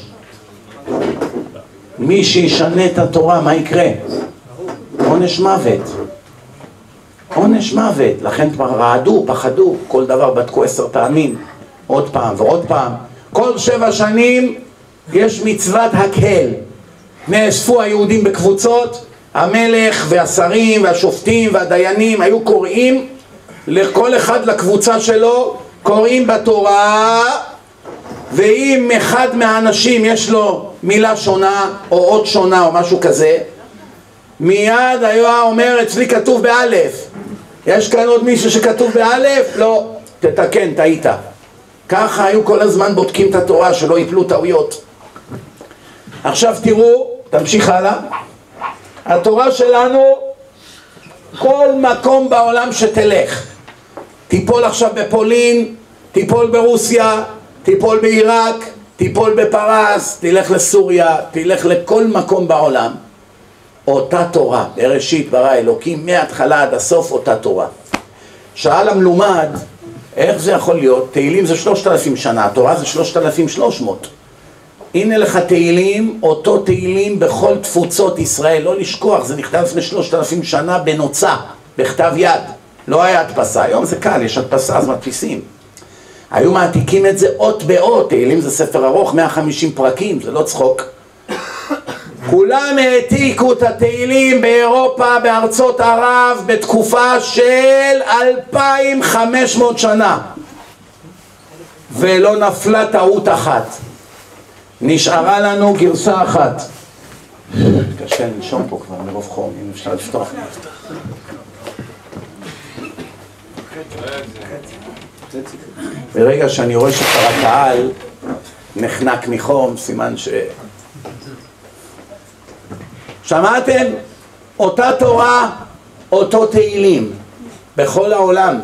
מי שישנה את התורה, מה יקרה? עונש מוות. עונש מוות. לכן רעדו, פחדו, כל דבר בדקו 10 פעמים, עוד פעם ועוד פעם. כל 7 שנים יש מצוות הקהל. נאספו היהודים בקבוצות, המלך והשרים והשופטים והדיינים היו קוראים לכל אחד לקבוצה שלו, קוראים בתורה, ואם אחד מהאנשים יש לו מילה שונה או עוד שונה או משהו כזה, מיד היה אומר, אצלי כתוב באלף. יש כאן עוד מישהו שכתוב באלף? לא, תתקן, טעית. ככה היו כל הזמן בודקים את התורה, שלא ייפלו טעויות. עכשיו תראו, תמשיך הלאה. התורה שלנו, כל מקום בעולם שתלך, תיפול עכשיו בפולין, תיפול ברוסיה, תיפול בעיראק, תיפול בפרס, תלך לסוריה, תלך לכל מקום בעולם, אותה תורה. בראשית ברא אלוקים, מההתחלה עד הסוף אותה תורה. שאל המלומד, איך זה יכול להיות? תהילים זה 3,000 שנה, התורה זה 3,300. הנה לך תהילים, אותו תהילים בכל תפוצות ישראל. לא לשכוח, זה נכתב לפני 3,000 שנה בנוצה, בכתב יד. לא היה הדפסה, היום זה קל, יש הדפסה אז מדפיסים. היו מעתיקים את זה אות באות. תהילים זה ספר ארוך, 150 פרקים, זה לא צחוק. כולם העתיקו את התהילים באירופה, בארצות ערב, בתקופה של 2,500 שנה. ולא נפלה טעות אחת. נשארה לנו גרסה אחת. קשה לנשום פה כבר מרוב חום, אם אפשר לפתוח. ברגע שאני רואה שכבר הקהל נחנק מחום, סימן ש... שמעתם? אותה תורה, אותו תהילים, בכל העולם.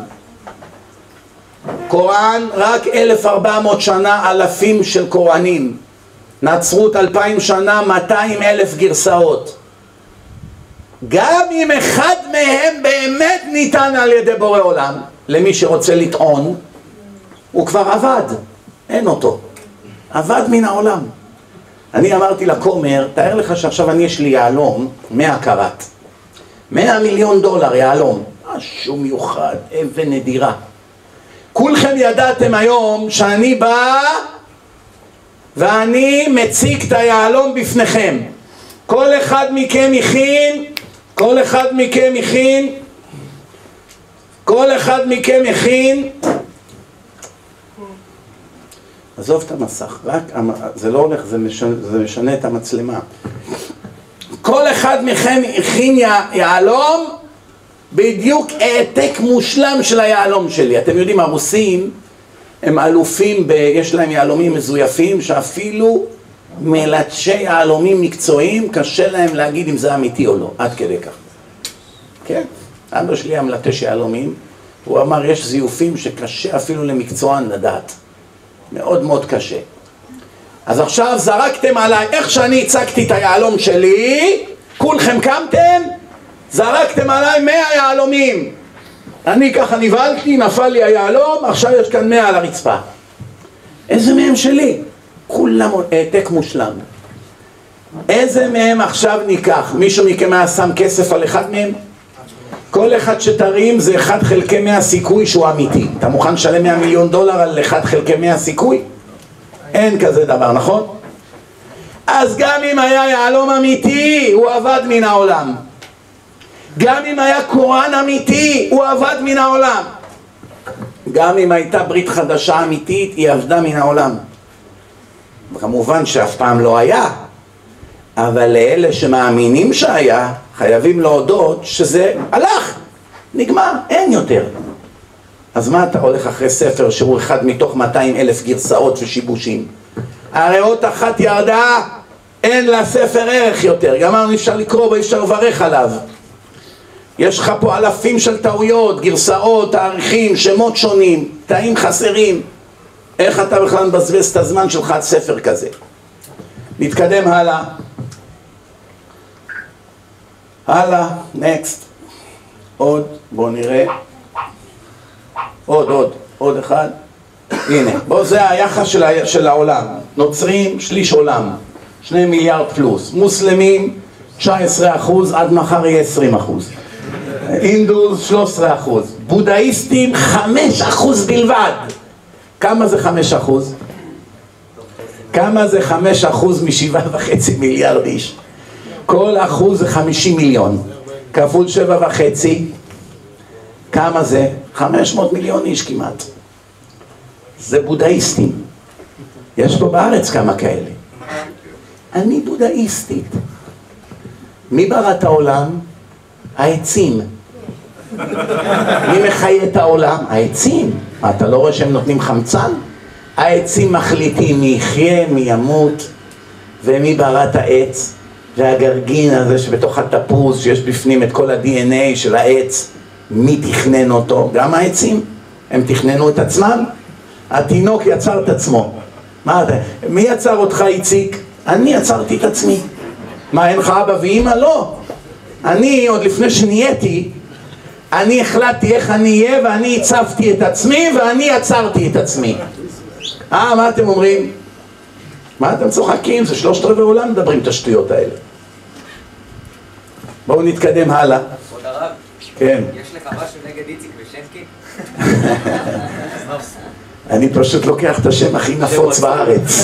קוראן, רק 1,400 שנה, אלפים של קוראנים. נצרות 2,000 שנה, 200,000 גרסאות. גם אם אחד מהם באמת ניתן על ידי בורא עולם, למי שרוצה לטעון, הוא כבר עבד, אין אותו. עבד מן העולם. אני אמרתי לכומר, תאר לך שעכשיו אני יש לי יעלום, 100 קראט. $100 מיליון יעלום. משהו מיוחד, אבן נדירה. כולכם ידעתם היום שאני בא ואני מציג את היעלום בפניכם. כל אחד מכם הכין, עזוב את המסך, רק, זה לא הולך, זה משנה את המצלמה. כל אחד מכם הכין יעלום, בדיוק העתק מושלם של היעלום שלי. אתם יודעים, הרוסים הם אלופים, יש להם יעלומים מזויפים, שאפילו מלטשי יעלומים מקצועיים, קשה להם להגיד אם זה אמיתי או לא, עד כדי כך. כן, אבא שלי היה מלטש יעלומים, הוא אמר, יש זיופים שקשה אפילו למקצוען לדעת. מאוד מאוד קשה. אז עכשיו זרקתם עליי, איך שאני הצגתי את היעלום שלי, כולכם קמתם, זרקתם עליי 100 יעלומים. אני ככה נבהלתי, נפל לי היעלום, עכשיו יש כאן 100 על הרצפה. איזה מהם שלי? כולם העתק מושלם. איזה מהם עכשיו ניקח? מישהו מכם היה שם כסף על אחד מהם? כל אחד שתרים זה 1 חלקי 100 סיכוי שהוא אמיתי. אתה מוכן לשלם $100 מיליון על 1 חלקי 100 סיכוי? אין כזה דבר, נכון? אז גם אם היה יעלום אמיתי, הוא עבד מן העולם. גם אם היה קוראן אמיתי, הוא עבד מן העולם. גם אם הייתה ברית חדשה אמיתית, היא עבדה מן העולם. כמובן שאף פעם לא היה, אבל לאלה שמאמינים שהיה, חייבים להודות שזה הלך, נגמר, אין יותר. אז מה אתה הולך אחרי ספר שהוא אחד מתוך 200,000 גרסאות ושיבושים? הרי אות אחת ירדה, אין לספר ערך יותר, גמרנו, אי אפשר לקרוא בו, אי אפשר לברך עליו. יש לך פה אלפים של טעויות, גרסאות, תאריכים, שמות שונים, תאים חסרים. איך אתה בכלל מבזבז את הזמן שלך על ספר כזה? נתקדם הלאה. הלאה, next. עוד, בואו נראה. עוד אחד. הנה, בואו, זה היחס של העולם. נוצרים, שליש עולם. 2 מיליארד פלוס. מוסלמים, 19%, עד מחר יהיה 20%. אינדוס 13%, בודהיסטים 5% בלבד. כמה זה 5%? כמה זה 5% מ7.5 מיליארד איש? כל אחוז זה 50 מיליון, כפול 7.5, כמה זה? 500 מיליון איש כמעט. זה בודהיסטים. יש פה בארץ כמה כאלה. אני בודהיסטית. מי ברא את העולם? העצים. מי מחיה את העולם? העצים. מה, אתה לא רואה שהם נותנים חמצן? העצים מחליטים מי יחיה, מי ימות. ומי ברא את העץ? והגרגין הזה שבתוך התפוז, שיש בפנים את כל ה-DNA של העץ, מי תכנן אותו? גם העצים. הם תכננו את עצמם. התינוק יצר את עצמו. מי יצר אותך, איציק? אני יצרתי את עצמי. מה, אין לך אבא ואמא? לא. אני, עוד לפני שנהייתי, אני החלטתי איך אני אהיה, ואני הצבתי את עצמי, ואני יצרתי את עצמי. מה אתם אומרים? מה אתם צוחקים? זה 3/4 עולם מדברים את השטויות האלה. בואו נתקדם הלאה. כבוד הרב, כן. יש לך משהו נגד איציק ושנקי? אני פשוט לוקח את השם הכי נפוץ בארץ.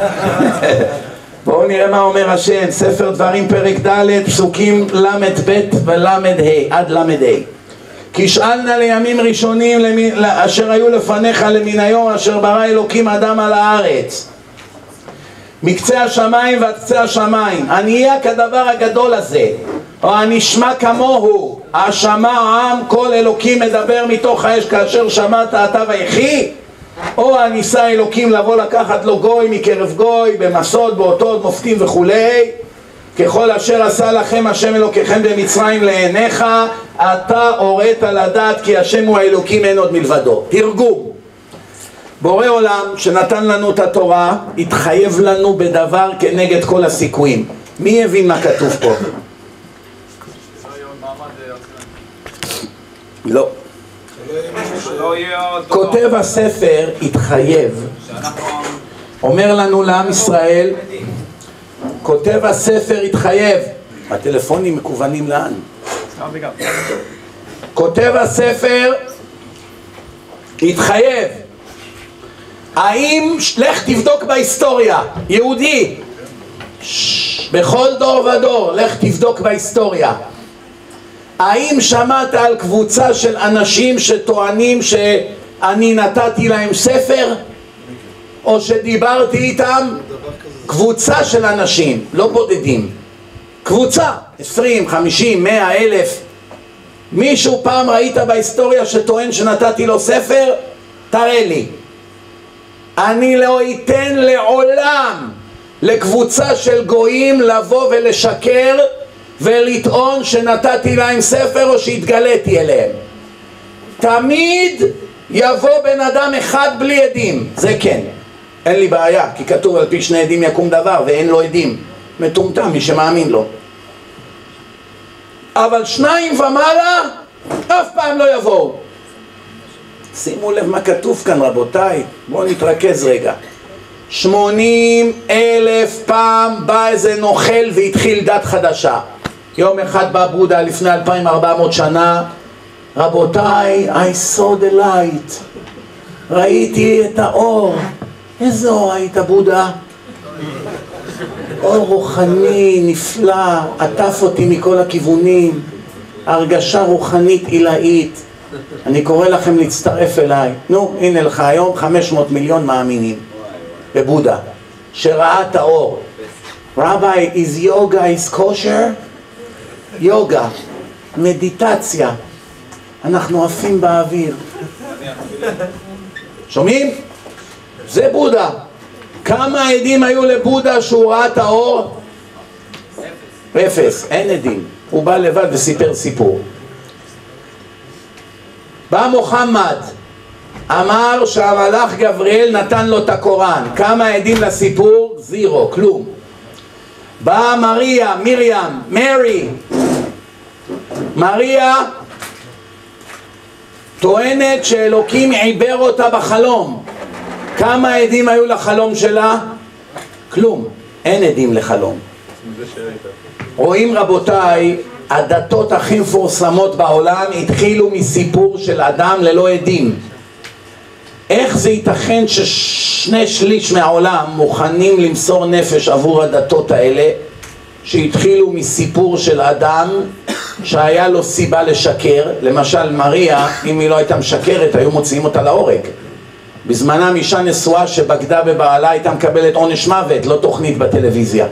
בואו נראה מה אומר השם, ספר דברים פרק ד' פסוקים ל"ב ול"ה עד ל"ה. כי שאלנה לימים ראשונים אשר היו לפניך למן היום אשר ברא אלוקים אדם על הארץ, מקצה השמיים ועד קצה השמיים, הנהיה כדבר הגדול הזה, או הנשמע כמוהו, השמע העם כל אלוקים מדבר מתוך האש כאשר שמעת אתה ויחי, או הניסה אלוקים לבוא לקחת לו גוי מקרב גוי, במסוד, באותות, מופתים וכולי, ככל אשר עשה לכם השם אלוקיכם במצרים לעיניך, אתה הורית לדעת כי השם הוא האלוקים אין עוד מלבדו. תרגום: בורא עולם שנתן לנו את התורה, התחייב לנו בדבר כנגד כל הסיכויים. מי הבין מה כתוב פה? לא. כותב הספר התחייב, אומר לנו לעם ישראל, כותב הספר התחייב. הטלפונים מקוונים לאן? כותב הספר התחייב. האם, לך תבדוק בהיסטוריה, יהודי, בכל דור ודור, לך תבדוק בהיסטוריה. האם שמעת על קבוצה של אנשים שטוענים שאני נתתי להם ספר? או שדיברתי איתם? קבוצה של אנשים, לא בודדים. קבוצה, 20, 50, 100, 1,000. מישהו פעם ראית בהיסטוריה שטוען שנתתי לו ספר? תראה לי. אני לא אתן לעולם לקבוצה של גויים לבוא ולשקר ולטעון שנתתי להם ספר או שהתגליתי אליהם. תמיד יבוא בן אדם אחד בלי עדים, זה כן, אין לי בעיה, כי כתוב על פי 2 עדים יקום דבר ואין לו עדים. מטומטם מי שמאמין לו. אבל 2 ומעלה אף פעם לא יבואו. שימו לב מה כתוב כאן רבותיי, בואו נתרכז רגע. 80,000 פעם בא איזה נוכל והתחיל דת חדשה. יום אחד בא בודה לפני 2400 שנה, רבותיי, I saw the light, ראיתי את האור. איזה אור היית בודה? אור רוחני נפלא, עטף אותי מכל הכיוונים, הרגשה רוחנית עילאית. אני קורא לכם להצטרף אליי. נו, הנה לך היום 500 מיליון מאמינים בבודה, שראה את האור. רבי, is yoga is kosher? יוגה, מדיטציה. אנחנו עפים באוויר. שומעים? זה בודה. כמה עדים היו לבודה שהוא ראה את האור? אפס, אין עדים. הוא בא לבד וסיפר סיפור. בא מוחמד, אמר שהמלאך גבריאל נתן לו את הקוראן. כמה עדים לסיפור? זירו, כלום. באה מרים, מריה טוענת שאלוקים עיבר אותה בחלום. כמה עדים היו לחלום שלה? כלום, אין עדים לחלום. רואים רבותיי, הדתות הכי מפורסמות בעולם התחילו מסיפור של אדם ללא עדים. איך זה ייתכן ש2/3 מהעולם מוכנים למסור נפש עבור הדתות האלה שהתחילו מסיפור של אדם שהיה לו סיבה לשקר? למשל מריה, אם היא לא הייתה משקרת היו מוציאים אותה להורג. בזמנם אישה נשואה שבגדה בבעלה הייתה מקבלת עונש מוות, לא תוכנית בטלוויזיה.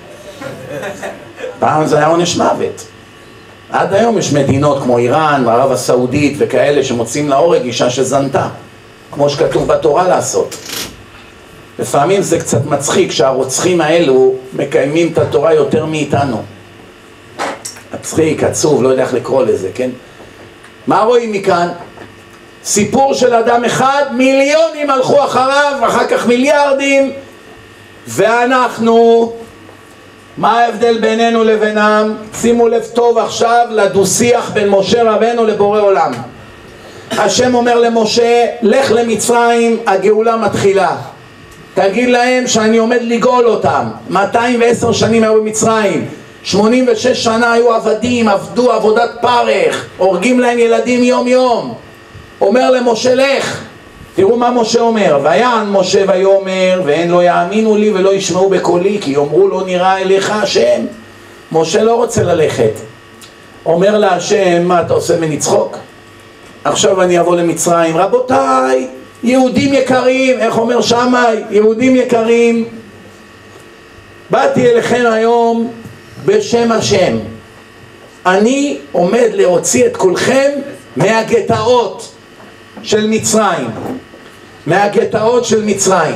פעם זה היה עונש מוות. עד היום יש מדינות כמו איראן, ערב הסעודית וכאלה שמוצאים להורג אישה שזנתה, כמו שכתוב בתורה לעשות. לפעמים זה קצת מצחיק שהרוצחים האלו מקיימים את התורה יותר מאיתנו. מצחיק, עצוב, לא יודע איך לקרוא לזה, כן? מה רואים מכאן? סיפור של אדם אחד, מיליונים הלכו אחריו, אחר כך מיליארדים, ואנחנו, מה ההבדל בינינו לבינם? שימו לב טוב עכשיו לדו-שיח בין משה רבנו לבורא עולם. השם אומר למשה, לך למצרים, הגאולה מתחילה. תגיד להם שאני עומד לגאול אותם. 210 שנים היו במצרים, 86 שנה היו עבדים, עבדו עבודת פרך, הורגים להם ילדים יום יום. אומר למשה לך. תראו מה משה אומר, ויען משה ויאמר, ואין לא יאמינו לי ולא ישמעו בקולי, כי יאמרו לא נראה אליך השם. משה לא רוצה ללכת. אומר לה השם, מה אתה עושה ממני צחוק? עכשיו אני אבוא למצרים. רבותיי, יהודים יקרים, איך אומר שמאי? יהודים יקרים, באתי אליכם היום בשם השם. אני עומד להוציא את כולכם מהגטאות של מצרים. מהגטאות של מצרים.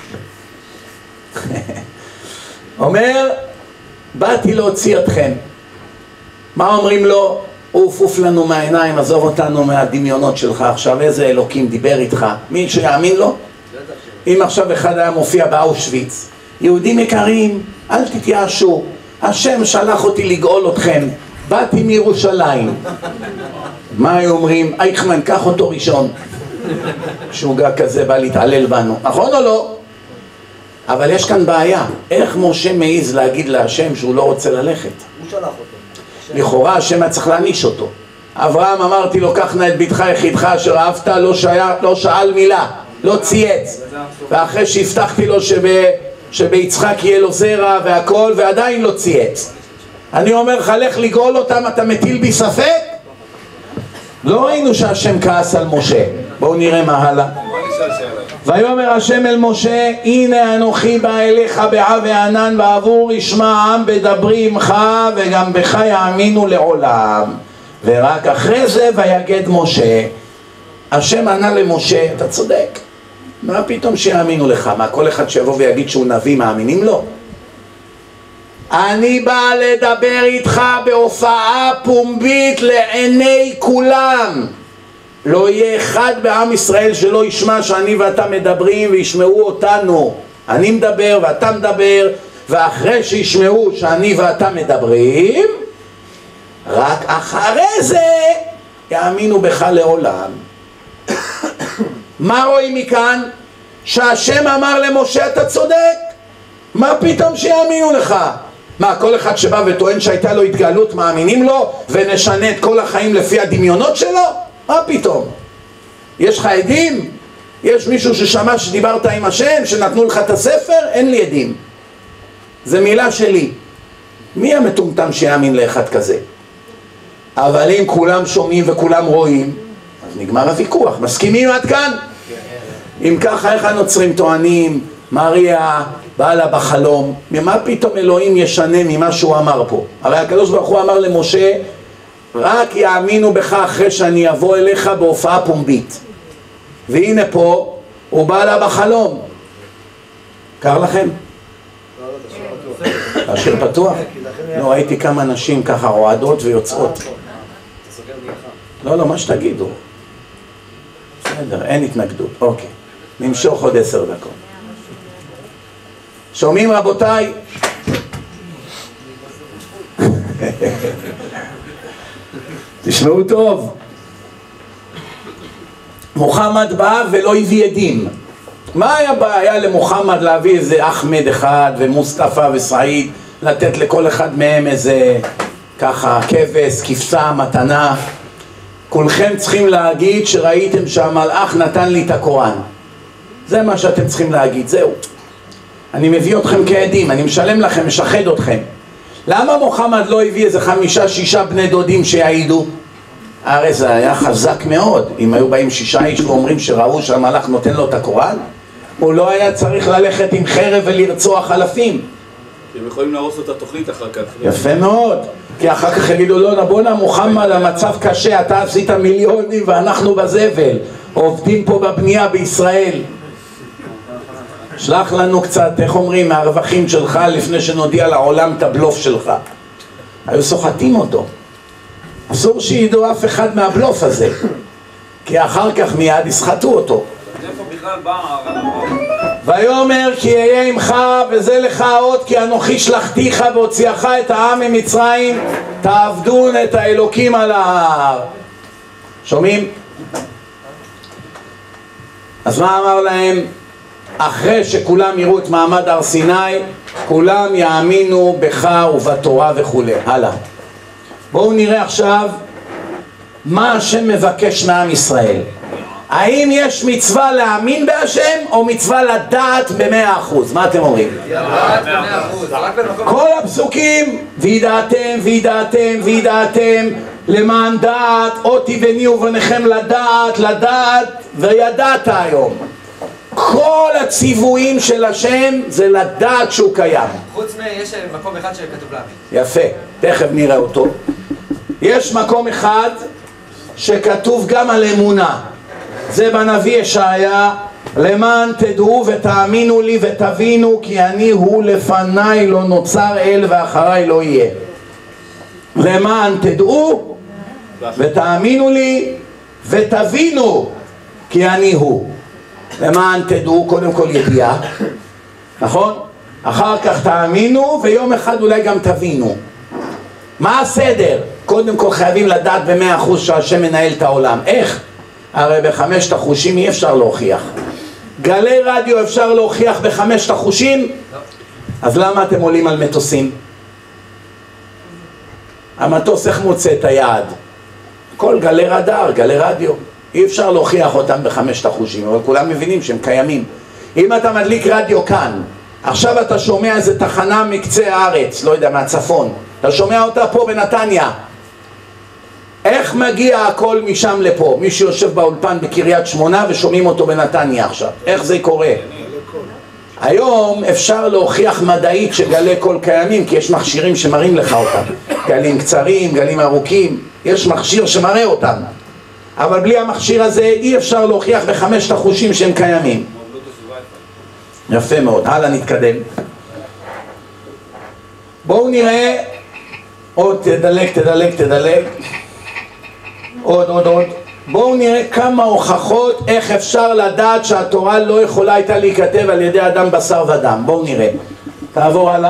אומר, באתי להוציא אתכם. מה אומרים לו? עוף לנו מהעיניים, עזוב אותנו מהדמיונות שלך. עכשיו איזה אלוקים דיבר איתך? מי שיאמין לו? אם עכשיו אחד היה מופיע באושוויץ, יהודים יקרים, אל תתייאשו, השם שלח אותי לגאול אתכם, באתי מירושלים. מה היו אומרים? אייכמן, קח אותו ראשון. שוגע כזה בא להתעלל בנו, נכון או לא? אבל יש כאן בעיה. איך משה מעיז להגיד להשם שהוא לא רוצה ללכת? הוא שלח אותו. לכאורה השם היה צריך להניש אותו. אברהם אמרתי לו, קח נא את ביתך יחידך אשר אהבת, לא שאל מילה, לא צייץ. ואחרי שהבטחתי לו שביצחק יהיה לו זרע והכל, ועדיין לא צייץ. אני אומר לך, לך לגאול אותם, אתה מטיל בי ספק? לא ראינו שהשם כעס על משה. בואו נראה מה הלאה. ויאמר השם אל משה, הנה אנוכי בא אליך בעב הענן בעבור ישמע העם בדברי עמך וגם בך יאמינו לעולם. ורק אחרי זה ויגד משה. השם ענה למשה, אתה צודק, מה פתאום שיאמינו לך? מה, כל אחד שיבוא ויגיד שהוא נביא מאמינים לו? אני בא לדבר איתך בהופעה פומבית לעיני כולם. לא יהיה אחד בעם ישראל שלא ישמע שאני ואתה מדברים וישמעו אותנו. אני מדבר ואתה מדבר, ואחרי שישמעו שאני ואתה מדברים, רק אחרי זה יאמינו בך לעולם. מה רואים מכאן? שהשם אמר למשה, אתה צודק, מה פתאום שיאמינו לך? מה, כל אחד שבא וטוען שהייתה לו התגלות מאמינים לו ונשנה את כל החיים לפי הדמיונות שלו? מה פתאום? יש לך עדים? יש מישהו ששמע שדיברת עם השם, שנתנו לך את הספר? אין לי עדים. זה מילה שלי. מי המטומטם שיאמין לאחד כזה? אבל אם כולם שומעים וכולם רואים, נגמר הוויכוח. מסכימים עד כאן? אם ככה, איך הנוצרים טוענים? מריה באה לה בחלום. ממה פתאום אלוהים ישנה ממה שהוא אמר פה? הרי הקדוש ברוך הוא אמר למשה, רק יאמינו בך אחרי שאני אבוא אליך בהופעה פומבית. והנה פה, הוא בא לה בחלום. קר לכם? השיר פתוח? לא, ראיתי כמה נשים ככה רועדות ויוצאות. לא, מה שתגידו. בסדר, אין התנגדות. אוקיי, נמשוך עוד 10 דקות. שומעים רבותיי? תשמעו טוב. מוחמד בא ולא הביא עדים. מה היה בעיה למוחמד להביא איזה אחמד אחד ומוסטפא וסעיד, לתת לכל אחד מהם איזה ככה כבש, כבשה, מתנה? כולכם צריכים להגיד שראיתם שהמלאך נתן לי את הקוראן. זה מה שאתם צריכים להגיד, זהו. אני מביא אתכם כעדים, אני משלם לכם, משחד אתכם. למה מוחמד לא הביא איזה 5-6 בני דודים שיעידו? הרי זה היה חזק מאוד. אם היו באים 6 איש ואומרים שראו שהמלאך נותן לו את הקוראן, הוא לא היה צריך ללכת עם חרב ולרצוח אלפים. הם יכולים להרוס את התוכנית אחר כך. יפה מאוד. כי אחר כך יגידו לו, בוא'נה מוחמד, המצב קשה, אתה עשית מיליונים ואנחנו בזבל, עובדים פה בבנייה בישראל. שלח לנו קצת, איך אומרים, מהרווחים שלך לפני שנודיע לעולם את הבלוף שלך. היו סוחטים אותו. אסור שידעו אף אחד מהבלוף הזה, כי אחר כך מיד יסחטו אותו. איפה בכלל בא הרב? ויאמר כי אהיה עמך וזה לך עוד, כי אנוכי שלחתיך והוציאך את העם ממצרים, תעבדון את האלוקים על ההר. שומעים? אז מה אמר להם? אחרי שכולם יראו את מעמד הר סיני, כולם יאמינו בך ובתורה וכו'. הלאה. בואו נראה עכשיו מה השם מבקש מעם ישראל. האם יש מצווה להאמין בהשם או מצווה לדעת ב100%? מה אתם אומרים? כל הפסוקים, וידעתם, וידעתם, וידעתם, למען דעת, אותי בני ובניכם לדעת, לדעת, וידעת היום. כל הציוויים של השם זה לדעת שהוא קיים. חוץ יש מקום אחד שכתוב להאמין. יפה, תכף נראה אותו. יש מקום אחד שכתוב גם על אמונה. זה בנביא ישעיה, למען תדעו ותאמינו לי ותבינו כי אני הוא לפניי לא נוצר אל ואחריי לא יהיה. למען תדעו ותאמינו לי ותבינו כי אני הוא. למען תדעו, קודם כל ידיעה, נכון? אחר כך תאמינו ויום אחד אולי גם תבינו. מה הסדר? קודם כל חייבים לדעת ב100% שהשם מנהל את העולם. איך? הרי ב5 החושים אי אפשר להוכיח. גלי רדיו אפשר להוכיח ב5 החושים? לא. אז למה אתם עולים על מטוסים? המטוס איך מוצא את היעד? כל גלי רדאר, גלי רדיו. אי אפשר להוכיח אותם ב5 החושים, אבל כולם מבינים שהם קיימים. אם אתה מדליק רדיו כאן, עכשיו אתה שומע איזה תחנה מקצה הארץ, לא יודע, מהצפון, אתה שומע אותה פה בנתניה. איך מגיע הכל משם לפה? מי שיושב באולפן בקריית שמונה ושומעים אותו בנתניה עכשיו. איך זה קורה? היום אפשר להוכיח מדעית שגלי קול קיימים, כי יש מכשירים שמראים לך אותם. גלים קצרים, גלים ארוכים, יש מכשיר שמראה אותם. אבל בלי המכשיר הזה אי אפשר להוכיח ב5 החושים שהם קיימים. יפה מאוד, הלאה נתקדם. בואו נראה, עוד תדלק. עוד. בואו נראה כמה הוכחות איך אפשר לדעת שהתורה לא יכולה הייתה להיכתב על ידי אדם בשר ודם. בואו נראה. תעבור הלאה.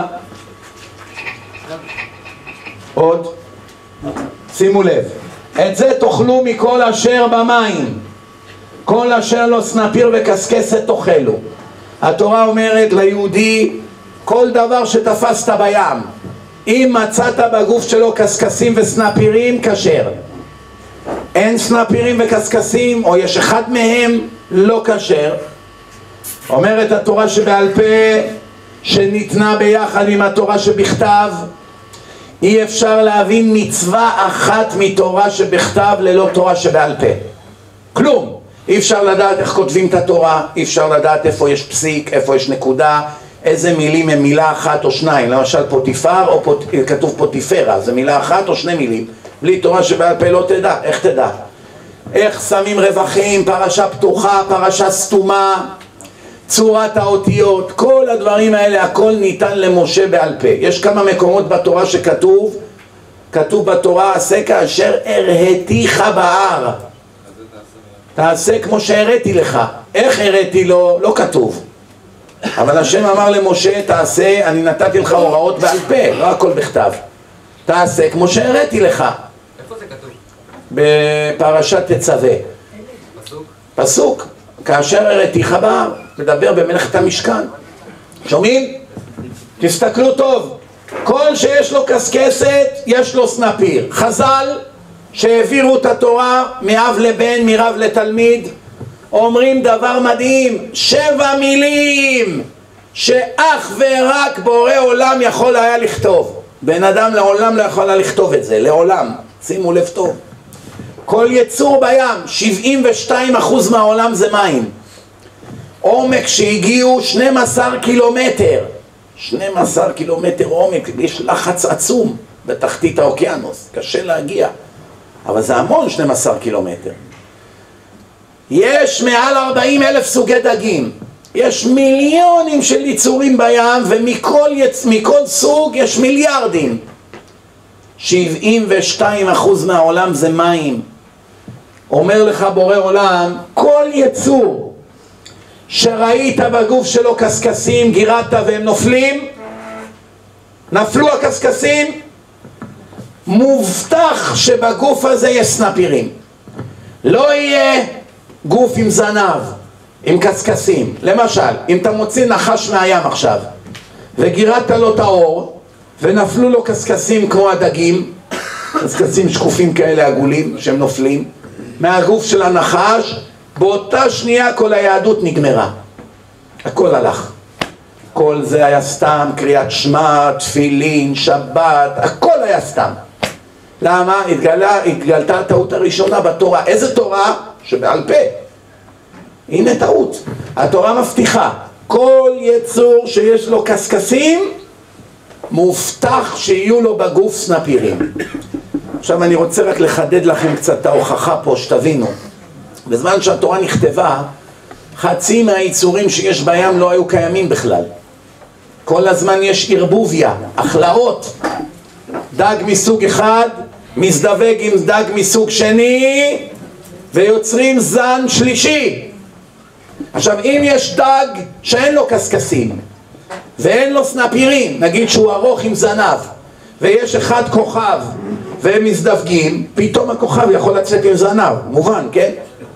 עוד. שימו לב. את זה תאכלו מכל אשר במים. כל אשר לא סנפיר וקסקסת תאכלו. התורה אומרת ליהודי, כל דבר שתפסת בים, אם מצאת בגוף שלו קסקסים וסנפירים, כשר. אין סנפירים וקסקסים, או יש אחד מהם, לא כשר. אומרת התורה שבעל פה, שניתנה ביחד עם התורה שבכתב, אי אפשר להבין מצווה אחת מתורה שבכתב ללא תורה שבעל פה. כלום. אי אפשר לדעת איך כותבים את התורה, אי אפשר לדעת איפה יש פסיק, איפה יש נקודה, איזה מילים הם מילה אחת או שניים. למשל פוטיפר או כתוב פוטיפרה, זה מילה אחת או שני מילים. בלי תורה שבעל פה לא תדע, איך תדע? איך שמים רווחים, פרשה פתוחה, פרשה סתומה, צורת האותיות, כל הדברים האלה, הכל ניתן למשה בעל פה. יש כמה מקומות בתורה שכתוב, כתוב בתורה, עשה כאשר הראתיך בהר. תעשה כמו שהראיתי לך. איך הראיתי לו? לא כתוב. אבל השם אמר למשה, תעשה, אני נתתי לך הוראות בעל פה, לא הכל בכתב. תעשה כמו שהראיתי לך. איפה זה כתוב? בפרשת תצווה. פסוק? פסוק. כאשר הראיתיך בהר, מדבר במלאכת המשכן. שומעים? תסתכלו טוב. כל שיש לו קסקסת, יש לו סנפיר. חז"ל שהעבירו את התורה מאב לבן, מרב לתלמיד, אומרים דבר מדהים, 7 מילים שאך ורק בורא עולם יכול היה לכתוב. בן אדם לעולם לא יכול היה לכתוב את זה, לעולם. שימו לב טוב. כל יצור בים, 72% מהעולם זה מים. עומק שהגיעו 12 קילומטר. 12 קילומטר עומק, יש לחץ עצום בתחתית האוקיינוס, קשה להגיע. אבל זה המון 12 קילומטר. יש מעל 40,000 סוגי דגים. יש מיליונים של יצורים בים, ומכל סוג יש מיליארדים. 72% מהעולם זה מים. אומר לך בורא עולם, כל יצור שראית בגוף שלו קסקסים, גירת והם נופלים, נפלו הקסקסים, מובטח שבגוף הזה יש סנפירים. לא יהיה גוף עם זנב, עם קסקסים. למשל, אם אתה מוציא נחש מהים עכשיו וגירת לו את האור ונפלו לו קסקסים כמו הדגים, קסקסים שקופים כאלה עגולים שהם נופלים מהגוף של הנחש, באותה שנייה כל היהדות נגמרה, הכל הלך. כל זה היה סתם, קריאת שמע, תפילין, שבת, הכל היה סתם. למה? התגלתה הטעות הראשונה בתורה. איזה תורה? שבעל פה. הנה טעות. התורה מבטיחה, כל יצור שיש לו קסקסים, מובטח שיהיו לו בגוף סנפירים. עכשיו אני רוצה רק לחדד לכם קצת את ההוכחה פה, שתבינו. בזמן שהתורה נכתבה, חצי מהיצורים שיש בים לא היו קיימים בכלל. כל הזמן יש ערבוביה, הכלאות. דג מסוג אחד, מזדווג עם דג מסוג שני, ויוצרים זן שלישי. עכשיו, אם יש דג שאין לו קסקסים, ואין לו סנפירים, נגיד שהוא ארוך עם זנב, ויש אחד כוכב, והם מזדווגים, פתאום הכוכב יכול לצאת עם זנב, מובן, כן?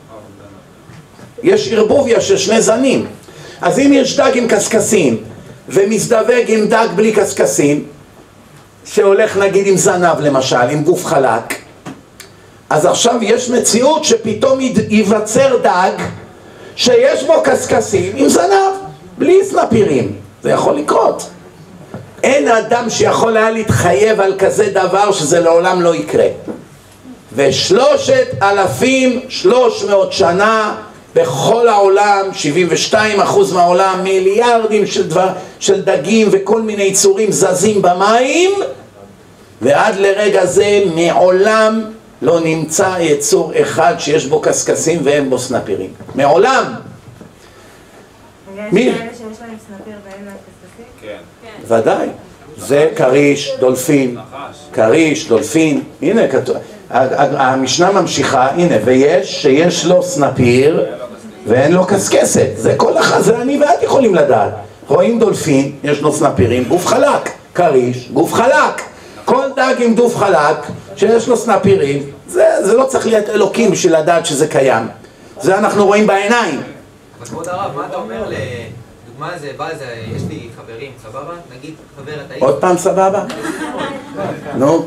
יש ערבוביה של שני זנים. אז אם יש דג עם קסקסים, ומזדווג עם דג בלי קסקסים, שהולך נגיד עם זנב למשל, עם גוף חלק, אז עכשיו יש מציאות שפתאום ייווצר דג שיש בו קסקסים עם זנב, בלי סנפירים. זה יכול לקרות. אין אדם שיכול היה להתחייב על כזה דבר שזה לעולם לא יקרה. 3,300 שנה בכל העולם, 72% מהעולם, מיליארדים של דגים וכל מיני יצורים זזים במים, ועד לרגע זה מעולם לא נמצא יצור אחד שיש בו קסקסים ואין בו סנפירים. מעולם. מי? יש כאלה שיש להם סנפיר ואין להם קסקסים? כן. ודאי. זה קריש, דולפין. קריש, דולפין. הנה כתוב. המשנה ממשיכה, הנה, ויש שיש לו סנפיר ואין לו קסקסת. זה כל אחד, זה אני ואת יכולים לדעת. רואים דולפין, יש לו סנפירים, גוף חלק. קריש, גוף חלק. כל דג עם גוף חלק שיש לו סנפירים, זה לא צריך להיות אלוקים בשביל לדעת שזה קיים. זה אנחנו רואים בעיניים. אבל כבוד הרב, מה אתה אומר לדוגמה זה, יש לי חברים, סבבה? נגיד חבר אתה איש. עוד פעם סבבה? נו.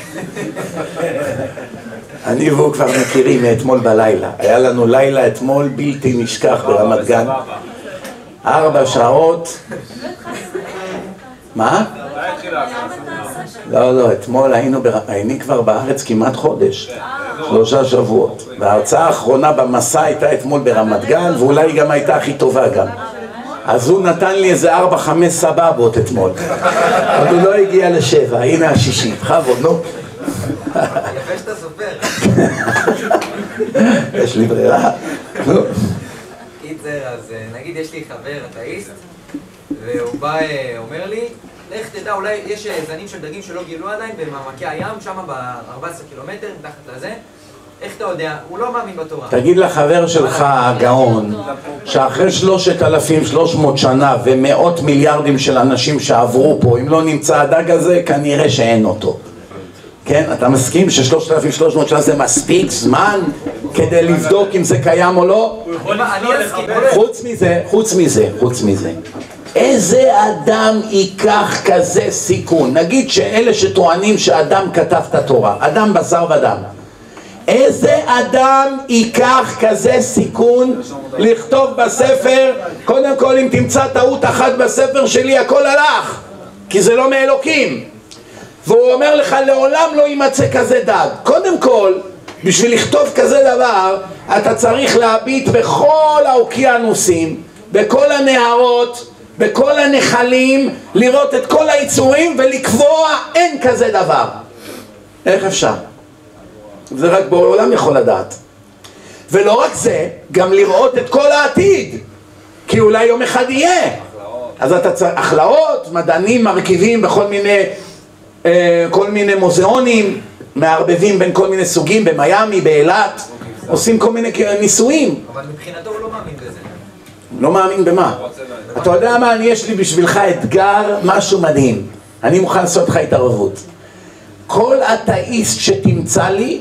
אני והוא כבר מכירים מאתמול בלילה. היה לנו לילה אתמול בלתי נשכח ברמת גן. 4 שעות. מה? לא, אתמול היינו כבר בארץ כמעט חודש. 3 שבועות. וההרצאה האחרונה במסע הייתה אתמול ברמת גן, ואולי היא גם הייתה הכי טובה גם. אז הוא נתן לי איזה 4-5 סבבות אתמול. אבל הוא לא הגיע ל7, הנה השישית. בכבוד, נו. יפה שאתה סופר. יש לי ברירה. נו. קיצר, אז נגיד יש לי חבר אתאיסט, והוא בא, אומר לי, לך תדע, אולי יש זנים של דגים שלא גילו עדיין במעמקי הים, שם ב-14 קילומטר, מתחת לזה. איך אתה יודע? הוא לא מאמין בתורה. תגיד לחבר שלך, הגאון, שאחרי 3,300 שנה ומאות מיליארדים של אנשים שעברו פה, אם לא נמצא הדג הזה, כנראה שאין אותו. כן? אתה מסכים ש3,300 שנה זה מספיק זמן כדי לבדוק אם זה קיים או לא? חוץ מזה. איזה אדם ייקח כזה סיכון? נגיד שאלה שטוענים שאדם כתב את התורה, אדם בשר ודם. איזה אדם ייקח כזה סיכון לכתוב בספר, קודם כל אם תמצא טעות אחת בספר שלי הכל הלך, כי זה לא מאלוקים. והוא אומר לך לעולם לא יימצא כזה דג. קודם כל, בשביל לכתוב כזה דבר, אתה צריך להביט בכל האוקיינוסים, בכל הנהרות, בכל הנחלים, לראות את כל היצורים ולקבוע אין כזה דבר. איך אפשר? זה רק בעולם יכול לדעת. ולא רק זה, גם לראות את כל העתיד, כי אולי יום אחד יהיה. אז אתה צריך, החלאות, מדענים מרכיבים בכל מיני מוזיאונים, מערבבים בין כל מיני סוגים, במיימי, באילת, עושים כל מיני ניסויים. אבל מבחינתו הוא לא מאמין בזה. לא מאמין במה? אתה יודע מה, יש לי בשבילך אתגר, משהו מדהים. אני מוכן לעשות לך התערבות. כל אתאיסט שתמצא לי,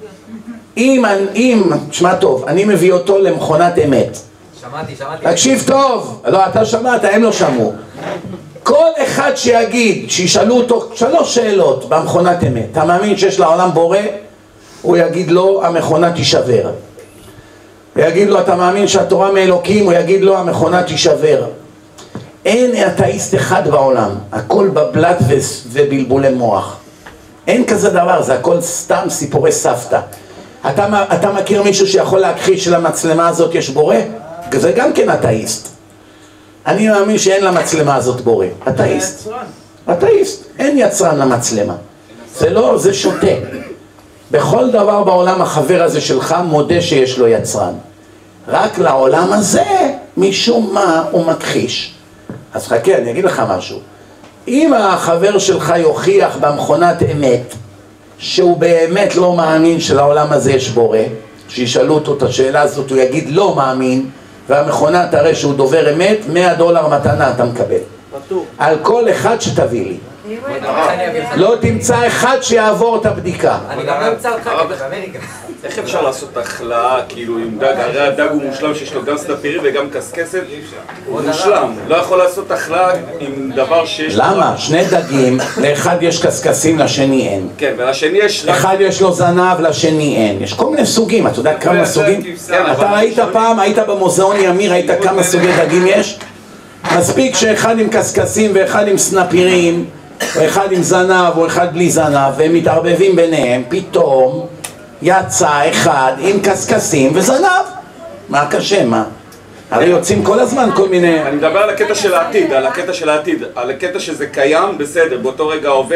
תשמע טוב, אני מביא אותו למכונת אמת. שמעתי. תקשיב טוב, לא, אתה שמעת, הם לא שמעו. כל אחד שיגיד, שישאלו אותו 3 שאלות במכונת אמת, אתה מאמין שיש לעולם בורא? הוא יגיד לו, המכונה תישבר. הוא יגיד לו, אתה מאמין שהתורה מאלוקים? הוא יגיד לו, המכונה תישבר. אין אתאיסט אחד בעולם, הכל בבלת ובלבולי מוח. אין כזה דבר, זה הכל סתם סיפורי סבתא. אתה מכיר מישהו שיכול להכחיש שלמצלמה הזאת יש בורא? זה גם כן אתאיסט. אני מאמין שאין למצלמה הזאת בורא. אתאיסט. אין יצרן למצלמה. זה לא, זה שוטה. בכל דבר בעולם החבר הזה שלך מודה שיש לו יצרן. רק לעולם הזה, משום מה הוא מכחיש. אז חכה, אני אגיד לך משהו. אם החבר שלך יוכיח במכונת אמת שהוא באמת לא מאמין שלעולם הזה יש בורא, שישאלו אותו את השאלה הזאת, הוא יגיד לא מאמין, והמכונה תראה שהוא דובר אמת, $100 מתנה אתה מקבל. על כל אחד שתביא לי. לא תמצא אחד שיעבור את הבדיקה. אני גם לא אמצא אותך באמריקה. איך אפשר לעשות החלאה כאילו עם דג? הרי הדג הוא מושלם שיש לו גם סנפירים וגם קסקסת. הוא מושלם. לא יכול לעשות החלאה עם דבר שיש... למה? 2 דגים, לאחד יש קסקסים, לשני אין. כן, ולשני יש... אחד יש לו זנב, לשני אין. יש כל מיני סוגים, אתה יודע כמה סוגים? אתה ראית פעם, היית במוזיאון ימי, ראית כמה סוגי דגים יש? מספיק שאחד עם קסקסים ואחד עם סנפירים, או אחד עם זנב או אחד בלי זנב, והם מתערבבים ביניהם, פתאום יצא אחד עם קסקסים וזנב. מה קשה, מה? הרי יוצאים כל הזמן כל מיני... אני מדבר על הקטע של העתיד, על הקטע שזה קיים, בסדר, באותו רגע עובד...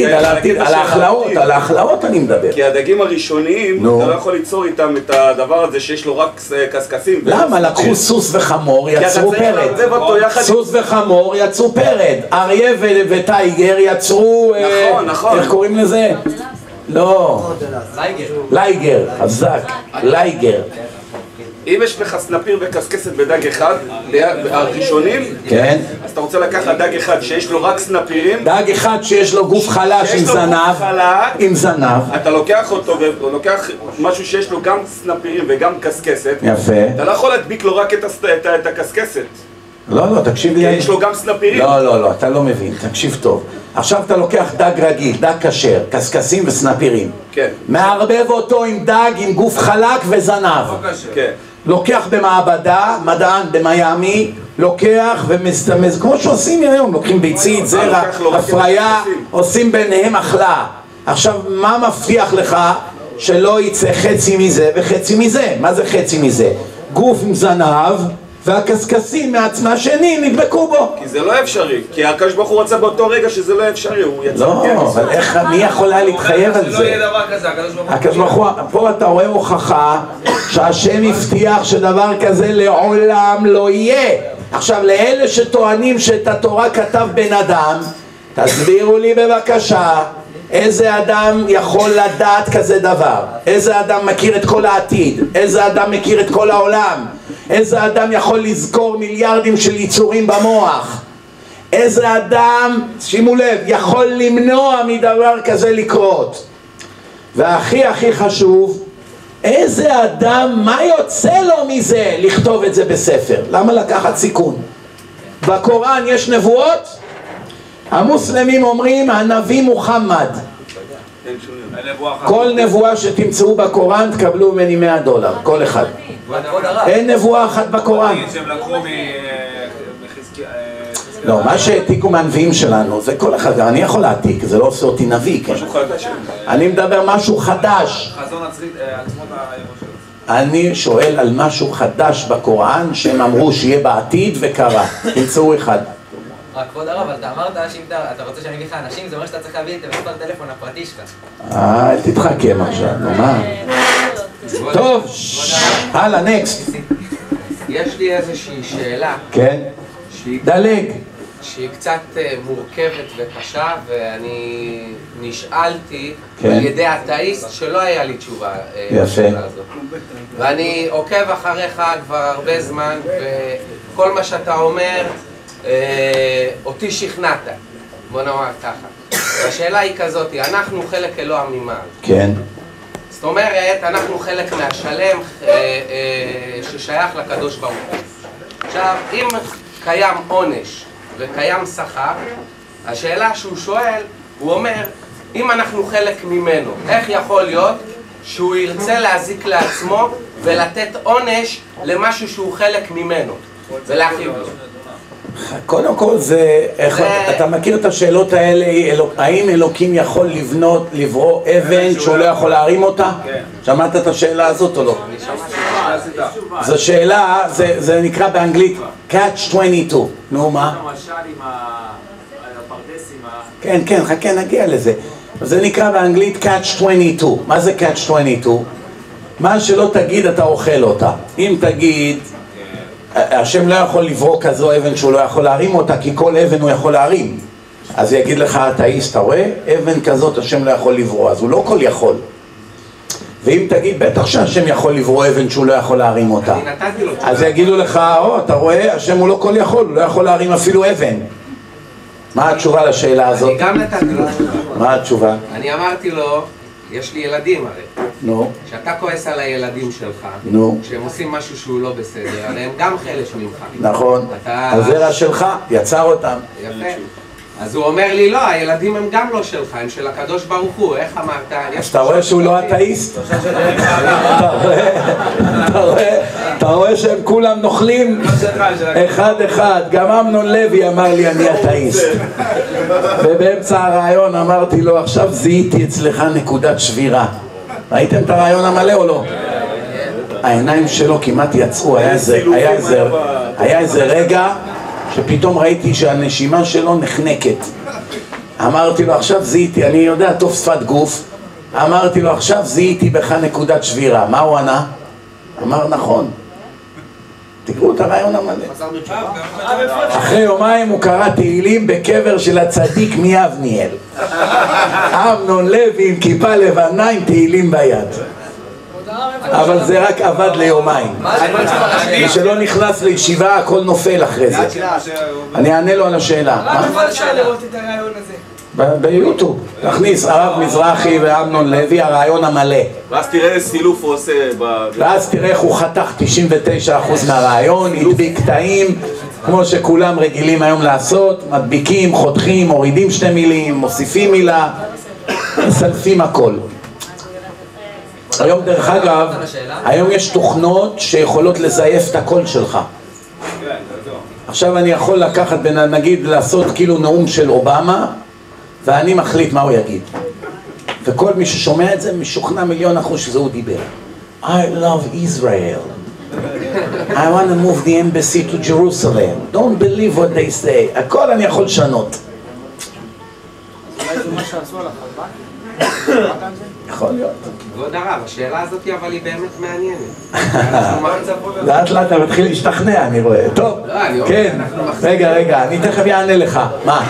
על ההחלאות אני מדבר. כי הדגים הראשוניים, אתה לא יכול ליצור איתם את הדבר הזה שיש לו רק קסקסים. למה? לקחו סוס וחמור, יצרו פרד. סוס וחמור יצרו פרד. אריה וטייגר יצרו... נכון. איך קוראים לזה? לא. לייגר, חזק. לייגר. אם יש לך סנפיר וקסקסת בדג אחד, הראשונים, כן. אז אתה רוצה לקחת דג אחד שיש לו רק סנפירים, דג אחד שיש לו גוף חלש עם זנב, אתה לוקח אותו ולוקח משהו שיש לו גם סנפירים וגם קסקסת, יפה. אתה לא יכול להדביק לו רק את הקסקסת. לא, תקשיב לי. כי יש לו גם סנפירים. לא, אתה לא מבין, תקשיב טוב. עכשיו אתה לוקח דג רגיל, דג כשר, קסקסים וסנפירים. כן. מערבב אותו עם דג עם גוף חלק וזנב. כן. לוקח במעבדה, מדען במיימי, לוקח ומסתמז, כמו שעושים היום, לוקחים ביצית, זרע, הפריה, עושים ביניהם החלה. עכשיו, מה מבטיח לך שלא יצא חצי מזה וחצי מזה. מה זה חצי מזה? גוף עם זנב והקסקסים מהשני נדבקו בו. כי זה לא אפשרי, כי הקדוש ברוך הוא רצה באותו רגע שזה לא אפשרי, הוא יצא. לא, אבל איך, מי יכול היה להתחייב על שלא זה? יהיה דבר כזה, הקדוש ברוך הוא, פה אתה רואה הוכחה שהשם הבטיח שדבר כזה לעולם לא יהיה. עכשיו לאלה שטוענים שאת התורה כתב בן אדם, תסבירו לי בבקשה, איזה אדם יכול לדעת כזה דבר? איזה אדם מכיר את כל העתיד? איזה אדם מכיר את כל העולם? איזה אדם יכול לזכור מיליארדים של יצורים במוח? איזה אדם, שימו לב, יכול למנוע מדבר כזה לקרות? והכי הכי חשוב, איזה אדם, מה יוצא לו מזה לכתוב את זה בספר? למה לקחת סיכון? בקוראן יש נבואות? המוסלמים אומרים הנביא מוחמד. כל נבואה שתמצאו בקוראן תקבלו ממני $100, כל אחד. אין נבואה אחת בקוראן. לא, מה שהעתיקו מהנביאים שלנו זה כל אחד, אני יכול להעתיק, זה לא עושה אותי נביא, כן? אני מדבר משהו חדש. אני שואל על משהו חדש בקוראן שהם אמרו שיהיה בעתיד וקרה. תמצאו אחד. רק כבוד הרב, אבל אתה אמרת שאם אתה רוצה שאני אביא לך אנשים, זה אומר שאתה צריך להביא את המספר טלפון הפרטי שלך. אל תתחכם עכשיו, נו מה? טוב, הלאה, נקסט. יש לי איזושהי שאלה. כן? דלג. שהיא קצת מורכבת וקשה, ואני נשאלתי על ידי אתאיסט שלא היה לי תשובה לשאלה הזאת. ואני עוקב אחריך כבר הרבה זמן, וכל מה שאתה אומר אותי שכנעת, בוא נאמר ככה. השאלה היא כזאת, אנחנו חלק אלוה ממעל. כן. זאת אומרת, אנחנו חלק מהשלם ששייך לקדוש ברוך הוא. עכשיו, אם קיים עונש וקיים שכר, השאלה שהוא שואל, הוא אומר, אם אנחנו חלק ממנו, איך יכול להיות שהוא ירצה להזיק לעצמו ולתת עונש למשהו שהוא חלק ממנו ולהכיב לו? קודם כל זה, אתה מכיר את השאלות האלה, האם אלוקים יכול לברוא אבן שהוא לא יכול להרים אותה? שמעת את השאלה הזאת או לא? זו שאלה, זה נקרא באנגלית catch 22. נו מה? כן, כן, חכה נגיע לזה. זה נקרא באנגלית catch 22. מה זה catch 22? מה שלא תגיד אתה אוכל אותה. אם תגיד השם לא יכול לברוא כזו אבן שהוא לא יכול להרים אותה, כי כל אבן הוא יכול להרים, אז יגיד לך אתאיסט, אתה רואה? אבן כזאת השם לא יכול לברוא, אז הוא לא כל יכול. ואם תגיד בטח שהשם יכול לברוא אבן שהוא לא יכול להרים אותה, אז יגידו לך, אתה רואה? השם הוא לא כל יכול, הוא לא יכול להרים אפילו אבן. מה התשובה לשאלה הזאת? אני גם נתתי לו תשובה. מה התשובה? אני אמרתי לו, יש לי ילדים הרי. נו. שאתה כועס על הילדים שלך, נו. שהם עושים משהו שהוא לא בסדר, הרי הם גם חלק ממך. נכון. הזרע שלך יצר אותם. יפה. אז הוא אומר לי, לא, הילדים הם גם לא שלך, הם של הקדוש ברוך הוא, איך אמרת? אז אתה רואה שהוא לא אתאיסט? אתה רואה שהם כולם נוכלים אחד אחד. גם אמנון לוי אמר לי אני אתאיסט, ובאמצע הרעיון אמרתי לו עכשיו זיהיתי אצלך נקודת שבירה. ראיתם את הרעיון המלא או לא? העיניים שלו כמעט יצאו, היה איזה רגע שפתאום ראיתי שהנשימה שלו נחנקת. אמרתי לו עכשיו זיהיתי, אני יודע טוב שפת גוף, אמרתי לו עכשיו זיהיתי בך נקודת שבירה. מה הוא ענה? אמר נכון. תקראו את הרעיון המלא. אחרי יומיים הוא קרא תהילים בקבר של הצדיק מיבניאל. אמנון לוי עם כיפה לבנה עם תהילים ביד. אבל זה רק עבד ליומיים. ושלא נכנס לישיבה הכל נופל אחרי זה. אני אענה לו על השאלה. רק כבר אפשר לראות את הרעיון הזה. ביוטיוב, תכניס הרב מזרחי ואמנון לוי, הרעיון המלא. ואז תראה איזה סילוף הוא עושה. ואז תראה איך הוא חתך 99% מהרעיון, הדביק קטעים, כמו שכולם רגילים היום לעשות, מדביקים, חותכים, מורידים 2 מילים, מוסיפים מילה, מסלפים הכל. היום דרך אגב, היום יש תוכנות שיכולות לזייף את הקול שלך. עכשיו אני יכול לקחת, נגיד לעשות כאילו נאום של אובמה, ואני מחליט מה הוא יגיד. וכל מי ששומע את זה משוכנע 1,000,000% שזה הוא דיבר. I love Israel. I want to move the embassy to Jerusalem. Don't believe what they say. הכל אני יכול לשנות. אולי זה מה שעשו על החלבק? יכול להיות. כבוד הרב, השאלה הזאת אבל היא באמת מעניינת. לאט לאט אתה מתחיל להשתכנע, אני רואה. טוב, כן. רגע, אני תכף אענה לך. מה?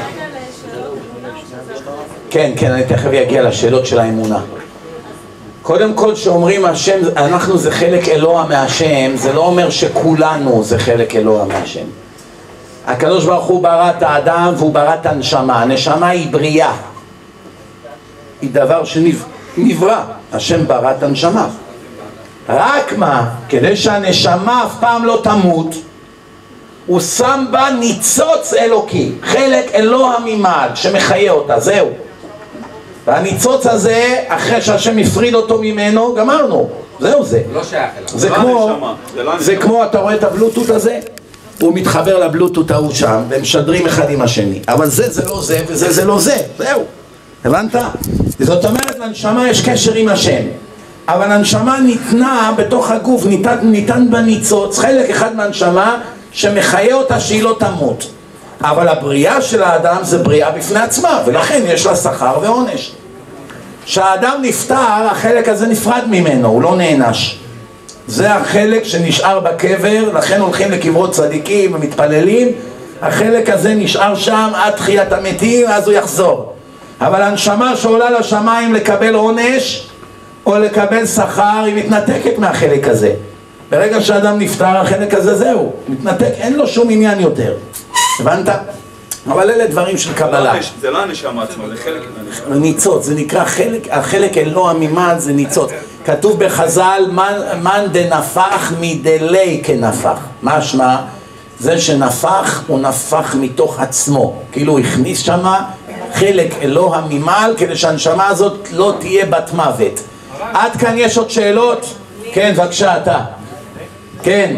כן, אני תכף אגיע לשאלות של האמונה. קודם כל שאומרים השם, אנחנו זה חלק אלוה מהשם, זה לא אומר שכולנו זה חלק אלוה מהשם. הקדוש ברוך הוא ברא את האדם והוא ברא את הנשמה. הנשמה היא בריאה, היא דבר שנברא. השם ברא את הנשמה. רק מה, כדי שהנשמה אף פעם לא תמות, הוא שם בה ניצוץ אלוקי, חלק אלוה ממעל שמחיה אותה, זהו. והניצוץ הזה, אחרי שהשם הפריד אותו ממנו, גמרנו, זהו זה. לא שייך אליו. זה כמו, אתה רואה את הבלוטות הזה? הוא מתחבר לבלוטות ההוא שם, והם משדרים אחד עם השני. אבל זה לא זה, וזה לא זה, זהו. הבנת? זאת אומרת, לנשמה יש קשר עם השם. אבל הנשמה ניתנה בתוך הגוף, ניתן בניצוץ, חלק אחד מהנשמה שמחיה אותה שהיא לא תמות. אבל הבריאה של האדם זה בריאה בפני עצמה, ולכן יש לה שכר ועונש. כשהאדם נפטר, החלק הזה נפרד ממנו, הוא לא נענש. זה החלק שנשאר בקבר, לכן הולכים לקברות צדיקים ומתפללים, החלק הזה נשאר שם עד תחיית המתים, אז הוא יחזור. אבל הנשמה שעולה לשמיים לקבל עונש או לקבל שכר, היא מתנתקת מהחלק הזה. ברגע שהאדם נפטר, החלק הזה זהו, מתנתק, אין לו שום עניין יותר. הבנת? אבל אלה דברים של קבלה. זה לא הנשמה עצמה, זה חלק מהנשמה. ניצוץ, זה נקרא החלק אלוה ממעל, זה ניצוץ. כתוב בחז"ל, מן דנפח מדלי כנפח. משמע, זה שנפח הוא נפח מתוך עצמו. כאילו הוא הכניס שמה חלק אלוה ממעל, כדי שהנשמה הזאת לא תהיה בת מוות. עד כאן יש עוד שאלות? כן, בבקשה, אתה. כן.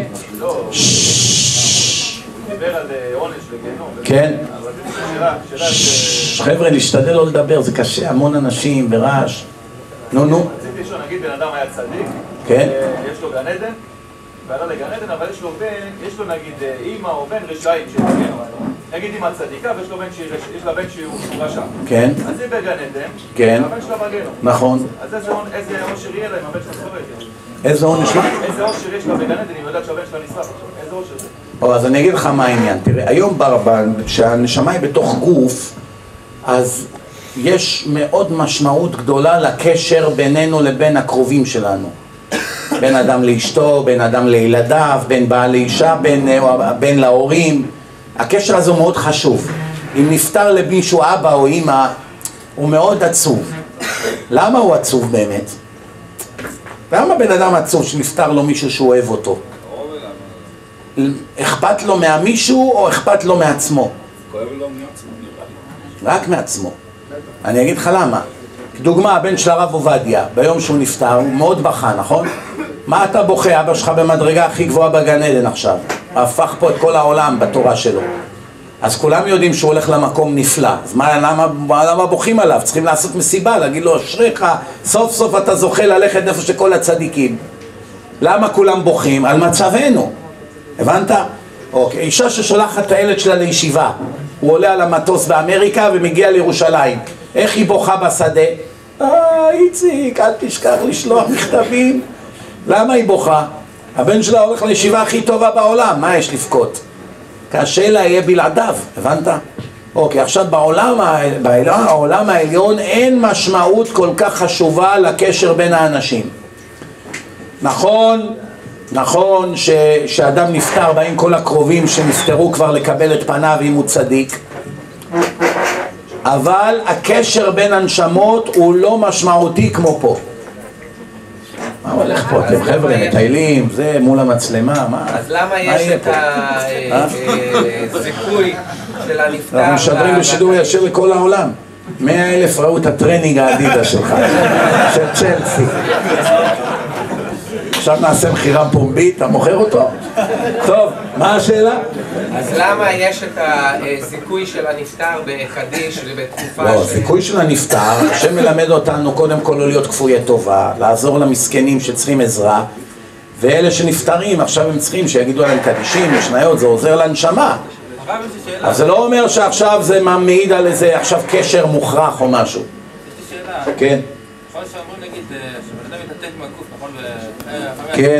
דיבר על עונש וגיהנום. כן. חבר'ה, להשתדל לא לדבר, זה קשה, המון אנשים ברעש. נו. רציתי לשאול, נגיד בן אדם היה צדיק, כן. יש לו גן עדן, ועלה לגן עדן, אבל יש לו בן, יש לו נגיד אימא או בן רשעים שתגנו. נגיד אימא צדיקה ויש לו בן שיש לה בן שהוא רשע. כן. אז היא בגן עדן, כן. והבן שלה בגיהנום. נכון. אז איזה עושר יהיה לה אם הבן שלה שורד? איזה עונש? איזה עושר יש לה בגן עדן, היא יודעת שהבן שלה נשרף עכשיו. איזה עושר זה? אז אני אגיד לך מה העניין. תראה, היום כשהנשמה היא בתוך גוף, אז יש מאוד משמעות גדולה לקשר בינינו לבין הקרובים שלנו. בין אדם לאשתו, בין אדם לילדיו, בין בעל לאישה, בין להורים. הקשר הזה הוא מאוד חשוב. אם נפטר למישהו אבא או אמא, הוא מאוד עצוב. למה הוא עצוב באמת? למה בן אדם עצוב שנפטר לו מישהו שהוא אוהב אותו? אכפת לו מהמישהו או אכפת לו מעצמו? כואב לו מעצמו, נראה לי. רק מעצמו. אני אגיד לך למה. כדוגמה, הבן של הרב עובדיה, ביום שהוא נפטר, הוא מאוד בכה, נכון? מה אתה בוכה? אבא שלך במדרגה הכי גבוהה בגן עדן עכשיו. הפך פה את כל העולם בתורה שלו. אז כולם יודעים שהוא הולך למקום נפלא. אז למה בוכים עליו? צריכים לעשות מסיבה, להגיד לו, אשריך, סוף סוף אתה זוכה ללכת איפה שכל הצדיקים. למה כולם בוכים? על מצבנו. הבנת? אוקיי, אישה ששולחת את הילד שלה לישיבה, הוא עולה על המטוס באמריקה ומגיע לירושלים. איך היא בוכה בשדה? איציק, אל תשכח לשלוח מכתבים. למה היא בוכה? הבן שלה הולך לישיבה הכי טובה בעולם, מה יש לבכות? קשה לה יהיה בלעדיו, הבנת? אוקיי, עכשיו בעולם העליון אין משמעות כל כך חשובה לקשר בין האנשים. נכון שאדם נפטר, באים כל הקרובים שנפטרו כבר לקבל את פניו אם הוא צדיק, אבל הקשר בין הנשמות הוא לא משמעותי כמו פה. מה הולך פה? אתם חבר'ה מטיילים, זה מול המצלמה, מה? אז למה יש את הזיכוי של הנפטר? אנחנו משדרים בשידור ישיר לכל העולם. 100,000 ראו את הטרנינג האדידה שלך, של צ'לסי. עכשיו נעשה מחירה פומבית, אתה מוכר אותו? טוב, מה השאלה? אז למה יש את הסיכוי של הנפטר בקדיש ובתקופה לא, הסיכוי של הנפטר, השם מלמד אותנו קודם כל לא להיות כפויי טובה, לעזור למסכנים שצריכים עזרה, ואלה שנפטרים עכשיו הם צריכים שיגידו להם קדישים, משניות, זה עוזר לנשמה. אז זה לא אומר שעכשיו זה מעיד על איזה עכשיו קשר מוכרח או משהו. יש לי שאלה. כן. יכול שאומרים נגיד שבן אדם מתנתק מהגוף, נכון? כן.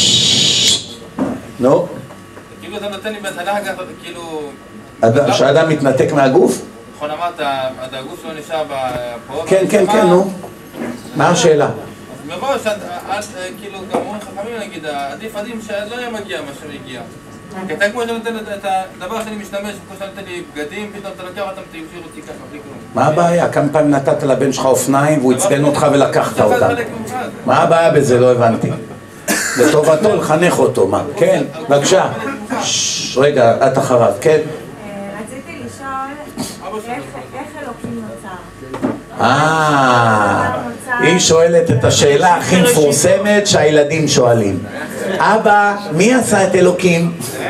נו. כאילו אתה נותן לי בהתחלה כאילו... שהאדם מתנתק מהגוף? נכון אמרת, הגוף שלו נשאר פה... כן, כן, כן, נו. מה השאלה? אז מראש, כאילו, גם אומרים חכמים נגיד, עדיף שלא יהיה מגיע מה שמגיע. כי אתה כמו שאתה נותן את הדבר שאני משתמש, כמו שאתה נותן לי בגדים, פתאום אתה לוקח אותם, תמשיך אותי ככה, בלי כלום. מה הבעיה? כמה פעמים נתת לבן שלך אופניים והוא עצבן אותך ולקחת אותם? מה הבעיה בזה? לא הבנתי. לטובתו לחנך אותו, מה? כן, בבקשה. רגע, את אחריו, כן? רציתי לשאול איך אלוקים נוצר? היא שואלת את השאלה הכי מפורסמת שהילדים שואלים. אבא, מי עשה את אלוקים?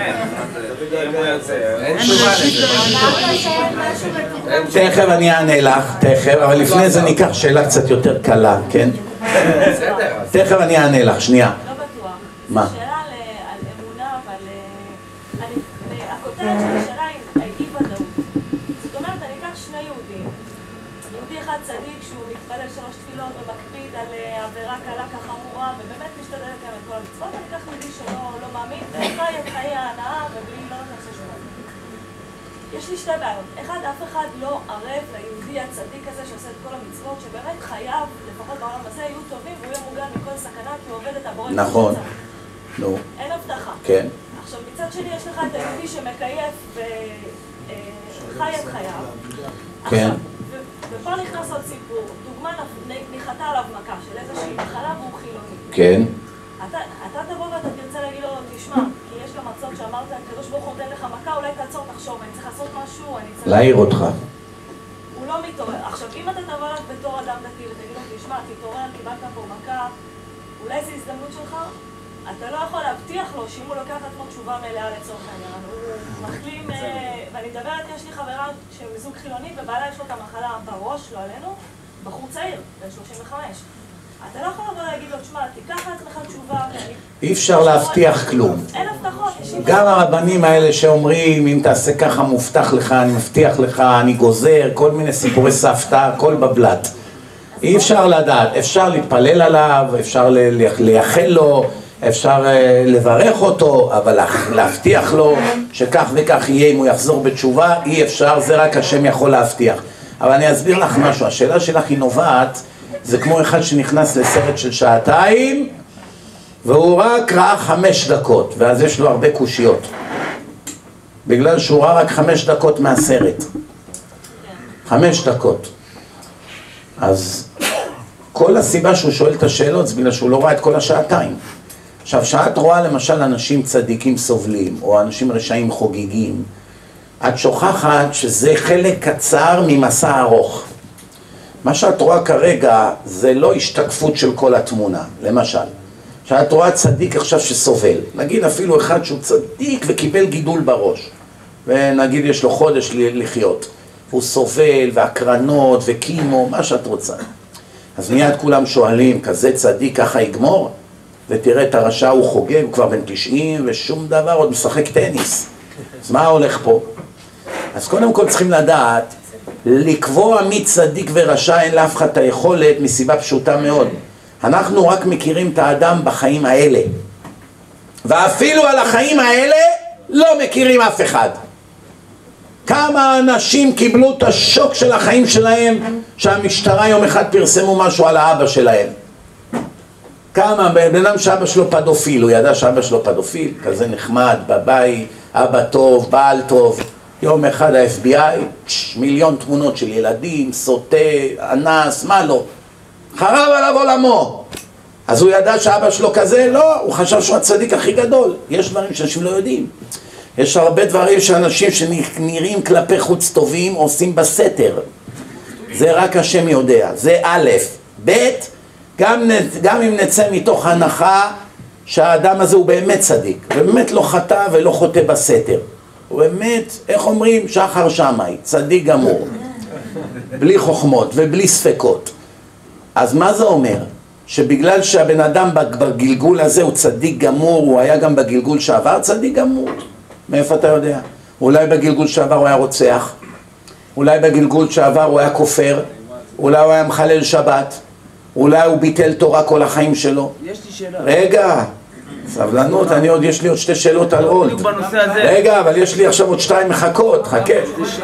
אין תשובה לזה. תכף אני אענה לך, תכף, אבל לפני זה ניקח שאלה קצת יותר קלה, כן? תכף אני אענה לך, שנייה. לא בטוח. מה? שאלה על אמונה, אבל הכותרת של השאלה היא אי-ודאות. זאת אומרת, אני אקח שני יהודים. יהודי אחד צדיק שהוא מתפלל 3 תפילות ומקפיד על עבירה קלה כחמורה ובאמת משתדל לקיים את כל המצוות. אני אקח יהודי שלא מאמין וחי את חיי ההנאה ובלי לא נעשה שום דבר. יש לי 2 בעיות. אחד, אף אחד לא ערב ליהודי הצדיק הזה שעושה את כל המצוות, שבאמת חייו, לפחות בעולם הזה, יהיו טובים והוא יהיה מוגן מכל סכנה כי הוא עובד את הבורא. נכון. נו. אין הבטחה. כן. עכשיו, מצד שני יש לך את היהודי שמקייף וחי את חייו. כן. ופה נכנס עוד סיפור. דוגמה, ניחתה עליו מכה של איזושהי מחלה והוא חילוני. כן. אתה תבוא ואתה תרצה להגיד לו, תשמע, כי יש גם מצות שאמרת, הקדוש ברוך הוא נותן לך מכה, אולי תעצור, תחשוב, אני צריך לעשות משהו, אני צריך... להעיר אותך. הוא לא מתעורר. עכשיו, אם אתה תבוא לך בתור אדם דתי ותגיד לו, תשמע, תתעורר, קיבלת פה מכה, אולי זו הזדמנות שלך, אתה לא יכול להבטיח לו שאם הוא לוקח לעצמו תשובה מלאה לצורך העניין. הוא מחלים, ואני מדברת, יש לי חברה שמזוג חילוני, ובעלה יש לו את המחלה בראש, לא עלינו, בחור צעיר, בן 35. אתה לא יכול לבוא להגיד לו, תשמע, תיקח לעצמך תשובה, אי אפשר להבטיח כלום. אין הבטחות. גם הרבנים האלה שאומרים, אם תעשה ככה מובטח לך, אני מבטיח לך, אני גוזר, כל מיני סיפורי סבתא, הכל בבלט. אי אפשר לדעת, אפשר להתפלל עליו, אפשר לייחל לו, אפשר לברך אותו, אבל להבטיח לו שכך וכך יהיה אם הוא יחזור בתשובה, אי אפשר, זה רק השם יכול להבטיח. אבל אני אסביר לך משהו, השאלה שלך היא נובעת, זה כמו אחד שנכנס לסרט של 2 שעות, והוא רק ראה 5 דקות, ואז יש לו הרבה קושיות. בגלל שהוא ראה רק 5 דקות מהסרט. 5 דקות. אז כל הסיבה שהוא שואל את השאלות זה בגלל שהוא לא ראה את כל 2 שעות. עכשיו, שאת רואה למשל אנשים צדיקים סובלים, או אנשים רשעים חוגגים, את שוכחת שזה חלק קצר ממסע ארוך. מה שאת רואה כרגע זה לא השתקפות של כל התמונה. למשל, שאת רואה צדיק עכשיו שסובל, נגיד אפילו אחד שהוא צדיק וקיבל גידול בראש, ונגיד יש לו חודש לחיות, הוא סובל והקרנות וקימו, מה שאת רוצה. אז מיד כולם שואלים, כזה צדיק ככה יגמור? ותראה את הרשע, הוא חוגג, הוא כבר בן 90 ושום דבר, עוד משחק טניס. אז מה הולך פה? אז קודם כל צריכים לדעת, לקבוע מי צדיק ורשע אין לאף אחד את היכולת מסיבה פשוטה מאוד. אנחנו רק מכירים את האדם בחיים האלה. ואפילו על החיים האלה לא מכירים אף אחד. כמה אנשים קיבלו את השוק של החיים שלהם שהמשטרה יום אחד פרסמו משהו על האבא שלהם. כמה, בן אדם שאבא שלו פדופיל, הוא ידע שאבא שלו פדופיל, כזה נחמד, בבית, אבא טוב, בעל טוב. יום אחד ה-FBI, 1,000,000 תמונות של ילדים, סוטה, אנס, מה לא? חרב עליו עולמו. אז הוא ידע שאבא שלו כזה? לא, הוא חשב שהוא הצדיק הכי גדול. יש דברים שאנשים לא יודעים. יש הרבה דברים שאנשים שנראים כלפי חוץ טובים עושים בסתר. זה רק השם יודע. זה א', ב', גם אם נצא מתוך הנחה שהאדם הזה הוא באמת צדיק, באמת לא חטא ולא חוטא בסתר. הוא באמת, איך אומרים, שחר שמאי, צדיק גמור, בלי חוכמות ובלי ספקות. אז מה זה אומר? שבגלל שהבן אדם בגלגול הזה הוא צדיק גמור, הוא היה גם בגלגול שעבר צדיק גמור. מאיפה אתה יודע? אולי בגלגול שעבר הוא היה רוצח, אולי בגלגול שעבר הוא היה כופר, אולי הוא היה מחלל שבת, אולי הוא ביטל תורה כל החיים שלו. יש לי שאלה. רגע, סבלנות, יש לי עוד 2 שאלות על עוד. רגע, אבל יש לי עכשיו עוד 2 מחכות, חכה.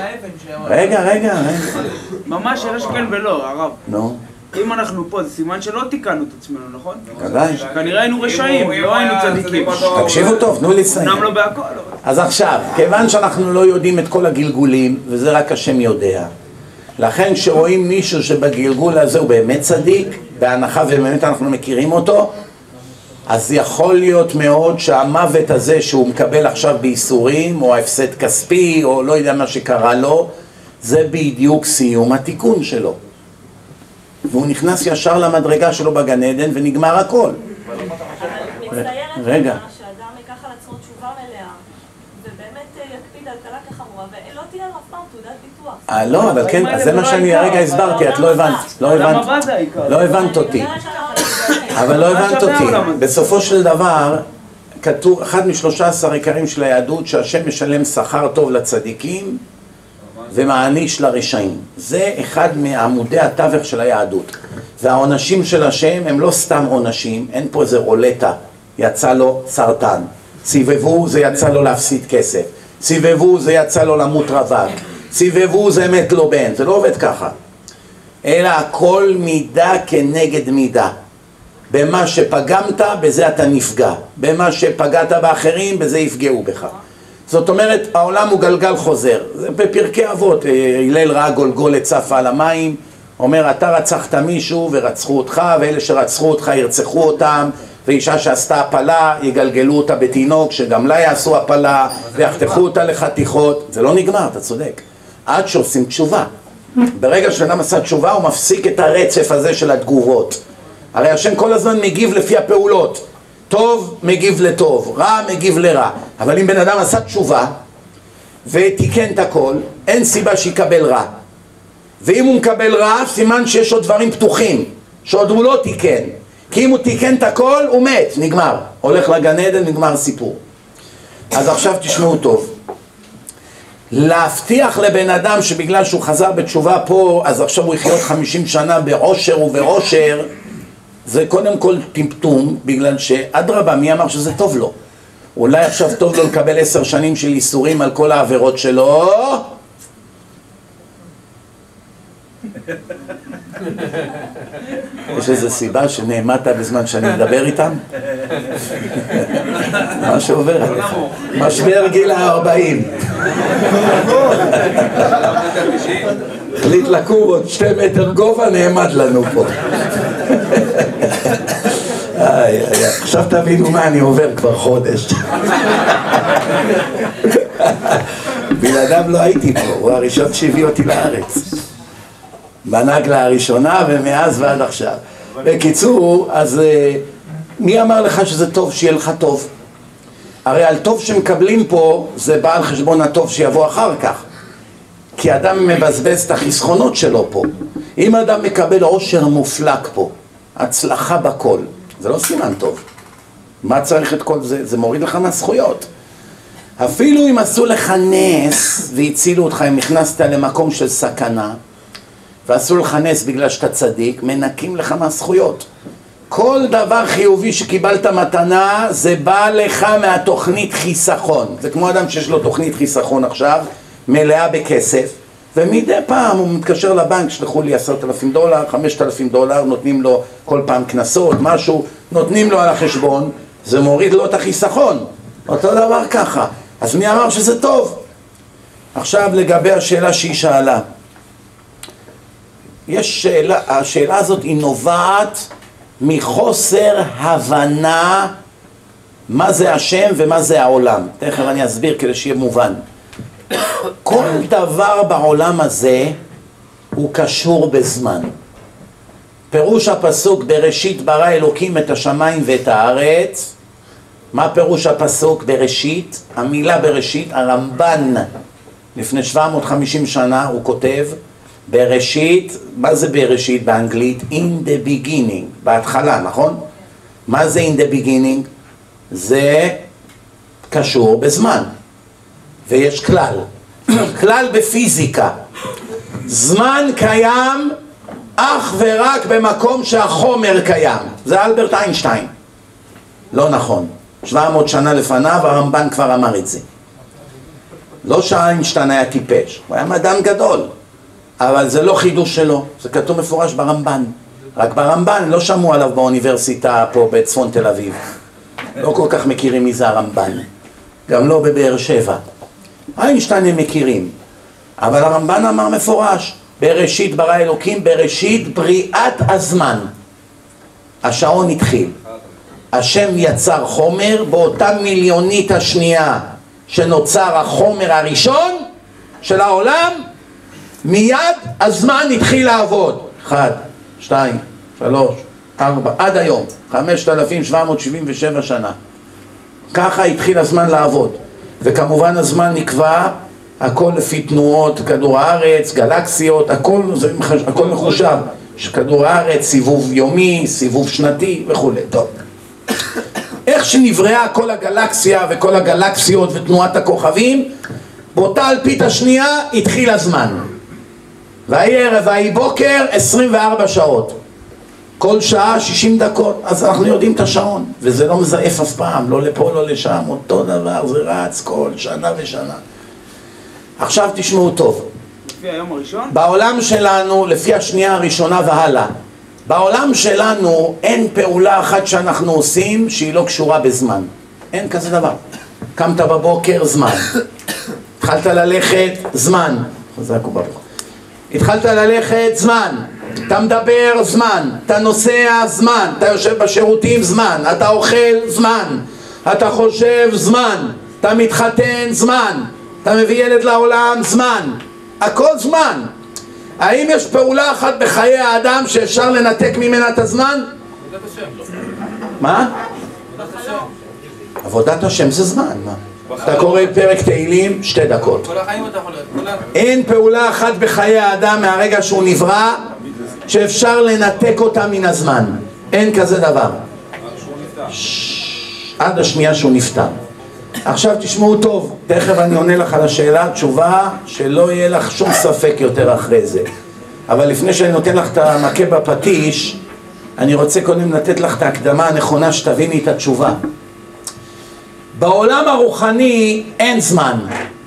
רגע. ממש שאלה שכן ולא, הרב. נו. אם אנחנו פה, זה סימן שלא תיקנו את עצמנו, נכון? ודאי. כנראה היינו רשעים, לא היינו צדיקים. תקשיבו טוב, תנו לי לסיים. אמנם לא בהכל. אז עכשיו, כיוון שאנחנו לא יודעים את כל הגלגולים, וזה רק השם יודע, לכן שרואים מישהו שבגלגול הזה הוא באמת צדיק, בהנחה ובאמת אנחנו מכירים אותו, אז יכול להיות מאוד שהמוות הזה שהוא מקבל עכשיו בייסורים, או הפסד כספי, או לא יודע מה שקרה לו, זה בדיוק סיום התיקון שלו. והוא נכנס ישר למדרגה שלו בגן עדן ונגמר הכל. אבל מצטיירת רגע. שאדם ייקח על עצמו תשובה מלאה, ובאמת יקפיד על קלה כחמורה, ולא תהיה לו אף פעם תעודת ביטוח. לא, אבל כן, אז זה מה שאני הרגע הסברתי, את לא הבנת אותי. אבל לא הבנת אותי. בסופו של דבר, כתוב, אחד מ13 עיקרים של היהדות, שהשם משלם שכר טוב לצדיקים, ומעניש לרשעים. זה אחד מעמודי התווך של היהדות. והעונשים של השם הם לא סתם עונשים, אין פה איזה רולטה, יצא לו סרטן. סיבבו, זה יצא לו להפסיד כסף. סיבבו, זה יצא לו למות רווק. סיבבו, זה מת לו בן. זה לא עובד ככה. אלא הכל מידה כנגד מידה. במה שפגמת, בזה אתה נפגע. במה שפגעת באחרים, בזה יפגעו בך. זאת אומרת, העולם הוא גלגל חוזר. זה בפרקי אבות, הלל ראה גולגולת צפה על המים, אומר, אתה רצחת מישהו ורצחו אותך, ואלה שרצחו אותך ירצחו אותם, ואישה שעשתה הפלה, יגלגלו אותה בתינוק, שגם לה יעשו הפלה, ויחתכו אותה לחתיכות. זה לא נגמר, אתה צודק. עד שעושים תשובה. ברגע שאדם עשה תשובה, הוא מפסיק את הרצף הזה של התגובות. הרי השם כל הזמן מגיב לפי הפעולות. טוב מגיב לטוב, רע מגיב לרע. אבל אם בן אדם עשה תשובה ותיקן את הכל, אין סיבה שיקבל רע. ואם הוא מקבל רע, סימן שיש עוד דברים פתוחים, שעוד הוא לא תיקן. כי אם הוא תיקן את הכל, הוא מת, נגמר. הולך לגן עדן, נגמר סיפור. אז עכשיו תשמעו טוב. להבטיח לבן אדם שבגלל שהוא חזר בתשובה פה, אז עכשיו הוא יחיות 50 שנה בעושר ובעושר, זה קודם כל טמטום, בגלל שאדרבה, מי אמר שזה טוב לו? אולי עכשיו טוב לו לקבל 10 שנים של איסורים על כל העבירות שלו? יש איזו סיבה שנעמדת בזמן שאני מדבר איתם? מה שעובר עליך. משבר גיל 40. החליט לקום עוד 2 מטר גובה, נעמד לנו פה. עכשיו תבינו מה אני עובר כבר חודש. בלעדיו לא הייתי פה, הוא הראשון שהביא אותי לארץ. בנגלה הראשונה ומאז ועד עכשיו. בקיצור, אז מי אמר לך שזה טוב, שיהיה לך טוב? הרי על טוב שמקבלים פה זה בא על חשבון הטוב שיבוא אחר כך. כי אדם מבזבז את החסכונות שלו פה. אם אדם מקבל עושר מופלק פה, הצלחה בכל, זה לא סימן טוב. מה צריך את כל זה? זה מוריד לך מהזכויות. אפילו אם עשו לך נס והצילו אותך, אם נכנסת למקום של סכנה, ועשו לך נס בגלל שאתה צדיק, מנקים לך מהזכויות. כל דבר חיובי שקיבלת מתנה, זה בא לך מהתוכנית חיסכון. זה כמו אדם שיש לו תוכנית חיסכון עכשיו, מלאה בכסף, ומדי פעם הוא מתקשר לבנק, שלחו לי $10,000, $5,000, נותנים לו כל פעם כנסות, משהו, נותנים לו על החשבון, זה מוריד לו את החיסכון. אותו דבר ככה. אז מי אמר שזה טוב? עכשיו לגבי השאלה שהיא שאלה. יש שאלה, השאלה הזאת היא נובעת מחוסר הבנה מה זה השם ומה זה העולם. תכף אני אסביר כדי שיהיה מובן. כל דבר בעולם הזה הוא קשור בזמן. פירוש הפסוק בראשית ברא אלוקים את השמיים ואת הארץ, מה פירוש הפסוק בראשית? המילה בראשית, הרמב"ן לפני 750 שנה הוא כותב בראשית, מה זה בראשית באנגלית? In the beginning, בהתחלה, נכון? מה זה in the beginning? זה קשור בזמן, ויש כלל, כלל בפיזיקה, זמן קיים אך ורק במקום שהחומר קיים. זה אלברט איינשטיין. לא נכון, 700 שנה לפניו הרמב"ן כבר אמר את זה. לא שאיינשטיין היה טיפש, הוא היה מדען גדול, אבל זה לא חידוש שלו, זה כתוב מפורש ברמב"ן. רק ברמב"ן לא שמעו עליו באוניברסיטה פה בצפון תל אביב, לא כל כך מכירים מי זה הרמב"ן, גם לא בבאר שבע. איינשטיין הם מכירים, אבל הרמב"ן אמר מפורש, בראשית ברא אלוקים, בראשית בריאת הזמן. השעון התחיל, השם יצר חומר, באותה מיליונית השנייה שנוצר החומר הראשון של העולם, מיד הזמן התחיל לעבוד. 1, 2, 3, 4, עד היום 5,777 שנה. ככה התחיל הזמן לעבוד, וכמובן הזמן נקבע הכל לפי תנועות כדור הארץ, גלקסיות, הכל מחושב, שכדור הארץ, סיבוב יומי, סיבוב שנתי וכו'. טוב, איך שנבראה כל הגלקסיה וכל הגלקסיות ותנועת הכוכבים, באותה אלפית השנייה התחיל הזמן. והי ערב והי בוקר 24 שעות, כל שעה 60 דקות. אז אנחנו יודעים את השעון, וזה לא מזייף אף פעם, לא לפה לא לשם, אותו דבר, זה רץ כל שנה ושנה. עכשיו תשמעו טוב, לפי היום הראשון? בעולם שלנו, לפי השנייה הראשונה והלאה, בעולם שלנו אין פעולה אחת שאנחנו עושים שהיא לא קשורה בזמן. אין כזה דבר. קמת בבוקר, זמן. התחלת ללכת, זמן. חזק וברוך. התחלת ללכת, זמן. אתה מדבר, זמן. אתה נוסע, זמן. אתה יושב בשירותים, זמן. אתה אוכל, זמן. אתה חושב, זמן. אתה מתחתן, זמן. אתה מביא ילד לעולם, זמן. הכל זמן. האם יש פעולה אחת בחיי האדם שאפשר לנתק ממנה את הזמן? עבודת השם. מה? עבודת השם. עבודת השם זה זמן. מה? אתה קורא פרק תהילים 2 דקות. כל החיים אתה יכול להיות. אין פעולה אחת בחיי האדם מהרגע שהוא נברא שאפשר לנתק אותה מן הזמן. אין כזה דבר. עד השנייה שהוא נפטר. עכשיו תשמעו טוב, תכף אני עונה לך על השאלה, תשובה שלא יהיה לך שום ספק יותר אחרי זה. אבל לפני שאני נותן לך את המכה בפטיש, אני רוצה קודם לתת לך את ההקדמה הנכונה שתביני את התשובה. בעולם הרוחני אין זמן,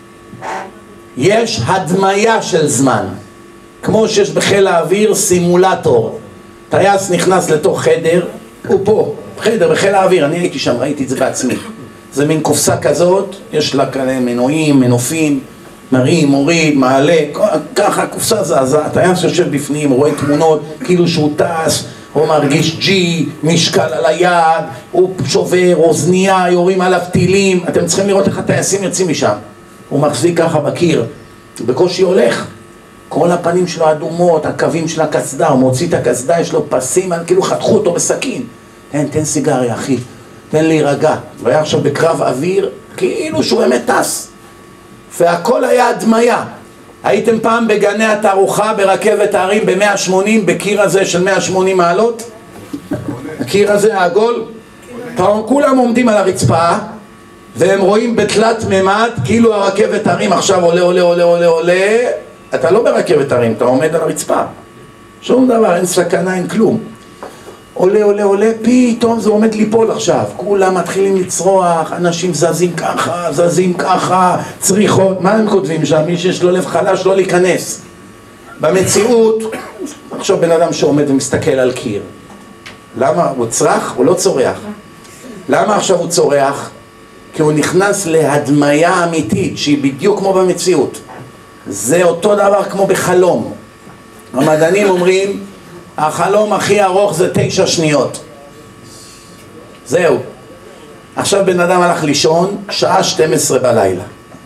יש הדמיה של זמן. כמו שיש בחיל האוויר סימולטור, טייס נכנס לתוך חדר, הוא פה, חדר בחיל האוויר, אני הייתי שם, ראיתי את זה בעצמי. זה מין קופסה כזאת, יש לה כאלה מנועים, מנופים, מרים, מוריד, מעלה, ככה קופסה זזה, הטייס יושב בפנים, רואה תמונות, כאילו שהוא טס, הוא מרגיש ג'י, משקל על היד, הוא שובר, אוזנייה, יורים עליו טילים, אתם צריכים לראות איך הטייסים יוצאים משם. הוא מחזיק ככה בקיר, בקושי הולך, כל הפנים שלו אדומות, הקווים של הקסדה, הוא מוציא את הקסדה, יש לו פסים, כאילו חתכו אותו בסכין. תן סיגריה אחי, תן להירגע. הוא היה עכשיו בקרב אוויר, כאילו שהוא באמת טס. והכל היה הדמיה. הייתם פעם בגני התערוכה ברכבת ההרים ב-180, בקיר הזה של 180 מעלות? הקיר הזה העגול? כולם עומדים על הרצפה, והם רואים בתלת ממד, כאילו הרכבת ההרים עכשיו עולה, עולה, עולה, עולה, עולה. אתה לא ברכבת ההרים, אתה עומד על הרצפה. שום דבר, אין סכנה, אין כלום. עולה, עולה, עולה, פתאום זה עומד ליפול עכשיו. כולם מתחילים לצרוח, אנשים זזים ככה, זזים ככה, צריכות. מה הם כותבים שם? מי שיש לו לב חלש לא להיכנס. במציאות, עכשיו בן אדם שעומד ומסתכל על קיר. למה? הוא צרח? הוא לא צורח. למה עכשיו הוא צורח? כי הוא נכנס להדמיה אמיתית, שהיא בדיוק כמו במציאות. זה אותו דבר כמו בחלום. המדענים אומרים, החלום הכי ארוך זה 9 שניות. זהו. עכשיו בן אדם הלך לישון, שעה 12 בלילה.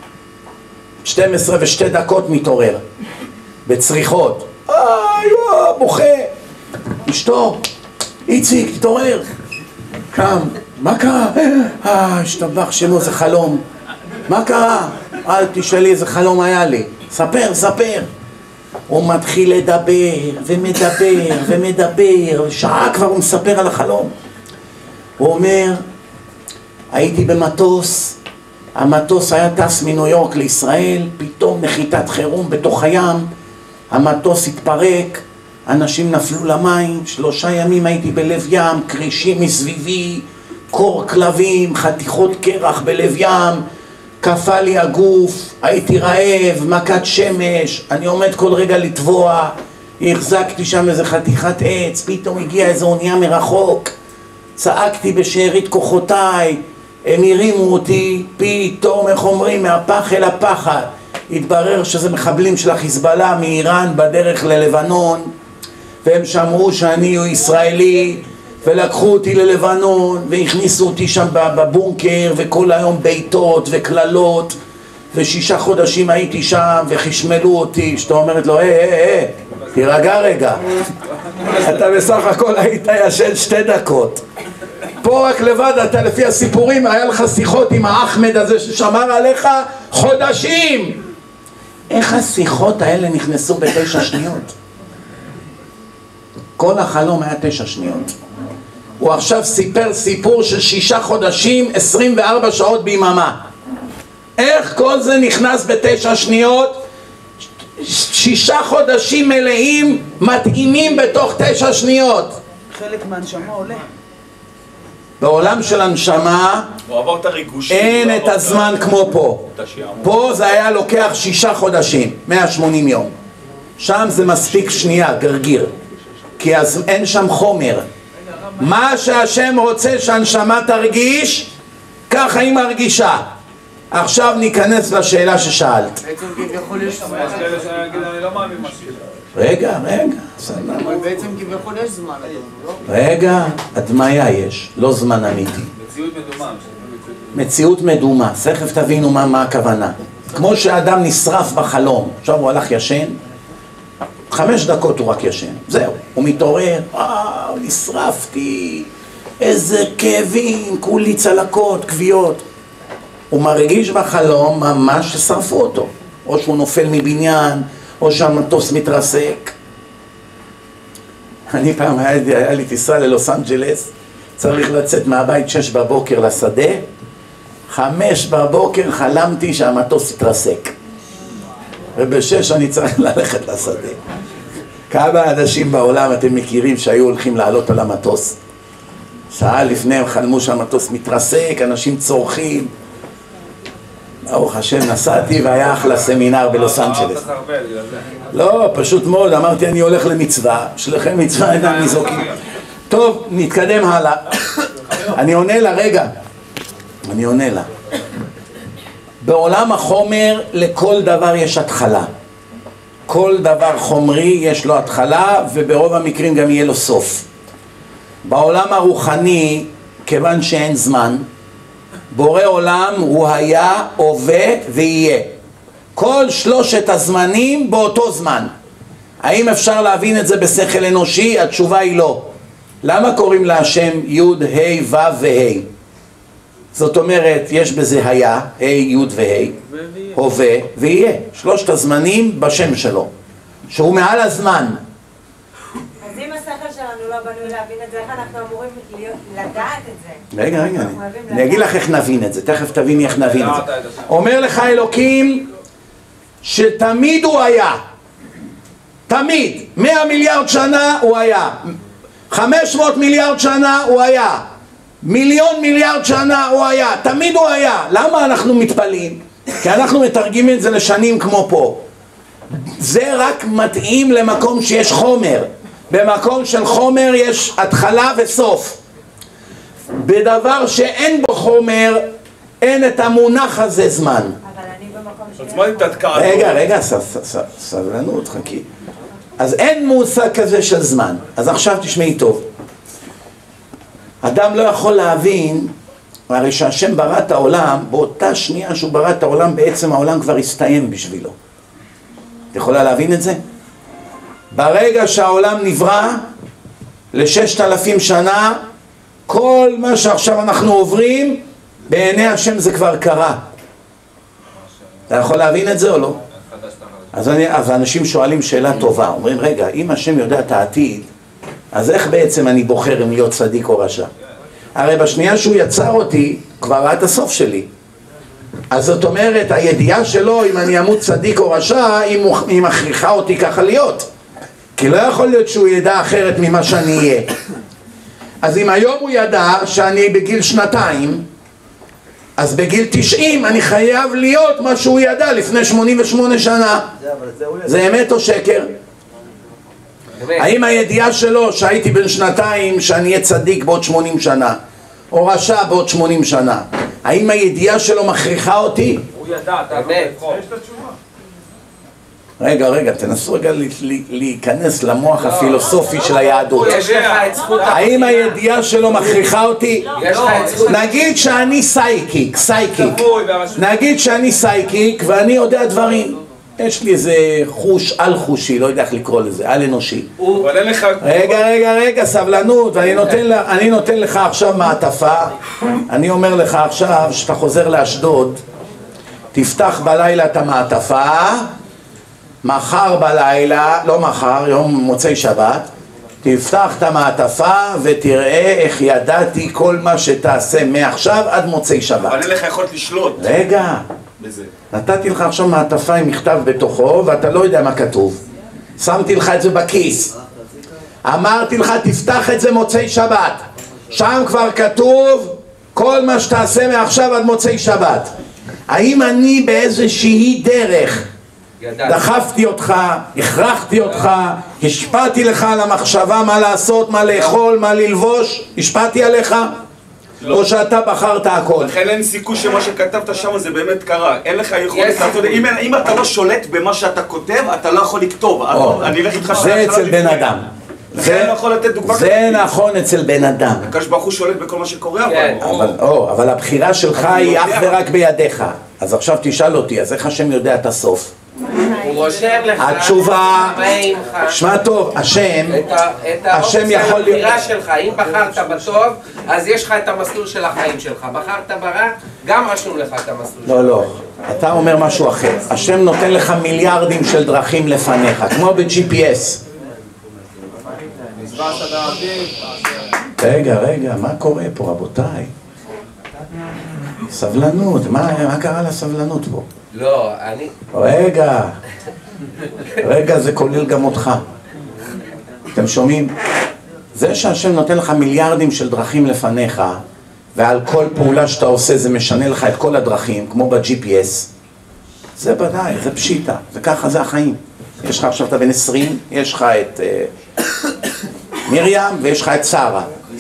12 ו2 דקות מתעורר. בצריחות. בוכה. אשתו, איציק, תתעורר. קם, מה קרה? השתבח שמו, זה חלום. מה קרה? אל תשאלי איזה חלום היה לי. ספר, ספר. הוא מתחיל לדבר ומדבר ומדבר, שעה כבר הוא מספר על החלום. הוא אומר, הייתי במטוס, המטוס היה טס מניו יורק לישראל, פתאום נחיתת חירום בתוך הים, המטוס התפרק, אנשים נפלו למים, 3 ימים הייתי בלב ים, קרישים מסביבי, קור כלבים, חתיכות קרח בלב ים, קפא לי הגוף, הייתי רעב, מכת שמש, אני עומד כל רגע לטבוע, החזקתי שם איזה חתיכת עץ, פתאום הגיעה איזו אונייה מרחוק, צעקתי בשארית כוחותיי, הם הרימו אותי, פתאום, איך אומרים, מהפח אל הפחד. התברר שזה מחבלים של החיזבאללה מאיראן בדרך ללבנון, והם שמעו שאני ישראלי, ולקחו אותי ללבנון, והכניסו אותי שם בבונקר, וכל היום ביתות וכללות, ו6 חודשים הייתי שם, וחשמלו אותי, שאתה אומרת לו, תירגע רגע, אתה בסך הכל היית ישן 2 דקות. פה רק לבד, אתה לפי הסיפורים, היה לך שיחות עם האחמד הזה ששמר עליך חודשים. איך השיחות האלה נכנסו ב9 שניות? כל החלום היה 9 שניות. הוא עכשיו סיפר סיפור של 6 חודשים, 24 שעות ביממה. איך כל זה נכנס ב9 שניות? 6 חודשים מלאים מתאימים בתוך 9 שניות. חלק מהנשמה עולה. בעולם של הנשמה אין את הזמן כמו פה. פה זה היה לוקח 6 חודשים, 180 יום. שם זה מספיק שנייה, גרגיר, כי אז אין שם חומר. מה שהשם רוצה שהנשמה תרגיש, ככה היא מרגישה. עכשיו ניכנס לשאלה ששאלת. בעצם כביכול יש זמן. אני לא מאמין משהו. רגע, אבל בעצם כביכול יש זמן, לא? רגע, הדמיה יש, לא זמן אמיתי. מציאות מדומה. מציאות מדומה, תכף תבינו מה הכוונה. כמו שאדם נשרף בחלום, עכשיו הוא הלך ישן, 5 דקות הוא רק ישן, זהו, הוא מתעורר, נשרפתי, איזה כאבים, כולי צלקות, כוויות. הוא מרגיש בחלום ממש ששרפו אותו, או שהוא נופל מבניין, או שהמטוס מתרסק. אני פעם היה לי טיסה ללוס אנג'לס, צריך לצאת מהבית 6 בבוקר לשדה, 5 בבוקר חלמתי שהמטוס התרסק, וב6 אני צריך ללכת לשדה. כמה אנשים בעולם אתם מכירים שהיו הולכים לעלות על המטוס? שעה לפני הם חלמו שהמטוס מתרסק, אנשים צורכים. ברוך השם, נסעתי והיה אחלה סמינר בלוס אנג'לס. לא, פשוט מאוד, אמרתי אני הולך למצווה, שלכם מצווה אינם ניזוקים. טוב, נתקדם הלאה. אני עונה לה, רגע. אני עונה לה. בעולם החומר לכל דבר יש התחלה. כל דבר חומרי יש לו התחלה, וברוב המקרים גם יהיה לו סוף. בעולם הרוחני, כיוון שאין זמן, בורא עולם הוא היה, הווה ויהיה. כל 3 הזמנים באותו זמן. האם אפשר להבין את זה בשכל אנושי? התשובה היא לא. למה קוראים להשם י' ה' ו' וה'? זאת אומרת, יש בזה היה, ה' י' וה', הווה ויהיה. 3 הזמנים בשם שלו, שהוא מעל הזמן. אז אם השכל שלנו לא בנוי להבין את זה, איך אנחנו אמורים לדעת את זה? רגע, אני אגיד לך איך נבין את זה, תכף תביני איך נבין את זה. אומר לך אלוקים שתמיד הוא היה, תמיד, 100 מיליארד שנה הוא היה, 500 מיליארד שנה הוא היה, 1,000,000 מיליארד שנה הוא היה, תמיד הוא היה. למה אנחנו מתפלאים? כי אנחנו מתרגמים את זה לשנים כמו פה. זה רק מתאים למקום שיש חומר. במקום של חומר יש התחלה וסוף. בדבר שאין בו חומר, אין את המונח הזה זמן. אבל אני במקום רגע, סבלנות, חכי. אז אין מושג כזה של זמן. אז עכשיו תשמעי טוב. אדם לא יכול להבין, הרי שהשם ברא את העולם, באותה שנייה שהוא ברא את העולם, בעצם העולם כבר הסתיים בשבילו. את יכולה להבין את זה? ברגע שהעולם נברא, ל6,000 שנה, כל מה שעכשיו אנחנו עוברים, בעיני השם זה כבר קרה. אתה יכול להבין את זה או לא? אז אנשים שואלים שאלה טובה, אומרים, רגע, אם השם יודע את העתיד, אז איך בעצם אני בוחר אם להיות צדיק או רשע? הרי בשנייה שהוא יצר אותי, כבר ראה את הסוף שלי. אז זאת אומרת, הידיעה שלו, אם אני אמות צדיק או רשע, היא מכריחה אותי ככה להיות. כי לא יכול להיות שהוא ידע אחרת ממה שאני אהיה. אז אם היום הוא ידע שאני בגיל 2, אז בגיל 90 אני חייב להיות מה שהוא ידע לפני 88 שנה. זה אמת או שקר? האם הידיעה שלו שהייתי בן 2 שאני אהיה צדיק בעוד 80 שנה או רשע בעוד 80 שנה, האם הידיעה שלו מכריחה אותי? הוא ידע, אתה לא יכול. יש את התשובה. רגע, תנסו רגע להיכנס למוח הפילוסופי של היהדות. האם הידיעה שלו מכריחה אותי? נגיד שאני סייקיק, נגיד שאני סייקיק ואני יודע דברים. יש לי איזה חוש על חושי, לא יודע איך לקרוא לזה, על אנושי. רגע, סבלנות, אני נותן לך עכשיו מעטפה. אני אומר לך עכשיו שאתה חוזר לאשדוד, תפתח בלילה את המעטפה, מחר בלילה, לא מחר, יום מוצאי שבת, תפתח את המעטפה ותראה איך ידעתי כל מה שתעשה מעכשיו עד מוצאי שבת. אבל אין לך יכולת לשלוט. רגע, נתתי לך עכשיו מעטפה עם מכתב בתוכו ואתה לא יודע מה כתוב. שמתי לך את זה בכיס. אמרתי לך תפתח את זה מוצאי שבת. שם כבר כתוב כל מה שתעשה מעכשיו עד מוצאי שבת. האם אני באיזושהי דרך דחפתי אותך, הכרחתי אותך, השפעתי לך על המחשבה מה לעשות, מה לאכול, מה ללבוש, השפעתי עליך? או שאתה בחרת הכל? לכן אין סיכוי שמה שכתבת שם זה באמת קרה. אין לך יכולת לעשות. אם אתה לא שולט במה שאתה כותב, אתה לא יכול לכתוב. אני אלך איתך זה אצל בן אדם. זה נכון אצל בן אדם. הקדוש ברוך הוא שולט בכל מה שקורה. אבל הבחירה שלך היא אך ורק בידיך. אז עכשיו תשאל אותי, אז איך השם יודע את הסוף? הוא רושם לך התשובה, שמע טוב, השם יכול להיות... הבחירה שלך, אם בחרת בטוב, אז יש לך את המסלול של החיים שלך. בחרת ברע, גם רשום לך את המסלול שלך. לא, אתה אומר משהו אחר. השם נותן לך מיליארדים של דרכים לפניך, כמו ב-GPS. רגע, מה קורה פה רבותיי? סבלנות, מה קרה לסבלנות פה? לא, אני... רגע, זה כולל גם אותך. אתם שומעים? זה שהשם נותן לך מיליארדים של דרכים לפניך, ועל כל פעולה שאתה עושה זה משנה לך את כל הדרכים, כמו ב-GPS, זה ודאי, זה פשיטה, וככה זה החיים. יש לך עכשיו, אתה בן 20, יש לך את מרים ויש לך את שרה.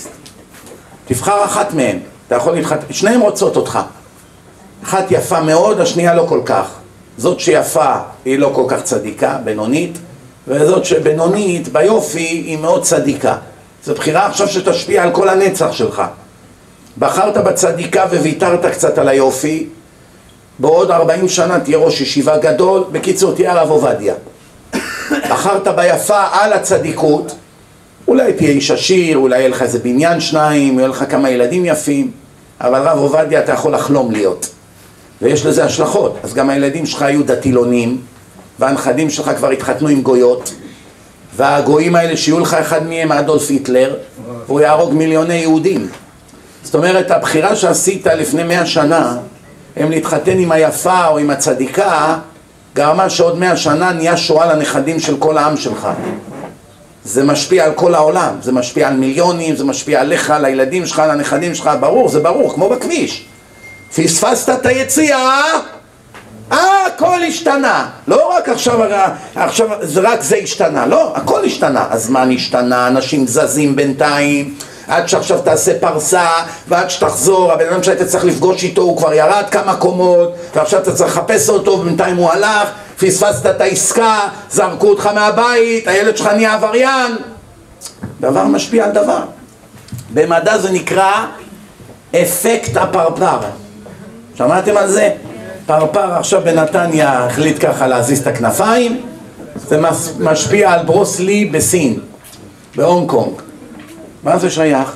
תבחר אחת מהם, אתה יכול להתחתן, שניהם רוצות אותך. אחת יפה מאוד, השנייה לא כל כך. זאת שיפה היא לא כל כך צדיקה, בינונית, וזאת שבינונית ביופי היא מאוד צדיקה. זו בחירה עכשיו שתשפיע על כל הנצח שלך. בחרת בצדיקה וויתרת קצת על היופי, בעוד 40 שנה תהיה ראש ישיבה גדול, בקיצור תהיה הרב עובדיה. בחרת ביפה על הצדיקות, אולי תהיה איש עשיר, אולי יהיה לך איזה בניין 2, יהיה לך כמה ילדים יפים, אבל רב עובדיה אתה יכול לחלום להיות. ויש לזה השלכות. אז גם הילדים שלך היו דתילונים, והנכדים שלך כבר התחתנו עם גויות, והגויים האלה שיהיו לך אחד מהם אדולף היטלר, והוא יהרוג מיליוני יהודים. זאת אומרת, הבחירה שעשית לפני 100 שנה, הם להתחתן עם היפה או עם הצדיקה, גרמה שעוד 100 שנה נהיה שואה לנכדים של כל העם שלך. זה משפיע על כל העולם, זה משפיע על מיליונים, זה משפיע עליך, על הילדים שלך, על הנכדים שלך, ברור, זה ברור, כמו בכביש. פספסת את היציאה, הכל השתנה. לא רק עכשיו זה רק זה השתנה, לא, הכל השתנה. הזמן השתנה, אנשים זזים בינתיים, עד שעכשיו תעשה פרסה, ועד שתחזור, הבן אדם שהיית צריך לפגוש איתו, הוא כבר ירד כמה קומות, ועכשיו אתה צריך לחפש אותו, ובינתיים הוא הלך, פספסת את העסקה, זרקו אותך מהבית, הילד שלך נהיה עבריין. דבר משפיע על דבר. במדע זה נקרא אפקט הפרפר. שמעתם על זה? פרפר עכשיו בנתניה החליט ככה להזיז את הכנפיים, זה משפיע על ברוס לי בסין, בהונג קונג. מה זה שייך?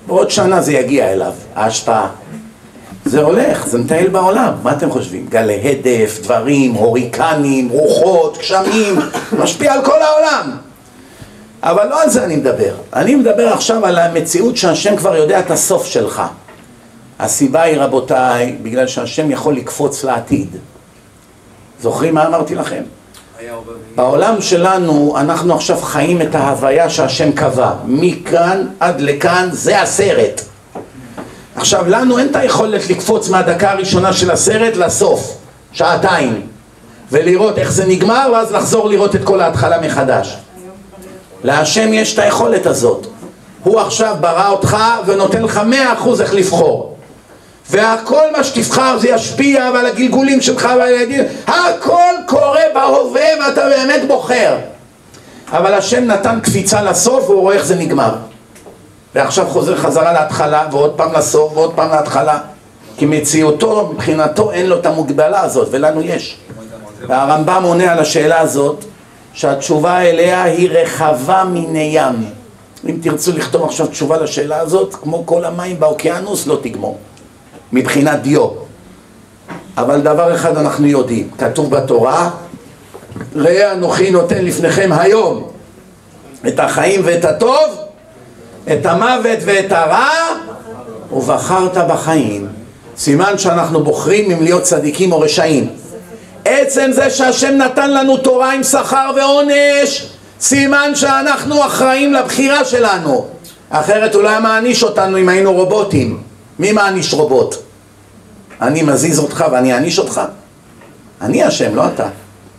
בעוד שנה זה יגיע אליו, ההשפעה. זה הולך, זה מטייל בעולם, מה אתם חושבים? גלי הדף, דברים, הוריקנים, רוחות, גשמים, משפיע על כל העולם. אבל לא על זה אני מדבר. אני מדבר עכשיו על המציאות שהשם כבר יודע את הסוף שלך. הסיבה היא, רבותיי, בגלל שהשם יכול לקפוץ לעתיד. זוכרים מה אמרתי לכם? בעולם שלנו אנחנו עכשיו חיים את ההוויה שהשם קבע. מכאן עד לכאן זה הסרט. עכשיו לנו אין את היכולת לקפוץ מהדקה הראשונה של הסרט לסוף, שעתיים, ולראות איך זה נגמר ואז לחזור לראות את כל ההתחלה מחדש. להשם יש את היכולת הזאת. הוא עכשיו ברא אותך ונותן לך 100% איך לבחור. והכל מה שתבחר זה ישפיע ועל הגלגולים שלך ועל הילדים. הכל קורה בהווה ואתה באמת בוחר. אבל השם נתן קפיצה לסוף והוא רואה איך זה נגמר. ועכשיו חוזר חזרה להתחלה ועוד פעם לסוף ועוד פעם להתחלה. כי מציאותו, מבחינתו אין לו את המוגבלה הזאת ולנו יש. והרמב"ם עונה על השאלה הזאת שהתשובה אליה היא רחבה מיני ים. אם תרצו לכתוב עכשיו תשובה לשאלה הזאת, כמו כל המים באוקיינוס לא תגמור. מבחינת דיו. אבל דבר אחד אנחנו יודעים, כתוב בתורה, ראה אנוכי נותן לפניכם היום את החיים ואת הטוב, את המוות ואת הרע, ובחרת בחיים. סימן שאנחנו בוחרים אם להיות צדיקים או רשעים. עצם זה שהשם נתן לנו תורה עם שכר ועונש, סימן שאנחנו אחראים לבחירה שלנו. אחרת הוא לא היה מעניש אותנו אם היינו רובוטים. מי מעניש רובוט? אני מזיז אותך ואני אעניש אותך? אני השם, לא אתה.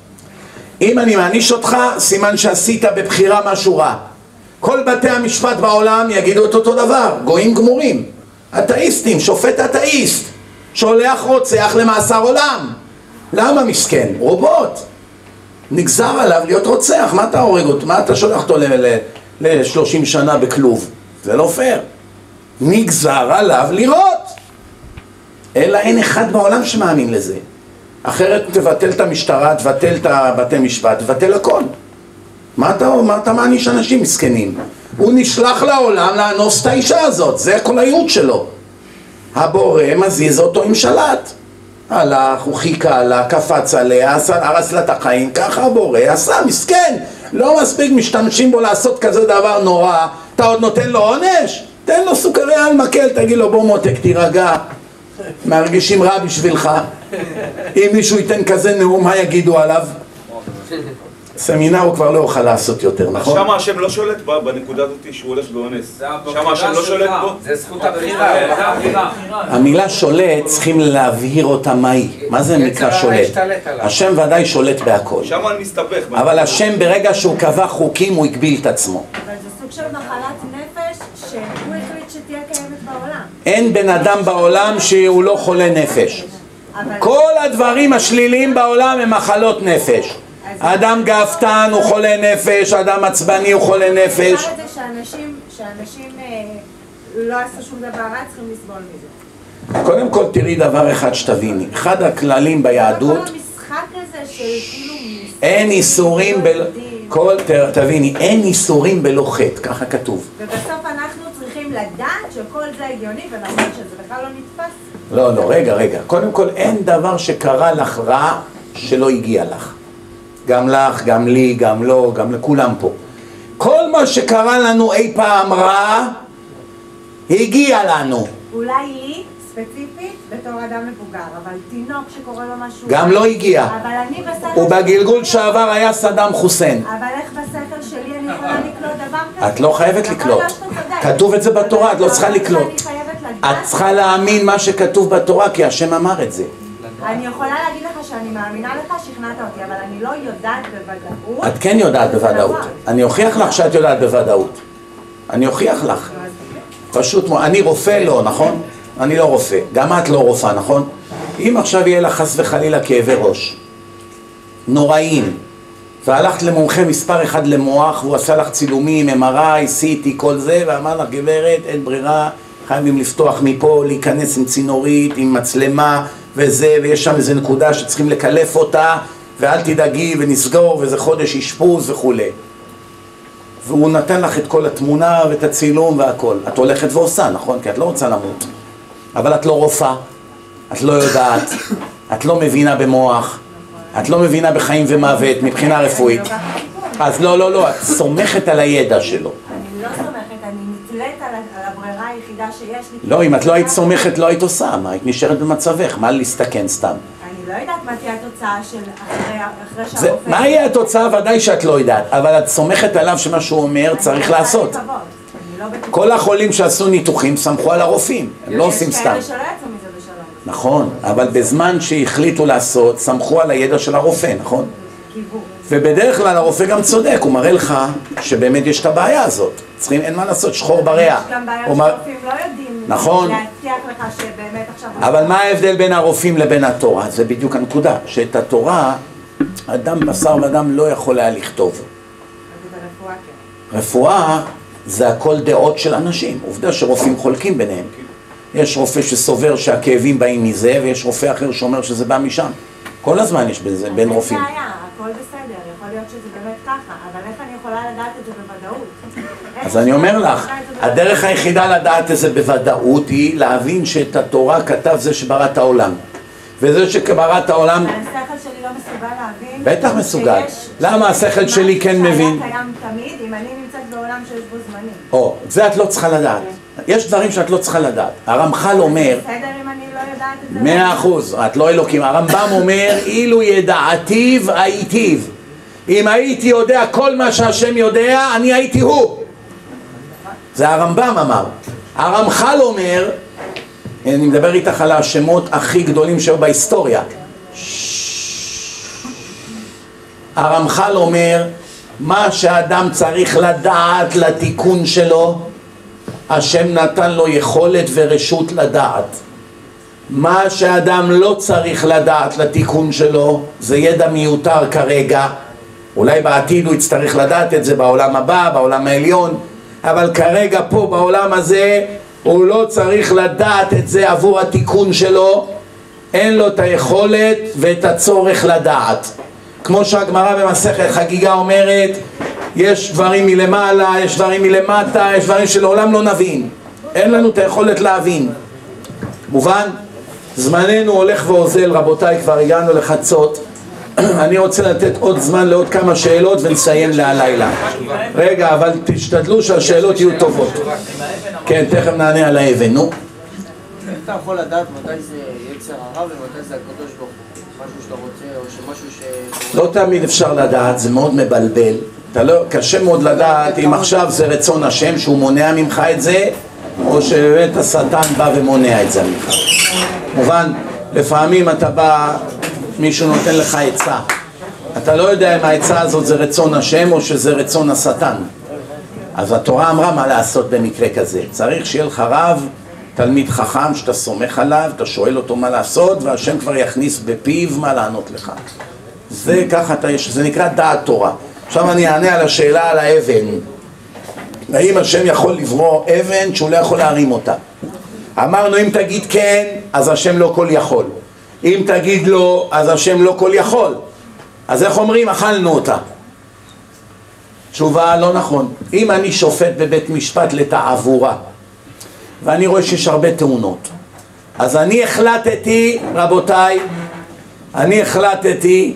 אם אני מעניש אותך, סימן שעשית בבחירה משהו רע. כל בתי המשפט בעולם יגידו את אותו דבר, גויים גמורים. אתאיסטים, שופט אתאיסט, שולח רוצח למאסר עולם. למה מסכן? רובוט. נגזר עליו להיות רוצח, מה אתה הורג אותו? מה אתה שולח אותו ל-30 שנה בכלוב? זה לא פייר. נגזר עליו לראות. אלא אין אחד בעולם שמאמין לזה. אחרת תבטל את המשטרה, תבטל את בתי משפט, תבטל הכל. מה אתה מעניש אנשים מסכנים? הוא נשלח לעולם לאנוס את האישה הזאת, זה כל הייעוד שלו. הבורא מזיז אותו עם שלט. הלך, הוא חיכה לה, קפץ עליה, הרס לה את החיים, ככה הבורא עשה, מסכן. לא מספיק משתמשים בו לעשות כזה דבר נורא, אתה עוד נותן לו עונש? תן לו סוכריה על מקל, תגיד לו בוא מותק, תירגע. מרגישים רע בשבילך. אם מישהו ייתן כזה נאום, מה יגידו עליו? סמינר הוא כבר לא יוכל לעשות יותר, נכון? שם השם לא שולט בנקודה הזאת שהוא הולך באונס. שם השם לא שולט בו. זה זכות הבחירה. המילה שולט צריכים להבהיר אותה מהי. מה זה נקרא שולט? השם ודאי שולט בהכל. שם אני מסתבך. אבל השם ברגע שהוא קבע חוקים הוא הגביל את עצמו. אבל זה סוג של מחלת נפש שהוא החליט שתהיה קיימת בעולם. אין בן אדם בעולם שהוא לא חולה נפש. כל הדברים השליליים בעולם הם מחלות נפש. אדם גאוותן הוא חולה נפש, אדם עצבני הוא חולה נפש. אני חושבת שאנשים לא עשו שום דבר רע, צריכים לסבול מזה. קודם כל תראי דבר אחד שתביני, אחד הכללים ביהדות, כל המשחק הזה של כאילו אין איסורים תביני, אין איסורים בלא חטא, ככה כתוב. ובסוף אנחנו צריכים לדעת שכל זה הגיוני ונכון שזה בכלל לא נתפס. לא, רגע, קודם כל אין דבר שקרה לך רע שלא הגיע לך. גם לך, גם לי, גם לו, גם לכולם פה. כל מה שקרה לנו אי פעם רע, הגיע לנו. אולי לי, ספציפית, בתור אדם מבוגר, אבל תינוק שקורא לו משהו... גם לא הגיע. אבל אני בשכל... ובגלגול שעבר היה סדאם חוסיין. אבל איך בשכל שלי אני יכולה לקלוט דבר כזה? את לא חייבת לקלוט. כתוב את זה בתורה, את לא צריכה לקלוט. את צריכה להאמין מה שכתוב בתורה, כי השם אמר את זה. אני יכולה להגיד לך שאני מאמינה לך, שכנעת אותי, אבל אני לא יודעת בוודאות. את כן יודעת בוודאות. אני אוכיח לך שאת יודעת בוודאות. אני אוכיח לך. פשוט, אני רופא לא, נכון? אני לא רופא. גם את לא רופאה, נכון? אם עכשיו יהיה לך חס וחלילה כאבי ראש, נוראים, והלכת למומחה מספר אחד למוח, והוא עשה לך צילומים, MRI, CT, כל זה, ואמר לך, גברת, אין ברירה, חייבים לפתוח מפה, להיכנס עם צינורית, עם מצלמה, וזה, ויש שם איזו נקודה שצריכים לקלף אותה, ואל תדאגי ונסגור, וזה חודש אשפוז וכו'. והוא נתן לך את כל התמונה ואת הצילום והכל. את הולכת ועושה, נכון? כי את לא רוצה למות. אבל את לא רופאה, את לא יודעת, את לא מבינה במוח, את לא מבינה בחיים ומוות מבחינה רפואית. אז לא, את סומכת על הידע שלו. אני לא סומכת, אני נתלית על הברירה היחידה שיש לי. לא, אם את לא היית סומכת, לא היית עושה. מה, היית נשארת במצבך, מה להסתכן סתם? אני לא יודעת מה תהיה התוצאה של אחרי שהרופא... מה יהיה התוצאה? ודאי שאת לא יודעת, אבל את סומכת עליו שמה שהוא אומר צריך לעשות. כל החולים שעשו ניתוחים סמכו על הרופאים, הם לא עושים סתם. יש כאלה שלא יצאו מזה בשלום. נכון, אבל בזמן שהחליטו לעשות, סמכו על הידע של הרופא, נכון? ובדרך כלל הרופא גם צודק, הוא מראה לך שבאמת יש את הבעיה הזאת. צריכים, אין מה לעשות, שחור בריאה. יש גם בעיה שרופאים לא יודעים נכון. להבטיח לך שבאמת עכשיו... אבל מה ההבדל בין הרופאים לבין התורה? זה בדיוק הנקודה, שאת התורה, אדם בשר ואדם לא יכול היה לכתוב. רפואה זה הכל דעות של אנשים. עובדה שרופאים חולקים ביניהם. יש רופא שסובר שהכאבים באים מזה, ויש רופא אחר שאומר שזה בא משם. כל הזמן יש בזה בין רופאים. זה היה, הכל בסדר, יכול להיות שזה באמת ככה, אבל איך אני יכולה לדעת את זה בוודאות? אז אני אומר לך, הדרך היחידה לדעת את זה בוודאות היא להבין שאת התורה כתב זה שברא את העולם. וזה שברא את העולם... אבל השכל שלי לא מסוגל להבין... בטח מסוגל. למה השכל שלי כן מבין? שהיה קיים תמיד, אם אני נמצאת בעולם שיש בו זמנים. או, זה את לא צריכה לדעת. יש דברים שאת לא צריכה לדעת. הרמח"ל אומר... בסדר אם אני לא יודעת את זה? 100%, את לא אלוקים. הרמב"ם אומר, אילו ידעתיו הייתיו. אם הייתי יודע כל מה שהשם יודע, אני הייתי הוא. זה הרמב"ם אמר. הרמח"ל אומר, אני מדבר איתך על השמות הכי גדולים שהיו בהיסטוריה. הרמח"ל אומר, מה שאדם צריך לדעת לתיקון שלו, השם נתן לו יכולת ורשות לדעת. מה שאדם לא צריך לדעת לתיקון שלו, זה ידע מיותר כרגע. אולי בעתיד הוא יצטרך לדעת את זה בעולם הבא, בעולם העליון, אבל כרגע פה בעולם הזה, הוא לא צריך לדעת את זה עבור התיקון שלו, אין לו את היכולת ואת הצורך לדעת. כמו שהגמרא במסכת חגיגה אומרת, יש דברים מלמעלה, יש דברים מלמטה, יש דברים שלעולם לא נבין. אין לנו את היכולת להבין. מובן? זמננו הולך ואוזל, רבותיי, כבר הגענו לחצות. אני רוצה לתת עוד זמן לעוד כמה שאלות ונסיים להלילה. רגע, אבל תשתדלו שהשאלות יהיו טובות. כן, תכף נענה על האבן, נו. איך אתה יכול לדעת מתי זה יצר הרע ומתי זה הקדוש ברוך הוא? משהו שאתה רוצה או שמשהו ש... לא תמיד אפשר לדעת, זה מאוד מבלבל. קשה מאוד לדעת אם עכשיו זה רצון השם שהוא מונע ממך את זה, או שבאמת השטן בא ומונע את זה ממך. מובן, לפעמים אתה בא, מישהו נותן לך עצה. אתה לא יודע אם העצה הזאת זה רצון השם או שזה רצון השטן. אז התורה אמרה מה לעשות במקרה כזה. צריך שיהיה לך רב, תלמיד חכם שאתה סומך עליו, אתה שואל אותו מה לעשות, והשם כבר יכניס בפיו מה לענות לך. זה ככה, זה נקרא דעת תורה. עכשיו אני אענה על השאלה על האבן. האם השם יכול לברוא אבן שהוא לא יכול להרים אותה? אמרנו אם תגיד כן, אז השם לא כל יכול. אם תגיד לא, אז השם לא כל יכול. אז איך אומרים? אכלנו אותה. תשובה לא נכון. אם אני שופט בבית משפט לתעבורה, ואני רואה שיש הרבה תאונות, אז אני החלטתי, רבותיי, אני החלטתי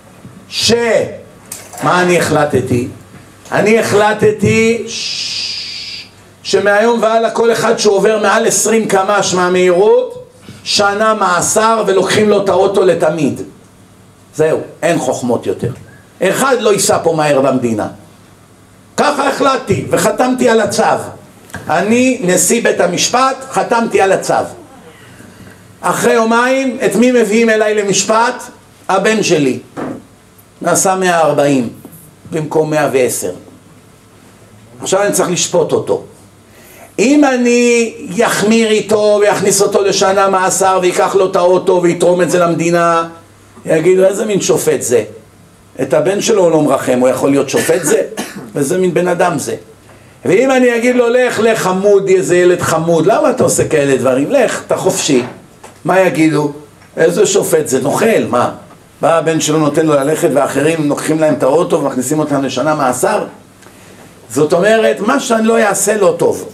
מה אני החלטתי? אני החלטתי שמהיום והלאה כל אחד שעובר מעל 20 קמ"ש מהמהירות, שנה מאסר ולוקחים לו את האוטו לתמיד. זהו, אין חוכמות יותר. אחד לא ייסע פה מהר במדינה. ככה החלטתי וחתמתי על הצו. אני נשיא בית המשפט, חתמתי על הצו. אחרי יומיים, את מי מביאים אליי למשפט? הבן שלי. נסע 140 במקום 110. עכשיו אני צריך לשפוט אותו. אם אני יחמיר איתו ויכניס אותו לשנה מאסר ויקח לו את האוטו ויתרום את זה למדינה, יגידו איזה מין שופט זה? את הבן שלו הוא לא מרחם, הוא יכול להיות שופט זה? וזה מין בן אדם זה. ואם אני אגיד לו לך חמוד, איזה ילד חמוד, למה אתה עושה כאלה דברים? לך, אתה חופשי. מה יגידו? איזה שופט זה? נוכל, מה? בא הבן שלו נותן לו ללכת ואחרים לוקחים להם את האוטו ומכניסים אותם לשנה מאסר? זאת אומרת, מה שאני לא אעשה לא טוב.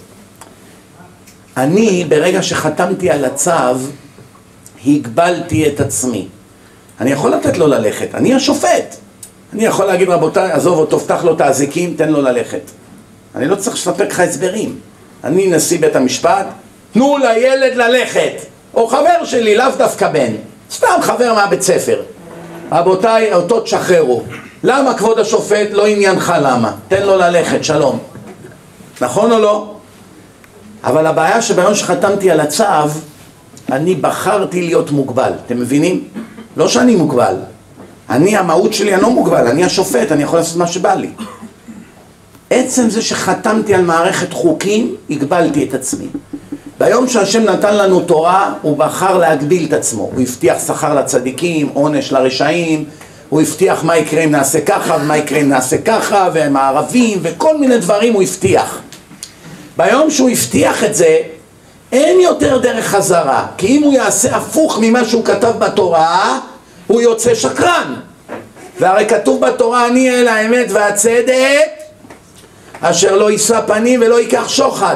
אני, ברגע שחתמתי על הצו, הגבלתי את עצמי. אני יכול לתת לו ללכת, אני השופט. אני יכול להגיד, רבותיי, עזוב אותו, פתח לו את האזיקים, תן לו ללכת. אני לא צריך לספק לך הסברים. אני נשיא בית המשפט, תנו לילד ללכת. או חבר שלי, לאו דווקא בן. סתם חבר מהבית ספר. רבותיי, אותו תשחררו. למה כבוד השופט? לא עניינך למה. תן לו ללכת, שלום. נכון או לא? אבל הבעיה שביום שחתמתי על הצו, אני בחרתי להיות מוגבל. אתם מבינים? לא שאני מוגבל. אני, המהות שלי, אני לא מוגבל. אני השופט, אני יכול לעשות מה שבא לי. עצם זה שחתמתי על מערכת חוקים, הגבלתי את עצמי. ביום שהשם נתן לנו תורה, הוא בחר להגביל את עצמו. הוא הבטיח שכר לצדיקים, עונש לרשעים, הוא הבטיח מה יקרה אם נעשה ככה, ומה יקרה אם נעשה ככה, והם הערבים, וכל מיני דברים הוא הבטיח. ביום שהוא הבטיח את זה, אין יותר דרך חזרה. כי אם הוא יעשה הפוך ממה שהוא כתב בתורה, הוא יוצא שקרן. והרי כתוב בתורה, אני אל האמת והצדק, אשר לא יישא פנים ולא ייקח שוחד.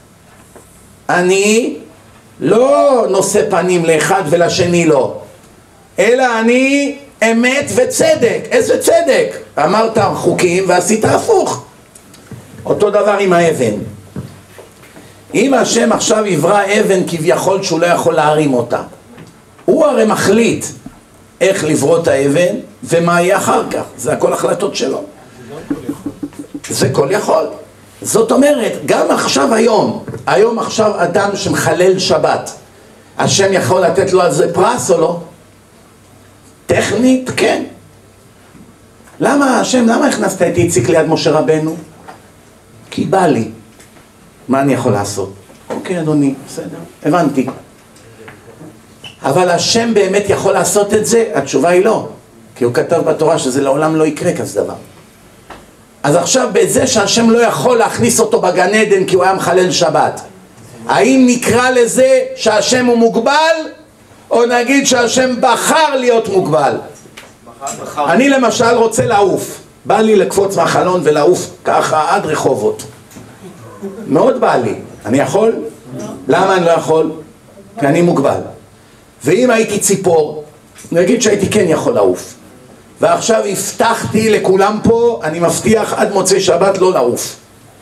אני לא נושא פנים לאחד ולשני לא, אלא אני אמת וצדק. איזה צדק? אמרת חוקים ועשית הפוך. אותו דבר עם האבן. אם השם עכשיו יברא אבן כביכול שהוא לא יכול להרים אותה, הוא הרי מחליט איך לברוא את האבן ומה יהיה אחר כך. זה הכל החלטות שלו. זה כל יכול. זאת אומרת, גם עכשיו היום עכשיו אדם שמחלל שבת, השם יכול לתת לו על זה פרס או לא? טכנית, כן. למה השם, למה הכנסת את איציק ליד משה רבנו? כי בא לי. מה אני יכול לעשות? אוקיי אדוני, בסדר, הבנתי. אבל השם באמת יכול לעשות את זה? התשובה היא לא. כי הוא כתב בתורה שזה לעולם לא יקרה כזה דבר. אז עכשיו בזה שהשם לא יכול להכניס אותו בגן עדן כי הוא היה מחלל שבת, האם נקרא לזה שהשם הוא מוגבל, או נגיד שהשם בחר להיות מוגבל? אני למשל רוצה לעוף, בא לי לקפוץ מהחלון ולעוף ככה עד רחובות, מאוד בא לי. אני יכול? למה אני לא יכול? כי אני מוגבל. ואם הייתי ציפור, נגיד שהייתי כן יכול לעוף, ועכשיו הבטחתי לכולם פה, אני מבטיח עד מוצאי שבת לא לעוף.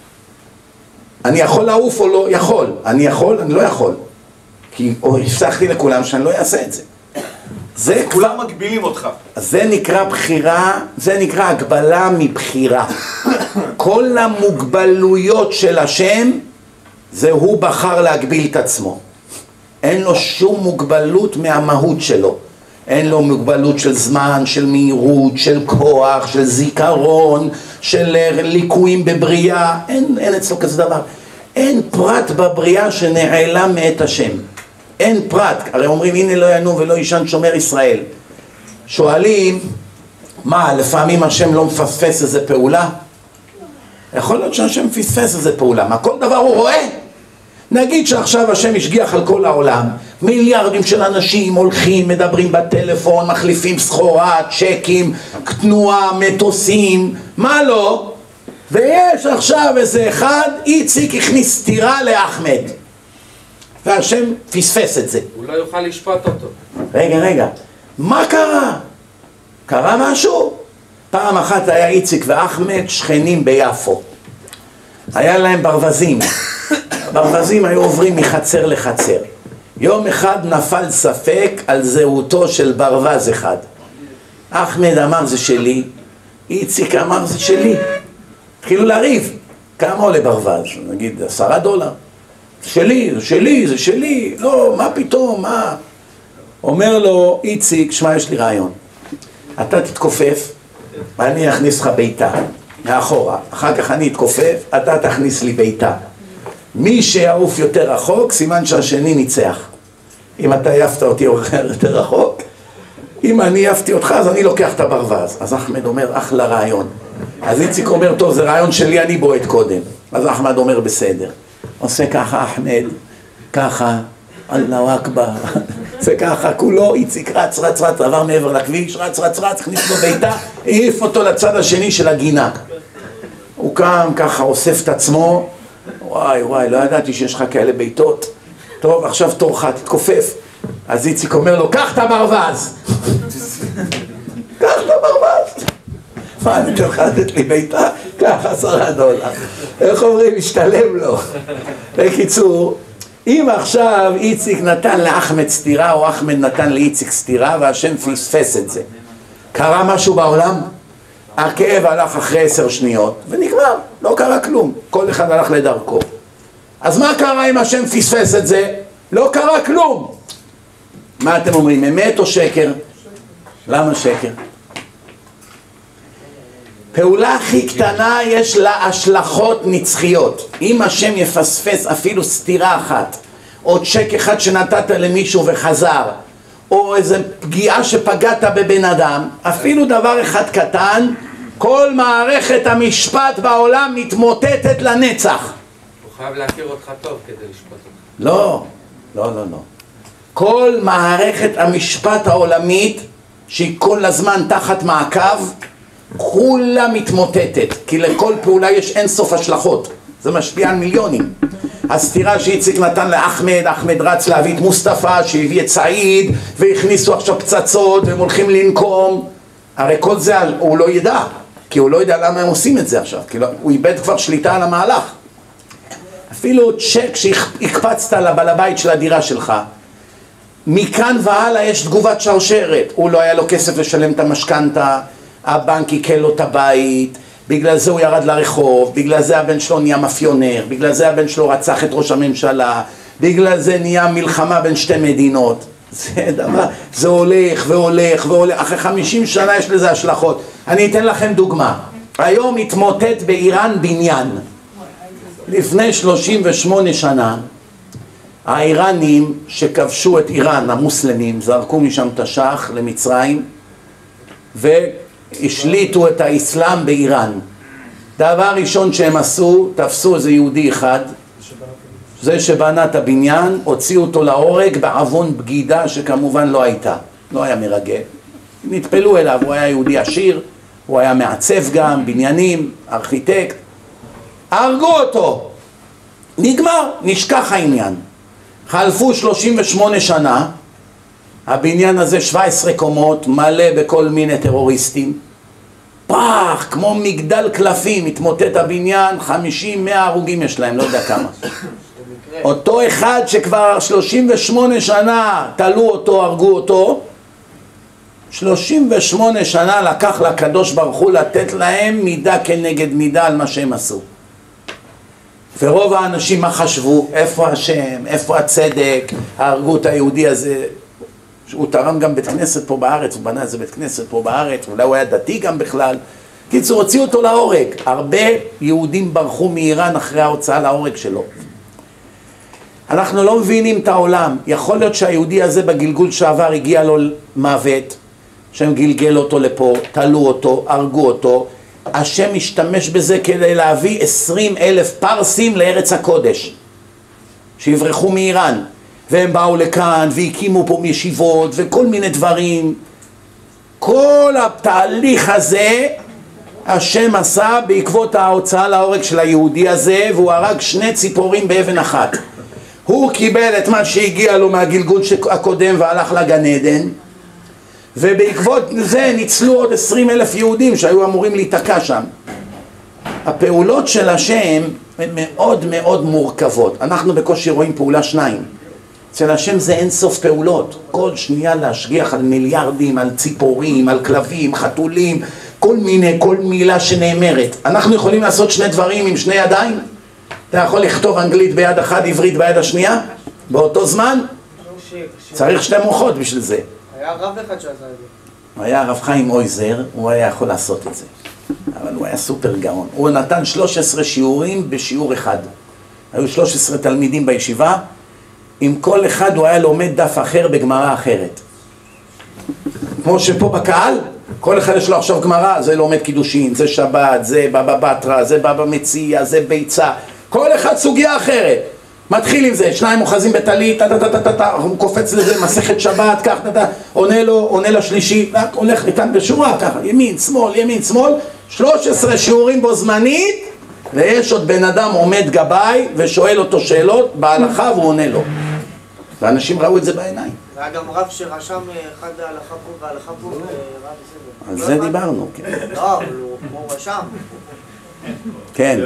אני יכול לעוף או לא יכול? אני יכול, אני לא יכול. כי הבטחתי לכולם שאני לא אעשה את זה. זה כולם מגבילים אותך. זה נקרא בחירה, זה נקרא הגבלה מבחירה. כל המוגבלויות של השם, זה הוא בחר להגביל את עצמו. אין לו שום מוגבלות מהמהות שלו. אין לו מוגבלות של זמן, של מהירות, של כוח, של זיכרון, של ליקויים בבריאה. אין אצלו כזה דבר. אין פרט בבריאה שנעלם מאת השם. אין פרט. הרי אומרים, הנה לא ינום ולא ישן שומר ישראל. שואלים, מה, לפעמים השם לא מפספס איזה פעולה? יכול להיות שהשם מפספס איזה פעולה. מה, כל דבר הוא רואה? נגיד שעכשיו השם השגיח על כל העולם, מיליארדים של אנשים הולכים, מדברים בטלפון, מחליפים סחורה, צ'קים, תנועה, מטוסים, מה לא? ויש עכשיו איזה אחד, איציק הכניס סתירה לאחמד, והשם פספס את זה. הוא לא יוכל לשפוט אותו. רגע, מה קרה? קרה משהו? פעם אחת היה איציק ואחמד שכנים ביפו. היה להם ברווזים. ברווזים היו עוברים מחצר לחצר. יום אחד נפל ספק על זהותו של ברווז אחד. אחמד אמר זה שלי, איציק אמר זה שלי. התחילו לריב. כמה עולה ברווז? נגיד $10. זה שלי. לא, מה פתאום, מה? אומר לו איציק, שמע, יש לי רעיון. אתה תתכופף, ואני אכניס לך ביתה מאחורה. אחר כך אני אתכופף, אתה תכניס לי ביתה. מי שיעוף יותר רחוק, סימן שהשני ניצח. אם אתה יפת אותי יותר רחוק, אם אני יפתי אותך, אז אני לוקח את הברווז. אז אחמד אומר, אחלה רעיון. אז איציק אומר, טוב, זה רעיון שלי, אני בועט קודם. אז אחמד אומר, בסדר. עושה ככה אחמד, ככה, אללה אכבר. זה ככה, כולו, איציק רץ, עבר מעבר לכביש, רץ, הכניס לו ביתה, העיף אותו לצד השני של הגינה. הוא הוא קם, ככה אוסף את עצמו, וואי, לא ידעתי שיש לך כאלה ביתות. טוב, עכשיו תורך, תתכופף. אז איציק אומר לו, קח את הברווז. קח את הברווז. מה, אני תלך לתת לי ביתה? קח $10. איך אומרים, משתלם לו. בקיצור, אם עכשיו איציק נתן לאחמד סתירה, או אחמד נתן לאיציק סתירה, והשם פספס את זה, קרה משהו בעולם? הכאב הלך אחרי 10 שניות, ונגמר, לא קרה כלום. כל אחד הלך לדרכו. אז מה קרה אם השם פספס את זה? לא קרה כלום. מה אתם אומרים, אמת או שקר? למה שקר? פעולה הכי קטנה יש לה השלכות נצחיות. אם השם יפספס אפילו סתירה אחת, או צ'ק אחד שנתת למישהו וחזר, או איזו פגיעה שפגעת בבן אדם, אפילו דבר אחד קטן, כל מערכת המשפט בעולם מתמוטטת לנצח. הוא חייב להכיר אותך טוב כדי לשפוט אותך. לא. כל מערכת המשפט העולמית, שהיא כל הזמן תחת מעקב, כולה מתמוטטת, כי לכל פעולה יש אינסוף השלכות. זה משפיע על מיליונים. הסתירה שאיציק נתן לאחמד, אחמד רץ להביא את מוסטפא, שהביא את סעיד, והכניסו עכשיו פצצות, והם הולכים לנקום. הרי כל זה הוא לא ידע, כי הוא לא יודע למה הם עושים את זה עכשיו, כי הוא איבד כבר שליטה על המהלך. אפילו צ'ק שהקפצת לבעל הבית של הדירה שלך, מכאן והלאה יש תגובת שרשרת. הוא לא היה לו כסף לשלם את המשכנתה, הבנק עיקל לו את הבית, בגלל זה הוא ירד לרחוב, בגלל זה הבן שלו נהיה מאפיונר, בגלל זה הבן שלו רצח את ראש הממשלה, בגלל זה נהיה מלחמה בין 2 מדינות. זה הולך והולך והולך, אחרי 50 שנה יש לזה השלכות. אני אתן לכם דוגמה. היום התמוטט באיראן בניין. לפני 38 שנה, האיראנים שכבשו את איראן, המוסלמים, זרקו משם את השח למצרים, והשליטו את האסלאם באיראן. דבר ראשון שהם עשו, תפסו איזה יהודי אחד, זה שבנה את הבניין, הוציאו אותו להורג בעוון בגידה שכמובן לא הייתה, לא היה מרגל. נטפלו אליו, הוא היה יהודי עשיר, הוא היה מעצב גם, בניינים, ארכיטקט. הרגו אותו, נגמר, נשכח העניין. חלפו 38 שנה, הבניין הזה 17 קומות, מלא בכל מיני טרוריסטים. פח, כמו מגדל קלפים, התמוטט הבניין, 50-100 הרוגים יש להם, לא יודע כמה. אותו אחד שכבר 38 שנה תלו אותו, הרגו אותו, 38 שנה לקח לקדוש ברוך הוא לתת להם מידה כנגד מידה על מה שהם עשו. ורוב האנשים מה חשבו? איפה השם? איפה הצדק? הרגו את היהודי הזה. הוא תרם גם בית כנסת פה בארץ, הוא בנה איזה בית כנסת פה בארץ, אולי הוא היה דתי גם בכלל. קיצור, הוציאו אותו להורג. הרבה יהודים ברחו מאיראן אחרי ההוצאה להורג שלו. אנחנו לא מבינים את העולם. יכול להיות שהיהודי הזה בגלגול שעבר הגיע לו מוות, שהם גלגל אותו לפה, תלו אותו, הרגו אותו. השם משתמש בזה כדי להביא 20,000 פרסים לארץ הקודש, שיברחו מאיראן. והם באו לכאן והקימו פה ישיבות וכל מיני דברים. כל התהליך הזה השם עשה בעקבות ההוצאה להורג של היהודי הזה, והוא הרג 2 ציפורים באבן אחת. הוא קיבל את מה שהגיע לו מהגלגול הקודם והלך לגן עדן, ובעקבות זה ניצלו עוד 20,000 יהודים שהיו אמורים להיתקע שם. הפעולות של השם הן מאוד מאוד מורכבות. אנחנו בקושי רואים פעולה 2. אצל השם זה אין סוף פעולות. כל שנייה להשגיח על מיליארדים, על ציפורים, על כלבים, חתולים, כל מילה שנאמרת. אנחנו יכולים לעשות 2 דברים עם 2 ידיים? אתה יכול לכתוב אנגלית ביד אחת, עברית ביד השנייה? באותו זמן? צריך 2 מוחות בשביל זה. היה רב אחד שעשה את זה. היה הרב חיים אויזר, הוא היה יכול לעשות את זה. אבל הוא היה סופר גאון. הוא נתן 13 שיעורים בשיעור אחד. היו 13 תלמידים בישיבה, עם כל אחד הוא היה לומד דף אחר בגמרא אחרת. כמו שפה בקהל, כל אחד יש לו עכשיו גמרא, זה לומד קידושין, זה שבת, זה בבא בתרא, זה בבא מציע, זה ביצה. כל אחד סוגיה אחרת. מתחיל עם זה, 2 אוחזים בטלית, הוא קופץ לזה, מסכת שבת, כך, עונה לשלישי, הולך איתן בשורה, ככה, ימין, שמאל, 13 שיעורים בו זמנית, ויש עוד בן אדם עומד גבאי ושואל אותו שאלות בהלכה והוא עונה לו. ואנשים ראו את זה בעיניים. והיה גם רב שרשם אחד ההלכה פה וההלכה פה ורב בסדר. על זה דיברנו, כן. לא, אבל הוא כמו רשם. כן.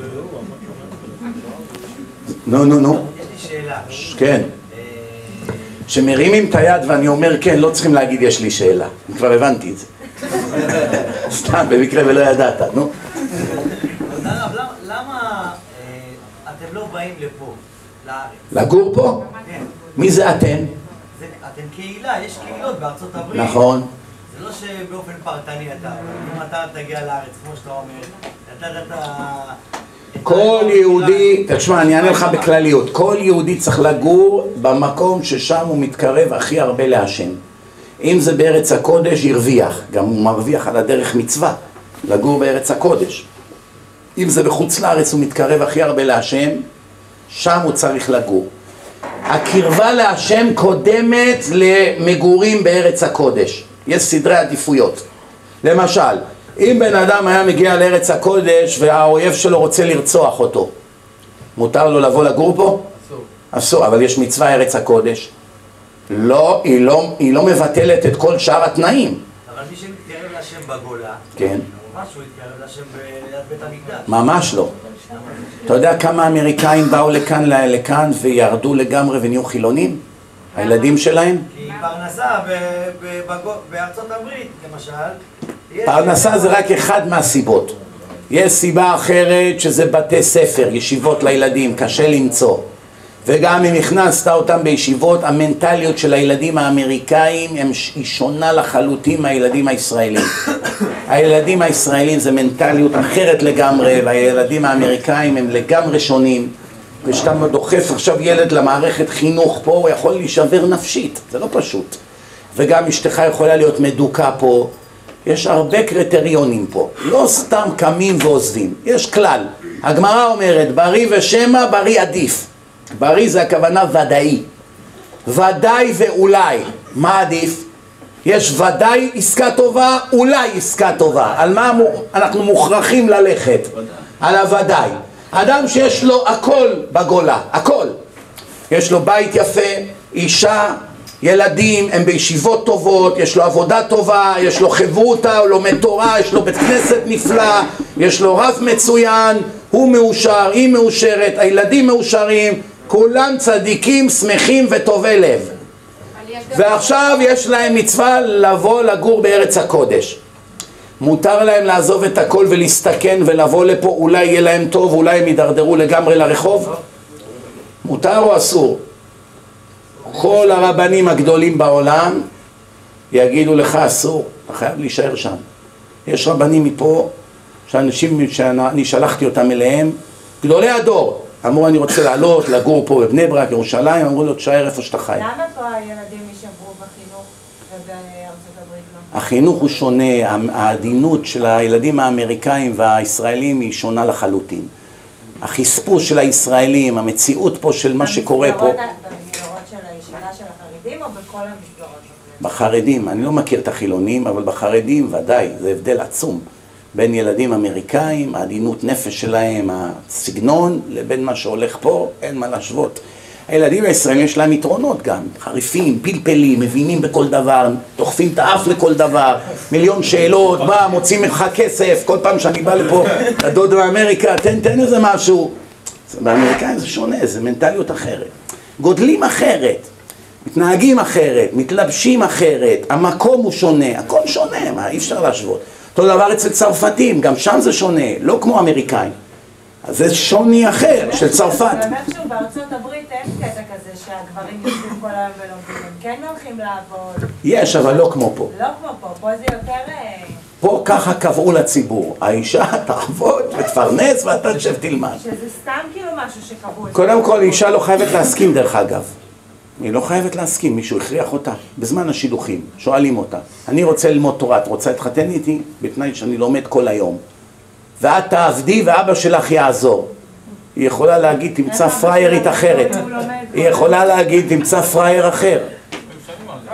נו. יש לי שאלה. כן. שמרימים את היד ואני אומר כן, לא צריכים להגיד יש לי שאלה. אני כבר הבנתי את זה. סתם, במקרה ולא ידעת, נו. למה אתם לא באים לפה, לארץ? לגור פה? כן. מי זה אתם? אתם קהילה, יש קהילות בארצות הברית. נכון. זה לא שבאופן פרטני אתה, אם אתה תגיע לארץ, כמו שאתה אומר, אתה... כל יהודי, תשמע, אני אענה לך בכלליות, כל יהודי צריך לגור במקום ששם הוא מתקרב הכי הרבה להשם. אם זה בארץ הקודש, ירוויח, גם הוא מרוויח על הדרך מצווה, לגור בארץ הקודש. אם זה בחוץ לארץ הוא מתקרב הכי הרבה להשם, שם הוא צריך לגור. הקרבה להשם קודמת למגורים בארץ הקודש. יש סדרי עדיפויות. למשל, אם בן אדם היה מגיע לארץ הקודש והאויב שלו רוצה לרצוח אותו, מותר לו לבוא לגור פה? אסור. אסור, אבל יש מצווה ארץ הקודש. לא, היא לא מבטלת את כל שאר התנאים. אבל מי שמתקרב להשם בגולה, כן. ממש הוא יתקרב להשם ליד בית המקדש. ממש לא. אתה יודע כמה אמריקאים באו לכאן וירדו לגמרי ונהיו חילונים? הילדים שלהם? כי פרנסה בארצות הברית, למשל, פרנסה זה רק אחד מהסיבות. יש סיבה אחרת שזה בתי ספר, ישיבות לילדים, קשה למצוא. וגם אם הכנסת אותם בישיבות, המנטליות של הילדים האמריקאים היא שונה לחלוטין מהילדים הישראלים. הילדים הישראלים זה מנטליות אחרת לגמרי, והילדים האמריקאים הם לגמרי שונים. כשאתה דוחף עכשיו ילד למערכת חינוך פה, הוא יכול להישבר נפשית, זה לא פשוט. וגם אשתך יכולה להיות מדוקה פה. יש הרבה קריטריונים פה, לא סתם קמים ועוזבים. יש כלל, הגמרא אומרת, בריא ושמא, בריא עדיף. בריא זה הכוונה ודאי. ודאי ואולי. מה עדיף? יש ודאי עסקה טובה, אולי עסקה טובה. על מה אנחנו מוכרחים ללכת? על הוודאי. אדם שיש לו הכל בגולה, הכל. יש לו בית יפה, אישה, ילדים, הם בישיבות טובות, יש לו עבודה טובה, יש לו חברותה, הוא לומד תורה, יש לו בית כנסת נפלא, יש לו רב מצוין, הוא מאושר, היא מאושרת, הילדים מאושרים, כולם צדיקים, שמחים וטובי לב. ועכשיו יש להם מצווה לבוא לגור בארץ הקודש. מותר להם לעזוב את הכל ולהסתכן ולבוא לפה, אולי יהיה להם טוב, אולי הם יידרדרו לגמרי לרחוב? מותר או אסור? כל הרבנים הגדולים בעולם יגידו לך אסור, אתה חייב להישאר שם. יש רבנים מפה, שאנשים שאני שלחתי אותם אליהם, גדולי הדור, אמרו אני רוצה לעלות, לגור פה בבני ברק, ירושלים, אמרו לו תשאר איפה שאתה חי. למה פה הילדים יישברו בחינוך ובארצות הברית לא? החינוך הוא שונה, העדינות של הילדים האמריקאים והישראלים היא שונה לחלוטין. החספוס של הישראלים, המציאות פה של מה שקורה פה. במסגרות של הישיבה של החרדים או בכל המסגרות? בחרדים, אני לא מכיר את החילונים, אבל בחרדים ודאי, זה הבדל עצום. בין ילדים אמריקאים, העדינות נפש שלהם, הסגנון, לבין מה שהולך פה, אין מה להשוות. הילדים הישראלים יש להם יתרונות גם, חריפים, פלפלים, מבינים בכל דבר, דוחפים את האף לכל דבר, מיליון שאלות, מה, מוצאים ממך כסף, כל פעם שאני בא לפה, לדוד באמריקה, תן איזה משהו. באמריקאים זה שונה, זה מנטליות אחרת. גודלים אחרת, מתנהגים אחרת, מתלבשים אחרת, המקום הוא שונה, הכל שונה, מה, אי אפשר להשוות. אותו דבר אצל צרפתים, גם שם זה שונה, לא כמו אמריקאים. אז זה שוני אחר של צרפת. זה אומר שהוא בארצות הברית אין קטע כזה שהגברים יושבים כל היום ולומדים, הם כן הולכים לעבוד. יש, אבל לא כמו פה. לא כמו פה, פה זה יותר... פה ככה קבעו לציבור, האישה תעבוד ותפרנס ואתה תשב תלמד. שזה סתם כאילו משהו שקבעו. קודם כל, אישה לא חייבת להסכים דרך אגב. היא לא חייבת להסכים, מישהו הכריח אותה. בזמן השידוכים, שואלים אותה, אני רוצה ללמוד תורה, את רוצה להתחתן איתי? בתנאי שאני לומד כל היום. ואת תעבדי ואבא שלך יעזור. היא יכולה להגיד, תמצא פריירית אחרת. היא יכולה להגיד, תמצא פרייר אחר.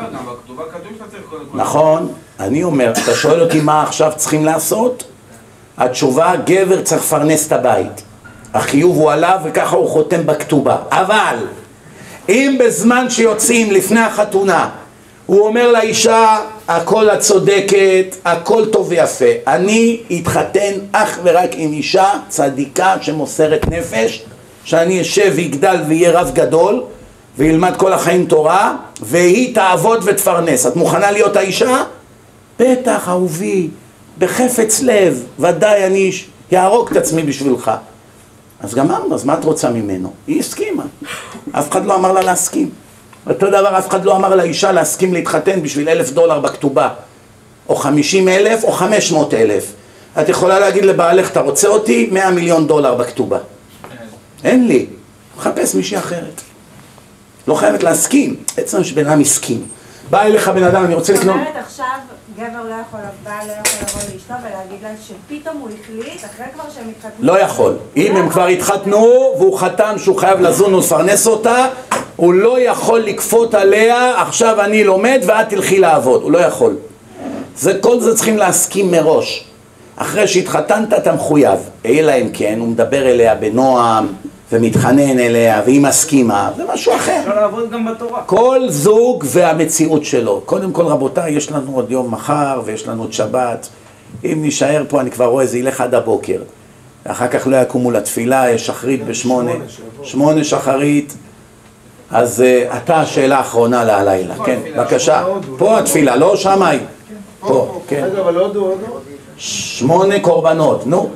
נכון, אני אומר, אתה שואל אותי מה עכשיו צריכים לעשות? התשובה, גבר צריך לפרנס את הבית. החיוב הוא עליו וככה הוא חותם בכתובה. אבל אם בזמן שיוצאים לפני החתונה הוא אומר לאישה, הכל את צודקת, הכל טוב ויפה, אני אתחתן אך ורק עם אישה צדיקה שמוסרת נפש, שאני אשב ויגדל ויהיה רב גדול וילמד כל החיים תורה והיא תעבוד ותפרנס. את מוכנה להיות האישה? בטח אהובי, בחפץ לב, ודאי אני יהרוג את עצמי בשבילך. אז גמרנו, אז מה את רוצה ממנו? היא הסכימה. אף אחד לא אמר לה להסכים. אותו דבר, אף אחד לא אמר לאישה להסכים להתחתן בשביל $1,000 בכתובה, או 50,000 או 500,000. את יכולה להגיד לבעלך, אתה רוצה אותי? $100 מיליון בכתובה. אין לי. מחפש מישהי אחרת. לא חייבת להסכים. עצם שבן אדם הסכים. בא אליך בן אדם, אני רוצה לקנות... זאת אומרת עכשיו, גבר לא יכול לבוא לאשתו ולהגיד לה שפתאום הוא החליט, אחרי כבר שהם התחתנו... לא יכול. אם הם כבר התחתנו והוא חתם שהוא חייב לזון ולפרנס אותה, הוא לא יכול לקפות עליה, עכשיו אני לומד ואת תלכי לעבוד. הוא לא יכול. כל זה צריכים להסכים מראש. אחרי שהתחתנת אתה מחויב. אלא אם כן, הוא מדבר אליה בנועם ומתחנן אליה והיא מסכימה, זה משהו אחר. אפשר לעבוד גם בתורה. כל זוג והמציאות שלו. קודם כל רבותיי, יש לנו עוד יום מחר ויש לנו עוד שבת. אם נשאר פה אני כבר רואה זה ילך עד הבוקר. ואחר כך לא יקומו לתפילה, יש שחרית ב8 שחרית. אז אתה השאלה האחרונה להלילה. כן, בבקשה. פה התפילה, לא שמאי. פה, כן. רגע, אבל עוד 8 קורבנות, נו.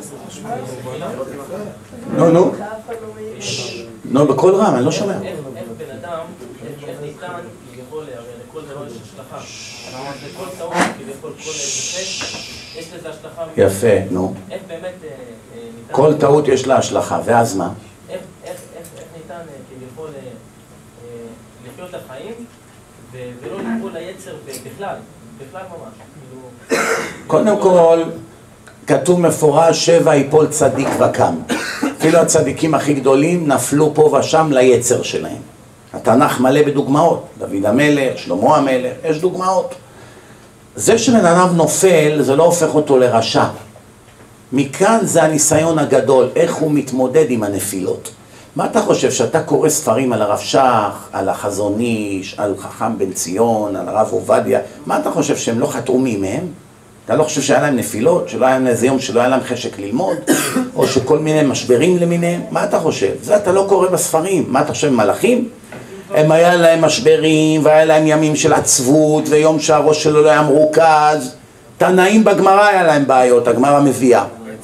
נו. נו, בכל רם, אני לא שומע. איך בן אדם, איך ניתן כביכול, לכל דבר יש השלכה. לכל טעות, כביכול, כל defect, יש לזה השלכה. יפה, נו. איך באמת ניתן... כל טעות יש לה השלכה, ואז מה? איך ניתן כביכול לחיות את החיים, ולא לקרוא ליצר בכלל ממש. קודם כל, כתוב מפורש 7 יפול צדיק וקם. אפילו הצדיקים הכי גדולים נפלו פה ושם ליצר שלהם. התנ"ך מלא בדוגמאות. דוד המלך, שלמה המלך, יש דוגמאות. זה שבן אדם נופל, זה לא הופך אותו לרשע. מכאן זה הניסיון הגדול, איך הוא מתמודד עם הנפילות. מה אתה חושב, שאתה קורא ספרים על הרב שך, על החזון איש, על חכם בן ציון, על הרב עובדיה, מה אתה חושב, שהם לא חטאו מהם? אתה לא חושב שהיה להם נפילות, שלא היה להם איזה יום שלא היה להם חשק ללמוד, או שכל מיני משברים למיניהם? מה אתה חושב? זה אתה לא קורא בספרים. מה אתה חושב, מלאכים? הם היה להם משברים, והיה להם ימים של עצבות, ויום שהראש שלו לא היה מרוכז. תנאים בגמרא היה להם בעיות, הגמרא מביאה.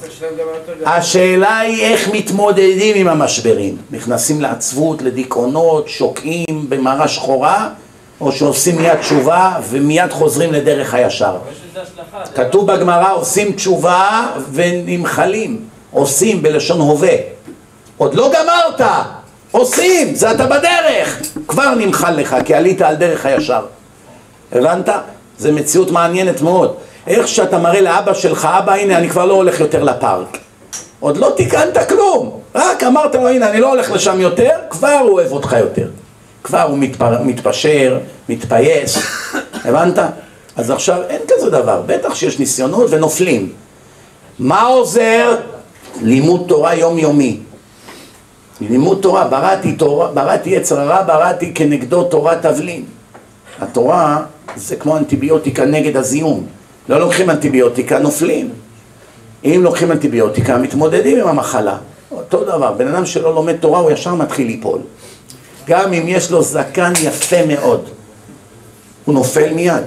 השאלה היא איך מתמודדים עם המשברים. נכנסים לעצבות, לדיכאונות, שוקעים במערה שחורה, או שעושים מיד תשובה ומיד חוזרים לדרך הישר. כתוב בגמרא, עושים תשובה ונמחלים. עושים בלשון הווה. עוד לא גמרת, עושים, זה אתה בדרך. כבר נמחל לך, כי עלית על דרך הישר. הבנת? זה מציאות מעניינת מאוד. איך שאתה מראה לאבא שלך, אבא הנה אני כבר לא הולך יותר לפארק. עוד לא תיקנת כלום. רק אמרת לו הנה אני לא הולך לשם יותר, כבר הוא אוהב אותך יותר. כבר הוא מתפשר, מתפייס. הבנת? אז עכשיו אין כזה דבר. בטח שיש ניסיונות ונופלים. מה עוזר? לימוד תורה יומיומי. לימוד תורה, בראתי יצר הרע, בראתי כנגדו תורה תבלין. התורה זה כמו אנטיביוטיקה נגד הזיהום. לא לוקחים אנטיביוטיקה, נופלים. אם לוקחים אנטיביוטיקה, מתמודדים עם המחלה. אותו דבר, בן אדם שלא לומד תורה, הוא ישר מתחיל ליפול. גם אם יש לו זקן יפה מאוד, הוא נופל מיד.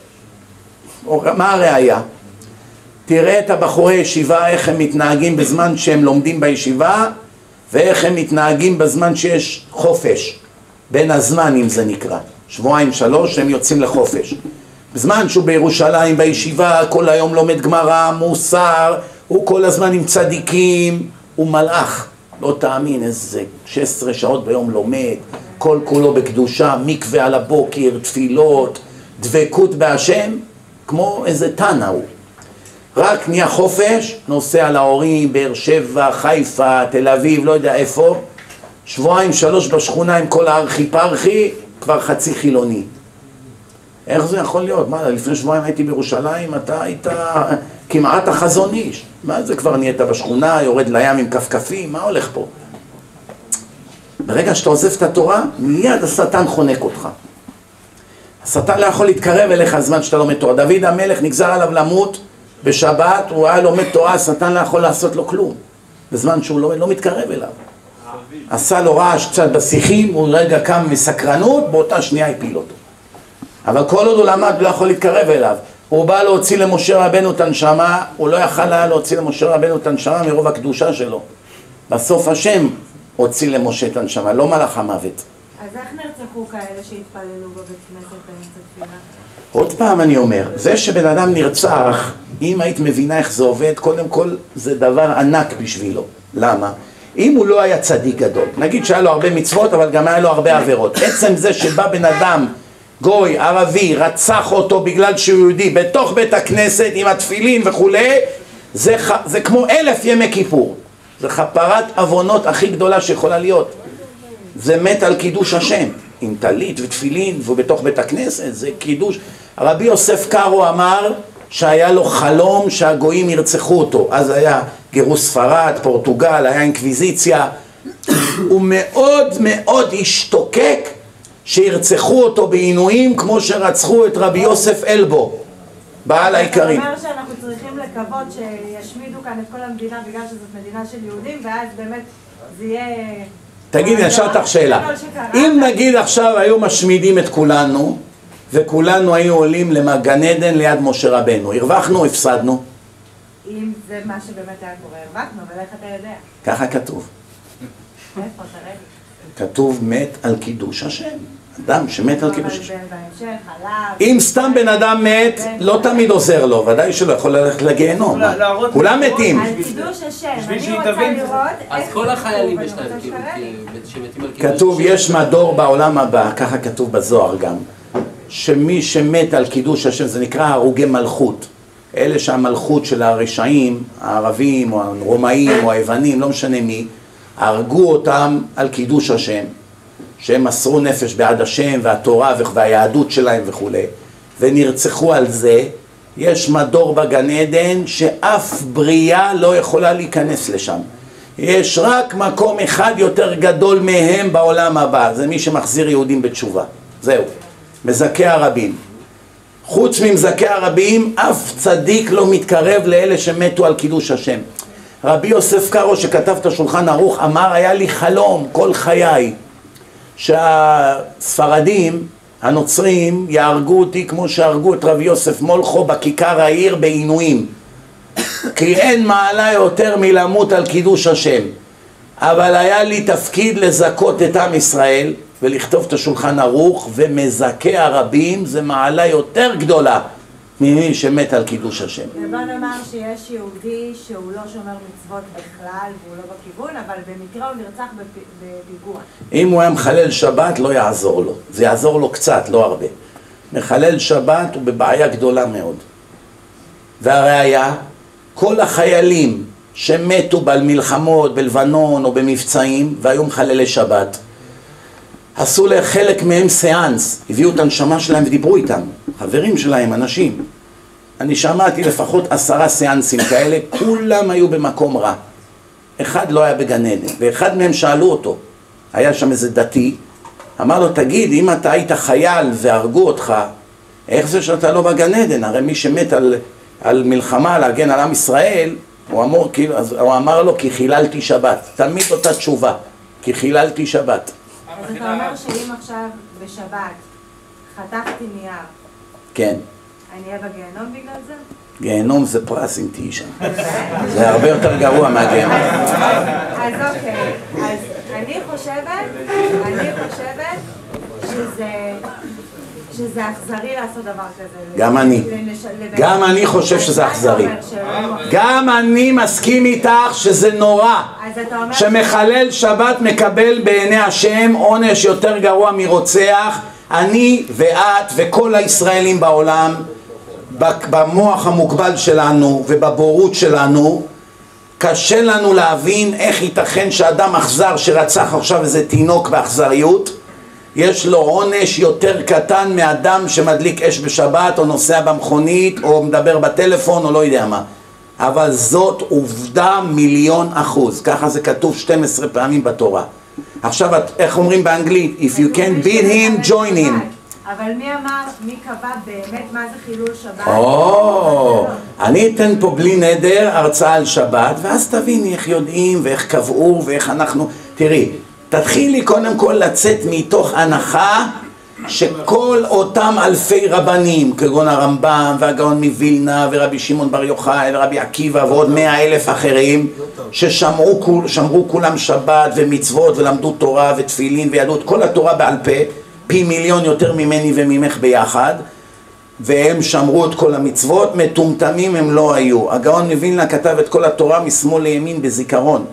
מה הראיה? תראה את הבחורי ישיבה, איך הם מתנהגים בזמן שהם לומדים בישיבה, ואיך הם מתנהגים בזמן שיש חופש. בין הזמנים זה נקרא. 2-3 הם יוצאים לחופש. בזמן שהוא בירושלים בישיבה, כל היום לומד גמרא, מוסר, הוא כל הזמן עם צדיקים, הוא מלאך. לא תאמין, איזה 16 שעות ביום לומד, כל כולו בקדושה, מקווה על הבוקר, תפילות, דבקות בהשם, כמו איזה תנא הוא. רק נהיה חופש, נוסע להורים, באר שבע, חיפה, תל אביב, לא יודע איפה, 2-3 בשכונה עם כל הארכי פרחי, כבר חצי חילוני. איך זה יכול להיות? מה, לפני שבועיים הייתי בירושלים, אתה היית כמעט החזון איש. מה זה כבר נהיית בשכונה, יורד לים עם כפכפים, מה הולך פה? ברגע שאתה עוזב את התורה, מיד השטן חונק אותך. השטן לא יכול להתקרב אליך הזמן שאתה לומד תורה. דוד המלך נגזר עליו למות בשבת, הוא היה לומד תורה, השטן לא יכול לעשות לו כלום. בזמן שהוא לא מתקרב אליו. עשה לו רעש קצת בשיחים, הוא רגע קם מסקרנות, באותה שנייה הפיל אותו. אבל כל עוד הוא למד, לא יכול להתקרב אליו. הוא בא להוציא למשה רבנו את הנשמה, הוא לא יכל היה להוציא למשה רבנו את הנשמה מרוב הקדושה שלו. בסוף השם הוציא למשה את הנשמה, לא מלאך המוות. אז איך נרצחו כאלה שהתפללו בבית כנסת באמצע תפילה? עוד פעם אני אומר, זה שבן אדם נרצח, אם היית מבינה איך זה עובד, קודם כל זה דבר ענק בשבילו. למה? אם הוא לא היה צדיק גדול, נגיד שהיה לו הרבה מצוות, אבל גם היה לו הרבה עבירות. עצם זה שבא בן אדם, גוי, ערבי, רצח אותו בגלל שהוא יהודי, בתוך בית הכנסת עם התפילין וכולי, זה כמו 1000 ימי כיפור. זה כפרת עוונות הכי גדולה שיכולה להיות. זה מת על קידוש השם, עם טלית ותפילין, והוא בתוך בית הכנסת, זה קידוש. רבי יוסף קארו אמר שהיה לו חלום שהגויים ירצחו אותו. אז היה גירוש ספרד, פורטוגל, היה אינקוויזיציה. הוא מאוד מאוד השתוקק שירצחו אותו בעינויים כמו שרצחו את רבי יוסף אלבו, בעל העיקרים. אתה אומר שאנחנו צריכים לקוות שישמידו כאן את כל המדינה בגלל שזאת מדינה של יהודים, ואז באמת זה יהיה... תגיד, אני אשאל אותך שאלה. אם נגיד עכשיו היו משמידים את כולנו, וכולנו היינו עולים לגן עדן ליד משה רבנו, הרווחנו או הפסדנו? אם זה מה שבאמת היה קורה, הרווחנו, אבל איך אתה יודע? ככה כתוב. איפה, תראה. כתוב מת על קידוש השם. אדם שמת על קידוש השם. בהמשך, עליו... אם סתם בן אדם מת, לא תמיד עוזר לו, ודאי שלא יכול ללכת לגיהנום. כולם מתים. על קידוש השם, אני רוצה לראות... אז כל החיילים יש להם שמתים על קידוש השם. כתוב, יש מדור בעולם הבא, ככה כתוב בזוהר גם, שמי שמת על קידוש השם, זה נקרא הרוגי מלכות. אלה שהמלכות של הרשעים, הערבים או הרומאים או היוונים, לא משנה מי, הרגו אותם על קידוש השם, שהם מסרו נפש בעד השם והתורה והיהדות שלהם וכו', ונרצחו על זה. יש מדור בגן עדן שאף בריאה לא יכולה להיכנס לשם. יש רק מקום אחד יותר גדול מהם בעולם הבא, זה מי שמחזיר יהודים בתשובה. זהו, מזכי הרבים. חוץ ממזכי הרבים, אף צדיק לא מתקרב לאלה שמתו על קידוש השם. רבי יוסף קארו שכתב את השולחן ערוך אמר, היה לי חלום כל חיי שהספרדים, הנוצרים, יהרגו אותי כמו שהרגו את רבי יוסף מולכו בכיכר העיר בעינויים. כי אין מעלה יותר מלמות על קידוש השם. אבל היה לי תפקיד לזכות את עם ישראל ולכתוב את השולחן ערוך, ומזכה הרבים זה מעלה יותר גדולה ממי שמת על קידוש השם. ובוא נאמר שיש יהודי שהוא לא שומר מצוות בכלל והוא לא בכיוון, אבל במקרה הוא נרצח בפיגוע. אם הוא היה מחלל שבת לא יעזור לו, זה יעזור לו קצת, לא הרבה. מחלל שבת הוא בבעיה גדולה מאוד. והראיה, כל החיילים שמתו במלחמות בלבנון או במבצעים והיו מחללי שבת, עשו לחלק מהם סיאנס, הביאו את הנשמה שלהם ודיברו איתם, חברים שלהם, אנשים. אני שמעתי לפחות 10 סיאנסים כאלה, כולם היו במקום רע. אחד לא היה בגן עדן, ואחד מהם שאלו אותו, היה שם איזה דתי, אמר לו, תגיד, אם אתה היית חייל והרגו אותך, איך זה שאתה לא בגן עדן? הרי מי שמת על מלחמה להגן על עם ישראל, הוא אמר לו, כי חיללתי שבת. תמיד אותה תשובה, כי חיללתי שבת. אז אתה אומר שאם עכשיו בשבת חתכתי נייר, כן. אני אהיה בגיהנום בגלל זה? גיהנום זה פרס אם תהי שם. זה הרבה יותר גרוע מהגיהנום. אז אוקיי, אז אני חושבת שזה אכזרי לעשות דבר כזה. גם אני. גם אני חושב שזה אכזרי. גם אני מסכים איתך שזה נורא. שמחלל שבת מקבל בעיני השם עונש יותר גרוע מרוצח. אני ואת וכל הישראלים בעולם, במוח המוגבל שלנו ובבורות שלנו, קשה לנו להבין איך ייתכן שאדם אכזר שרצח עכשיו איזה תינוק באכזריות, יש לו עונש יותר קטן מאדם שמדליק אש בשבת או נוסע במכונית או מדבר בטלפון או לא יודע מה. אבל זאת עובדה 1,000,000%. ככה זה כתוב 12 פעמים בתורה. עכשיו, איך אומרים באנגלית? If you can beat him, join him. אבל מי אמר, מי קבע באמת מה זה חילול שבת? אני אתן פה בלי נדר הרצאה על שבת, ואז תביני איך יודעים ואיך קבעו ואיך אנחנו... תראי, תתחילי קודם כל לצאת מתוך הנחה שכל אותם אלפי רבנים, כגון הרמב"ם והגאון מווילנה ורבי שמעון בר יוחאי ורבי עקיבא ועוד 100,000 אחרים ששמרו כולם שבת ומצוות ולמדו תורה ותפילין וידעו את כל התורה בעל פה, פי מיליון יותר ממני וממך ביחד, והם שמרו את כל המצוות, מטומטמים הם לא היו. הגאון מווילנה כתב את כל התורה משמאל לימין בזיכרון,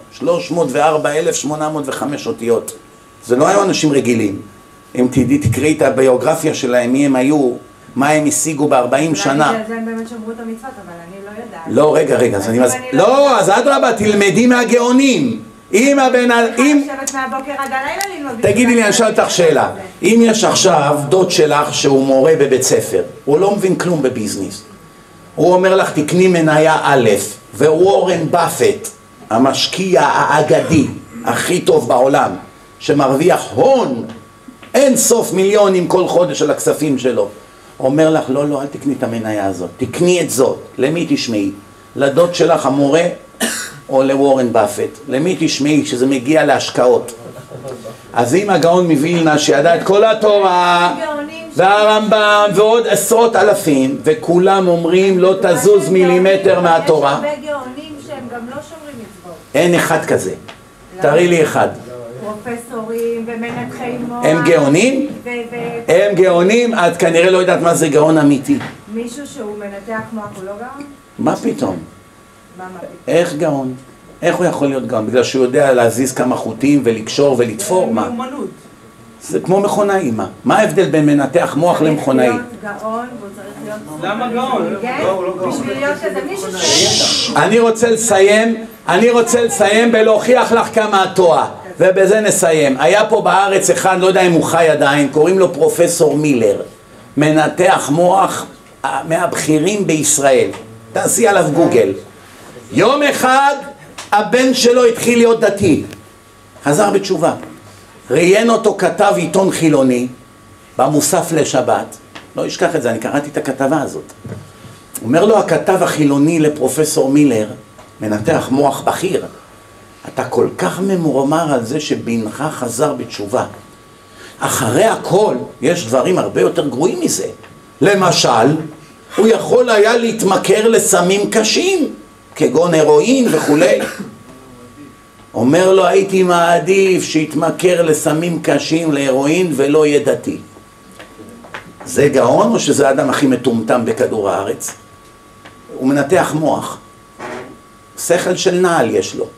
304,805 אותיות. זה לא היו אנשים רגילים. אם תקראי את הביוגרפיה שלהם, מי הם היו, מה הם השיגו ב-40 שנה. אולי בגלל זה הם באמת שמרו את המצוות, אבל אני לא יודעת. לא, רגע, לא, אז אדרבה, תלמדי מהגאונים. אם לשבת מהבוקר עד הלילה ללמוד. תגידי לי, אני אשאל אותך שאלה. אם יש עכשיו דוד שלך שהוא מורה בבית ספר, הוא לא מבין כלום בביזנס. הוא אומר לך, תקני מניה א', ווורן באפט, המשקיע האגדי הכי טוב בעולם, שמרוויח הון, אין סוף מיליונים כל חודש על הכספים שלו. אומר לך, לא, אל תקני את המניה הזאת, תקני את זאת. למי תשמעי? לדוד שלך המורה או לוורן באפט? למי תשמעי שזה מגיע להשקעות? אז אם הגאון מווילנה שידע את כל התורה והרמב"ם ועוד עשרות אלפים, וכולם אומרים לא תזוז מילימטר מהתורה, יש הרבה גאונים שהם גם לא שומרים מצוות. אין אחד כזה. תראי לי אחד. פרופסורים ומנתחי מוח. הם גאונים? הם גאונים, את כנראה לא יודעת מה זה גאון אמיתי. מישהו שהוא מנתח מוח הוא לא גאון? מה פתאום? מה פתאום? איך גאון? איך הוא יכול להיות גאון? בגלל שהוא יודע להזיז כמה חוטים ולקשור ולתפור? מה? זה כמו מכונאי, מה ההבדל בין מנתח מוח למכונאי? צריך להיות גאון והוא צריך להיות... למה גאון? בשביל להיות כזה מישהו ש... אני רוצה לסיים בלהוכיח לך כמה התורה, ובזה נסיים. היה פה בארץ אחד, לא יודע אם הוא חי עדיין, קוראים לו פרופסור מילר, מנתח מוח מהבכירים בישראל. תעשי עליו גוגל. יום אחד הבן שלו התחיל להיות דתי, חזר בתשובה, ראיין אותו כתב עיתון חילוני במוסף לשבת, לא אשכח את זה, אני קראתי את הכתבה הזאת. אומר לו הכתב החילוני לפרופסור מילר, מנתח מוח בכיר, אתה כל כך ממורמר על זה שבנך חזר בתשובה. אחרי הכל יש דברים הרבה יותר גרועים מזה. למשל, הוא יכול היה להתמכר לסמים קשים, כגון הרואין וכולי. אומר לו, הייתי מעדיף שיתמכר לסמים קשים, להרואין, ולא יהיה דתי. זה גאון או שזה האדם הכי מטומטם בכדור הארץ? הוא מנתח מוח. שכל של נעל יש לו.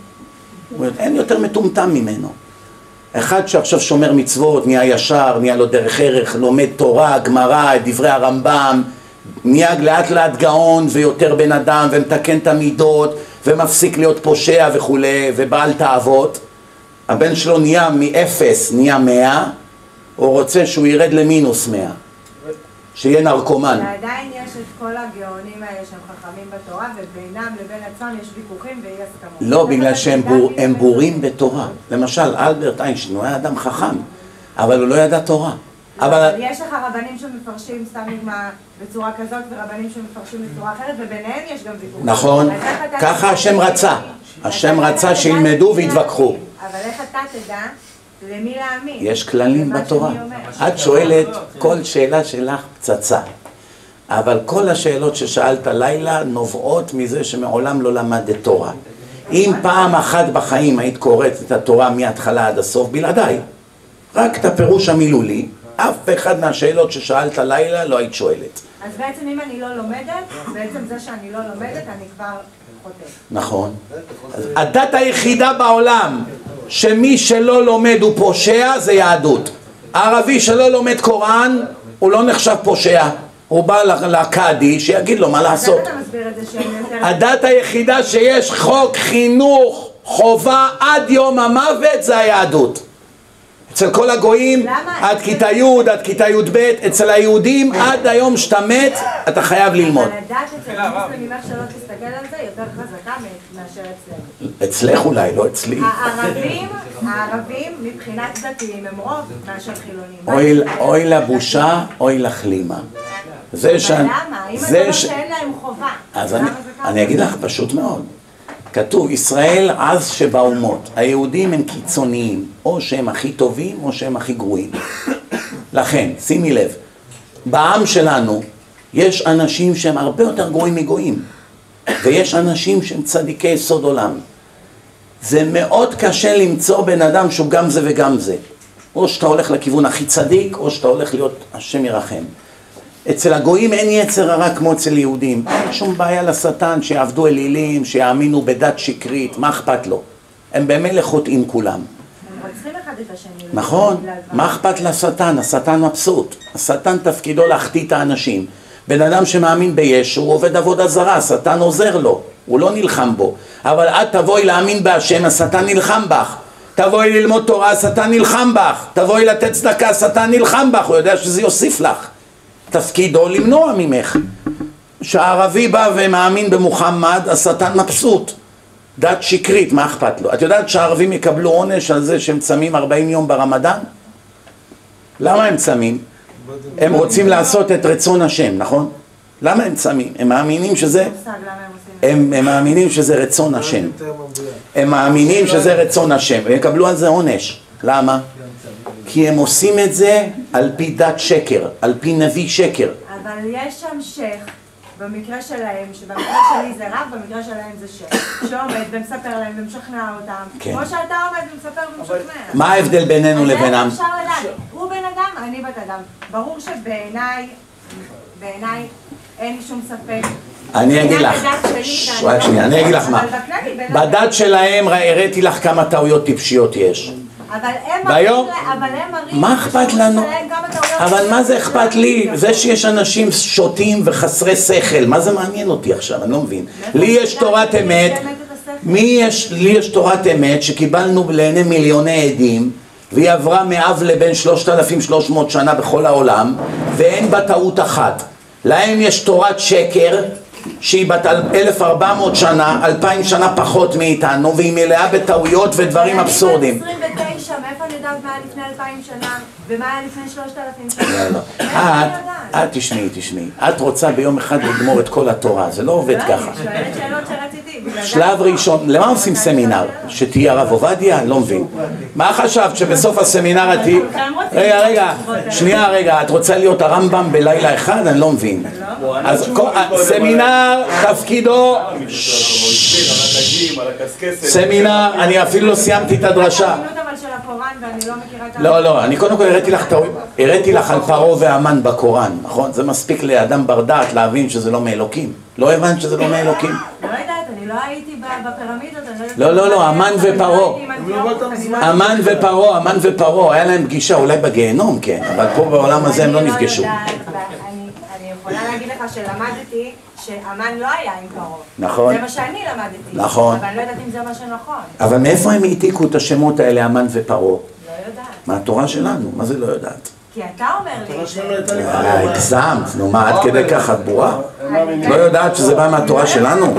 אין יותר מטומטם ממנו. אחד שעכשיו שומר מצוות, נהיה ישר, נהיה לו דרך ערך, לומד תורה, גמרא, דברי הרמב"ם, נהיה לאט לאט גאון ויותר בן אדם ומתקן את המידות ומפסיק להיות פושע וכולי ובעל תאוות. הבן שלו נהיה מ-0 נהיה 100, הוא רוצה שהוא ירד למינוס 100, שיהיה נרקומן. ועדיין יש את כל הגאונים האלה שהם חכמים בתורה ובינם לבין עצמם יש ויכוחים ואי הסכמות. לא, בגלל שהם בורים בתורה. למשל, אלברט איינשטיין הוא היה אדם חכם, אבל הוא לא ידע תורה. אבל יש לך רבנים שמפרשים סתם נגמה בצורה כזאת ורבנים שמפרשים בצורה אחרת וביניהם יש גם ויכוחים. נכון, ככה השם רצה. השם רצה שילמדו והתווכחו. אבל איך אתה תדע למי להאמין? יש כללים בתורה. את שואלת, כל שאלה שלך פצצה. אבל כל השאלות ששאלת לילה נובעות מזה שמעולם לא למדת תורה. אם פעם אחת בחיים היית קוראת את התורה מההתחלה עד הסוף, בלעדיי, רק את הפירוש המילולי, אף אחד מהשאלות ששאלת לילה לא היית שואלת. אז בעצם אם אני לא לומדת, בעצם זה שאני לא לומדת, אני כבר חוטאת. נכון. הדת היחידה בעולם שמי שלא לומד הוא פושע זה יהדות. ערבי שלא לומד קוראן הוא לא נחשב פושע. הוא בא לקאדי שיגיד לו מה לעשות. איך אתה מסביר את זה שהם יותר... הדת היחידה שיש חוק חינוך חובה עד יום המוות זה היהדות. אצל כל הגויים, עד כיתה י', עד כיתה י"ב, אצל היהודים, עד היום שאתה מת, אתה חייב ללמוד. אבל לדעת אצל המוסלמים איך שלא תסתכל על זה, יותר חזקה מאשר אצלנו. אצלך אולי, לא אצלי. הערבים מבחינת דתיים הם רוב מאשר חילונים. אוי לבושה, אוי לכלימה. אבל למה? אם אתה לא שאין להם חובה. אז אני אגיד לך פשוט מאוד. כתוב, ישראל עז שבאומות. היהודים הם קיצוניים, או שהם הכי טובים או שהם הכי גרועים. לכן, שימי לב, בעם שלנו יש אנשים שהם הרבה יותר גרועים מגויים, ויש אנשים שהם צדיקי יסוד עולם. זה מאוד קשה למצוא בן אדם שהוא גם זה וגם זה. או שאתה הולך לכיוון הכי צדיק, או שאתה הולך להיות השם ירחם. אצל הגויים אין יצר הרע כמו אצל יהודים. אין שום בעיה לשטן שיעבדו אלילים, שיאמינו בדת שקרית, מה אכפת לו? הם במילא חוטאים כולם. הם רוצחים אחד את השני. נכון, מה אכפת לשטן? השטן מבסוט. השטן תפקידו להחטיא את האנשים. בן אדם שמאמין בישו, הוא עובד עבודה זרה, השטן עוזר לו, הוא לא נלחם בו. אבל את תבואי להאמין בהשם, השטן נלחם בך. תבואי ללמוד תורה, השטן נלחם בך. תבואי לתת צדקה, השטן נלחם בך, הוא יודע שזה יוסיף לך. תפקידו למנוע ממך. שהערבי בא ומאמין במוחמד, השטן מבסוט. דת שקרית, מה אכפת לו? את יודעת שהערבים יקבלו עונש על זה שהם צמים 40 יום ברמדאן? למה הם צמים? הם רוצים לעשות את רצון השם, נכון? למה הם צמים? הם מאמינים שזה... הם מאמינים שזה רצון השם. הם מאמינים שזה רצון השם. הם יקבלו על זה עונש. למה? כי הם עושים את זה על פי דת שקר, על פי נביא שקר. אבל יש שם שייך, במקרה שלהם, שבמקרה שלי זה רב, במקרה שלהם זה שייך, שעומד ומספר להם ומשכנע אותם, כמו שאתה עומד ומספר ומשכנע. מה ההבדל בינינו לבינם? אפשר לדעת, הוא בן אדם, אני בת אדם. ברור שבעיניי אין שום ספק. אני אגיד לך, רק שנייה, אני אגיד לך מה. בדת שלהם הראיתי לך כמה טעויות טיפשיות יש. אבל הם מראים, מה אכפת לנו? אבל מה זה אכפת לי? זה שיש אנשים שוטים וחסרי שכל, מה זה מעניין אותי עכשיו? אני לא מבין. לי יש תורת אמת, לי יש תורת אמת שקיבלנו לעיני מיליוני עדים, והיא עברה מאב לבן 3,300 שנה בכל העולם, ואין בה טעות אחת. להם יש תורת שקר, שהיא בת 1,400 שנה, 2,000 שנה פחות מאיתנו, והיא מלאה בטעויות ודברים אבסורדים. 29, מאיפה אני יודעת מה היה לפני 2,000 שנה, ומה היה לפני 3,000 שנה? תשמעי. את רוצה ביום אחד לגמור את כל התורה, זה לא עובד ככה. אני שואלת שאלות שרציתי. שלב ראשון, למה עושים סמינר? שתהיה הרב עובדיה? אני לא מבין. מה חשבת שבסוף הסמינר את... רגע, את רוצה להיות הרמב"ם בלילה אחד? אני לא מבין. אז סמינר, תפקידו... סמינר, אני אפילו לא סיימתי את הדרשה. לא, אני קודם כל הראיתי לך על פרעה והמן בקוראן, נכון? זה מספיק לאדם בר דעת להבין שזה לא מאלוקים. לא הבנת שזה לא מאלוקים? לא יודעת, אני לא הייתי בפירמידות. לא, המן ופרעה, היה להם פגישה אולי בגיהנום, כן, אבל פה בעולם הזה הם לא נפגשו. אני יכולה להגיד לך שלמדתי שהמן לא היה עם פרעה. נכון. זה מה שאני למדתי. נכון. אבל אני לא יודעת אם זה מה שנכון. אבל מאיפה הם העתיקו את השמות האלה, המן ופרעה? לא יודעת. מהתורה שלנו, מה זה לא יודעת? כי אתה אומר לי... הגזמת, נו מה, עד כדי ככה את בורה? לא יודעת שזה בא מהתורה שלנו?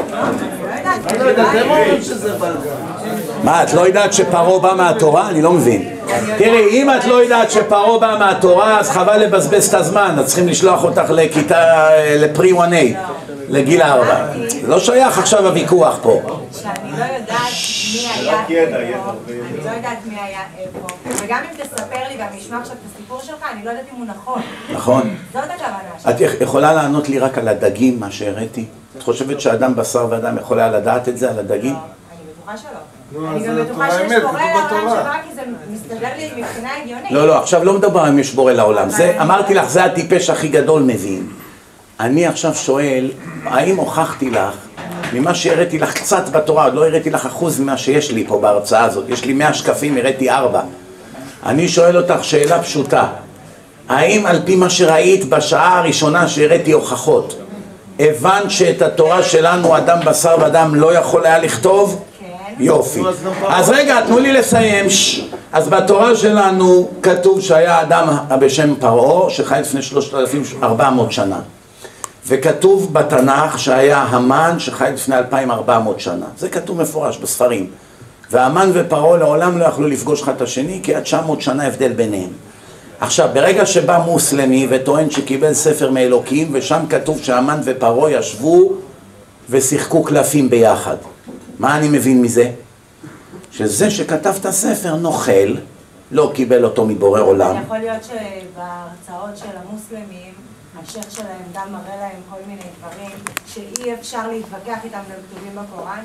מה, את לא יודעת שפרעה בא מהתורה? אני לא מבין. תראי, אם את לא יודעת שפרעה בא מהתורה, אז חבל לבזבז את הזמן, אז צריכים לשלוח אותך לכיתה, לפרי 1A, לגיל 4. זה לא שייך עכשיו הוויכוח פה. שאני לא יודעת מי היה איפה, אני לא יודעת מי היה איפה, וגם אם תספר לי ואני אשמע עכשיו את הסיפור שלך, אני לא יודעת אם הוא נכון. נכון. זאת הכוונה שלי. את יכולה לענות לי רק על הדגים, מה שהראיתי? את חושבת שאדם בשר ואדם יכול היה לדעת את זה, על הדגים? אני בטוחה שלא. אני גם בטוחה שיש בורא לעולם שבא כי זה מסתדר לי מבחינה הגיונית. לא, עכשיו לא מדבר אם יש בורא לעולם. אמרתי לך, זה הטיפש הכי גדול מבין. אני עכשיו שואל, האם הוכחתי לך, ממה שהראיתי לך קצת בתורה, עוד לא הראיתי לך אחוז ממה שיש לי פה בהרצאה הזאת, יש לי 100 שקפים, הראיתי 4. אני שואל אותך שאלה פשוטה, האם על פי מה שראית בשעה הראשונה שהראיתי הוכחות, הבנת שאת התורה שלנו אדם בשר ודם לא יכול היה לכתוב? כן. יופי. אז רגע, תנו לי לסיים. אז בתורה שלנו כתוב שהיה אדם בשם פרעה שחי לפני 3,400 שנה. וכתוב בתנ"ך שהיה המן שחי לפני 2,400 שנה. זה כתוב מפורש בספרים. והמן ופרעה לעולם לא יכלו לפגוש אחד את השני, כי עד 900 שנה הבדל ביניהם. עכשיו, ברגע שבא מוסלמי וטוען שקיבל ספר מאלוקים, ושם כתוב שהמן ופרעה ישבו ושיחקו קלפים ביחד. מה אני מבין מזה? שזה שכתב את הספר נוכל, לא קיבל אותו מבורא עולם. יכול להיות שבהרצאות של המוסלמים, השייך שלהם גם מראה להם כל מיני דברים שאי אפשר להתווכח איתם וכתובים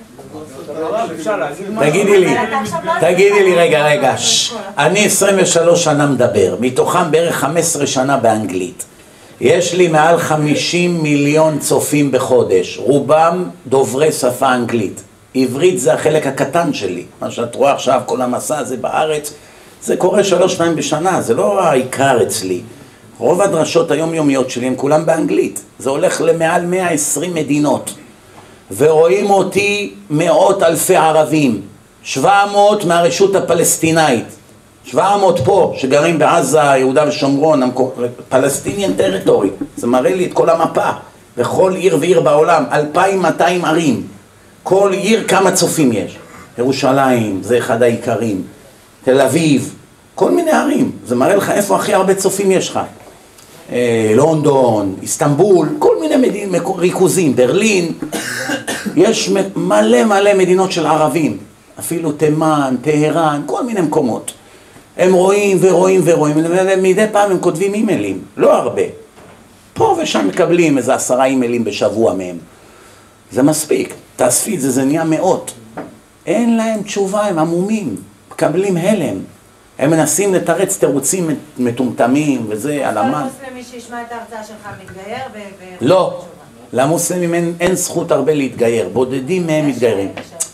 בקוראן? תגידי לי רגע, אני 23 שנה מדבר, מתוכם בערך 15 שנה באנגלית. יש לי מעל 50 מיליון צופים בחודש, רובם דוברי שפה אנגלית. עברית זה החלק הקטן שלי, מה שאת רואה עכשיו, כל המסע הזה בארץ, זה קורה 3 פעמים בשנה, זה לא העיקר אצלי. רוב הדרשות היומיומיות שלי הם כולם באנגלית. זה הולך למעל 120 מדינות. ורואים אותי מאות אלפי ערבים. 700 מהרשות הפלסטינאית. 700 פה, שגרים בעזה, יהודה ושומרון, פלסטיניאן טריטורי. זה מראה לי את כל המפה. בכל עיר ועיר בעולם, 2,200 ערים. כל עיר כמה צופים יש. ירושלים, זה אחד העיקרים. תל אביב, כל מיני ערים. זה מראה לך איפה הכי הרבה צופים יש לך. לונדון, איסטנבול, כל מיני ריכוזים, ברלין. יש מלא מדינות של ערבים. אפילו תימן, טהרן, כל מיני מקומות. הם רואים, ומדי פעם הם כותבים אימיילים. לא הרבה. פה ושם מקבלים איזה 10 אימיילים בשבוע מהם. זה מספיק. תאספי את זה, זה נהיה מאות. אין להם תשובה, הם עמומים. מקבלים הלם. הם מנסים לתרץ תירוצים מטומטמים וזה, על המן. כל מוסלמי שישמע את ההרצאה שלך מתגייר לא, למוסלמים אין זכות הרבה להתגייר. בודדים מהם מתגיירים.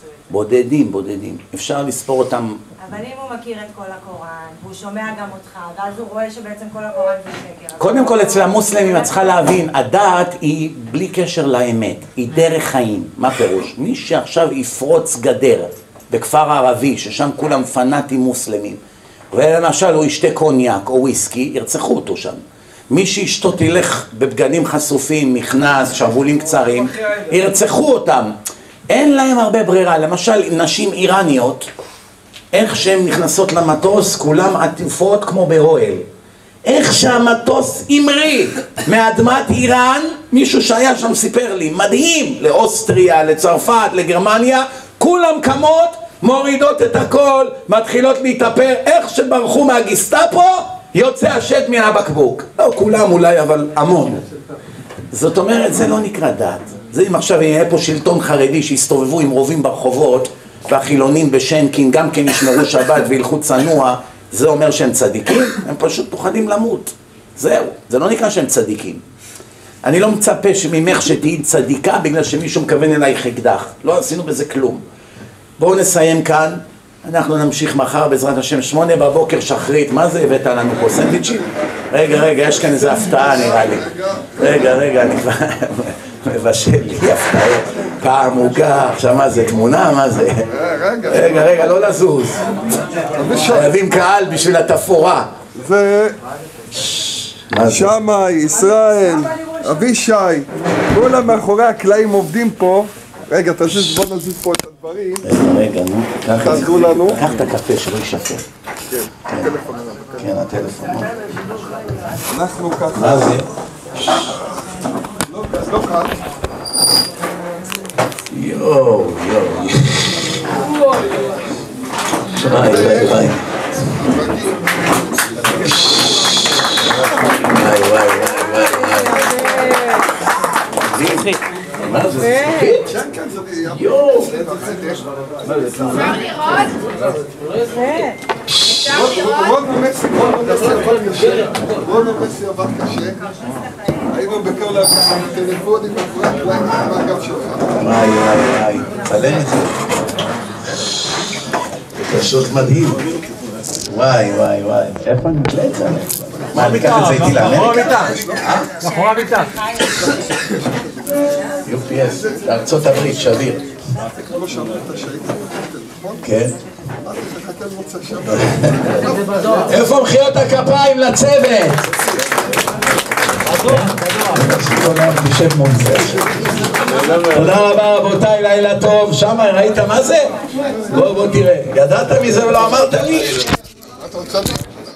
בודדים. אפשר לספור אותם. אבל אם הוא מכיר את כל הקוראן, והוא שומע גם אותך, ואז הוא רואה שבעצם כל הקוראן זה שקר. קודם כל אצל המוסלמים את צריכה להבין, הדעת היא בלי קשר לאמת, היא דרך חיים. מה פירוש? מי שעכשיו יפרוץ גדר בכפר ערבי, ששם כולם פנאטים מוסלמים, ולמשל הוא ישתה קוניאק או וויסקי, ירצחו אותו שם. מי שאשתו תלך בבגדים חשופים, מכנס, שרוולים קצרים, ירצחו אותם. אין להם הרבה ברירה. למשל, נשים איראניות, איך שהן נכנסות למטוס, כולם עטופות כמו באוהל. איך שהמטוס המריא מאדמת איראן, מישהו שהיה שם סיפר לי, מדהים, לאוסטריה, לצרפת, לגרמניה, כולם קמות, מורידות את הכל, מתחילות להתאפר, איך שברחו מהגיסטאפו, יוצא השט מן הבקבוק. לא כולם אולי, אבל המון. זאת אומרת, זה לא נקרא דת. זה אם עכשיו יהיה פה שלטון חרדי שיסתובבו עם רובים ברחובות, והחילונים בשנקין גם כן ישמרו שבת וילכו צנוע, זה אומר שהם צדיקים? הם פשוט פוחדים למות. זהו, זה לא נקרא שהם צדיקים. אני לא מצפה ממך שתהיי צדיקה בגלל שמישהו מכוון אלייך אקדח. לא עשינו בזה כלום. בואו נסיים כאן, אנחנו נמשיך מחר בעזרת השם 8 בבוקר שחרית. מה זה הבאת לנו פה? סנדוויצ'ים? רגע, יש כאן איזו הפתעה נראה לי. רגע, אני כבר מבשל לי הפתעה. פעם עוגה, עכשיו מה זה, תמונה? מה זה? רגע, לא לזוז. חייבים קהל בשביל התפאורה. שמה, ישראל, אבישי, כולם מאחורי הקלעים עובדים פה. רגע, בוא נזיז פה את הדברים. רגע, נו. תעזרו לנו. קח את הקפה שלא יישפר. כן, הטלפון. אנחנו ככה. מה זה? לא כאן. יואו. וואי. זכית. מה זה? זכית? כן, זה יואו. מה זה? אפשר לראות? רון המסי עבד קשה. היינו בכל הטלפונים מאחורי הקלעים מהגב שלך. וואי. צלם את זה. זה פשוט מדהים. וואי. איפה אני מקלט את זה? מה, אני אקח את זה איתי לאמריקה? מאחורי הביטה. UPS, לארצות הברית, שביר. כמו שאמרת שהייתי, נכון? כן. איפה מחיאות הכפיים לצוות? תודה רבה רבותיי, לילה טוב. שם ראית מה זה? בוא תראה. ידעת מזה ולא אמרת לי?